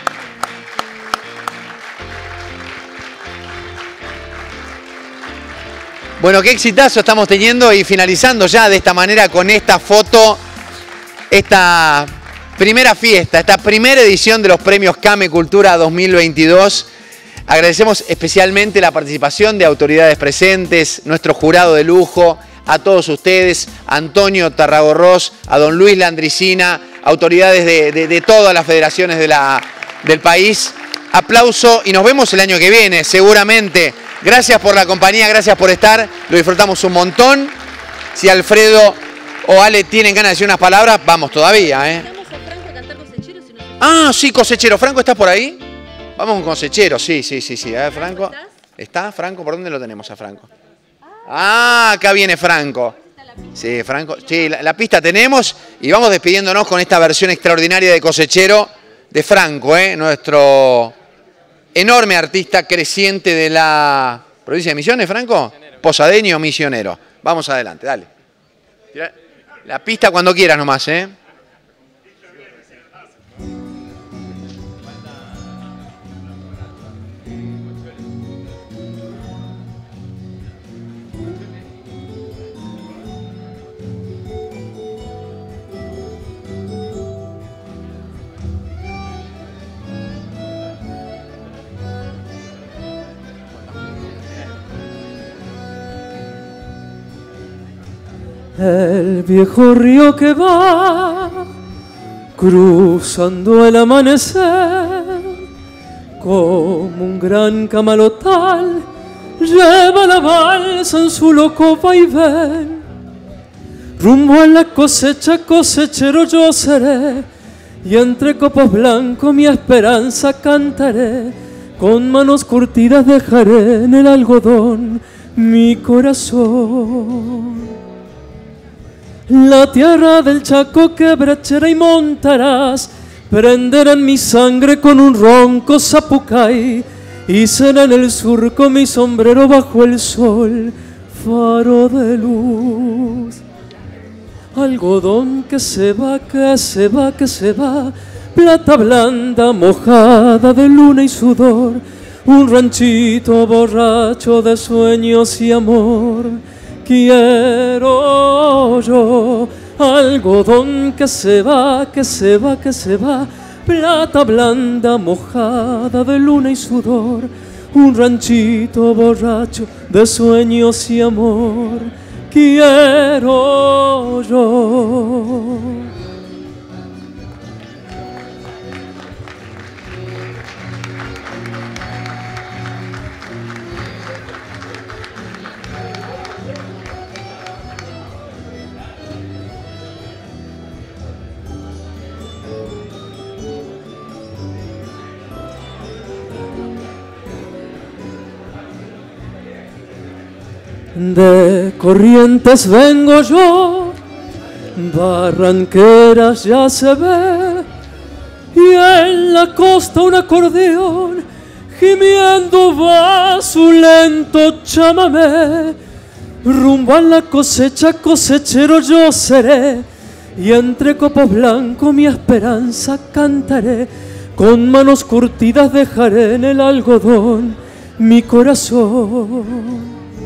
Bueno, qué exitazo estamos teniendo y finalizando ya de esta manera con esta foto, esta primera fiesta, esta primera edición de los premios CAME Cultura dos mil veintidós. Agradecemos especialmente la participación de autoridades presentes, nuestro jurado de lujo, a todos ustedes, a Antonio Tarragorros, a don Luis Landricina, autoridades de, de, de todas las federaciones de la, del país. Aplauso y nos vemos el año que viene, seguramente. Gracias por la compañía, gracias por estar, lo disfrutamos un montón. Si Alfredo o Ale tienen ganas de decir unas palabras, vamos todavía, ¿eh? Ah, sí, Cosechero. ¿Franco estás por ahí? Vamos con Cosechero, sí, sí, sí, sí. A ver, Franco. ¿Está Franco? ¿Por dónde lo tenemos a Franco? Ah, acá viene Franco. Sí, Franco. Sí, la, la pista tenemos y vamos despidiéndonos con esta versión extraordinaria de Cosechero de Franco, ¿eh? Nuestro enorme artista creciente de la provincia de Misiones, Franco. Posadeño misionero. Vamos adelante, dale. La pista cuando quieras nomás, ¿eh? El viejo río que va cruzando el amanecer, como un gran camalotal, lleva la balsa en su loco vaivén. Rumbo a la cosecha, cosechero yo seré, y entre copos blancos mi esperanza cantaré. Con manos curtidas dejaré en el algodón mi corazón. La tierra del Chaco quebrachera y montarás prenderán mi sangre con un ronco zapucay, y será en el surco mi sombrero bajo el sol, faro de luz. Algodón que se va, que se va, que se va, plata blanda mojada de luna y sudor, un ranchito borracho de sueños y amor. Quiero yo, algodón que se va, que se va, que se va, plata blanda mojada de luna y sudor, un ranchito borracho de sueños y amor. Quiero yo. De Corrientes vengo yo, Barranqueras ya se ve, y en la costa un acordeón gimiendo va su lento chamamé. Rumbo a la cosecha, cosechero yo seré, y entre copos blancos mi esperanza cantaré. Con manos curtidas dejaré en el algodón mi corazón.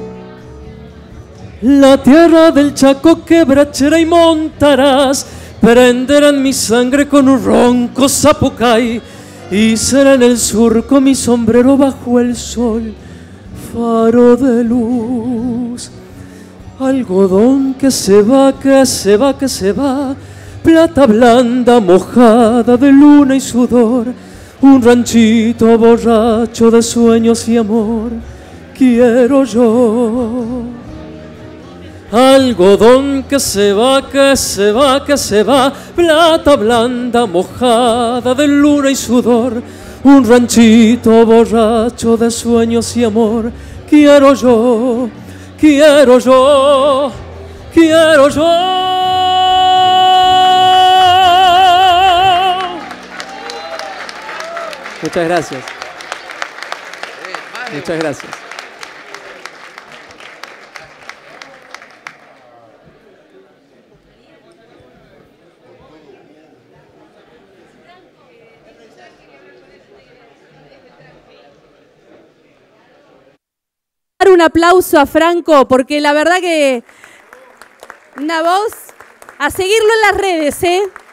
La tierra del Chaco quebrachera y montarás prenderán mi sangre con un ronco zapucay, y será en el surco mi sombrero bajo el sol, faro de luz. Algodón que se va, que se va, que se va, plata blanda mojada de luna y sudor, un ranchito borracho de sueños y amor. Quiero yo. Algodón que se va, que se va, que se va, plata blanda mojada de luna y sudor, un ranchito borracho de sueños y amor. Quiero yo, quiero yo, quiero yo. Muchas gracias. Muchas gracias. Un aplauso a Franco, porque la verdad que una voz, a seguirlo en las redes, ¿eh?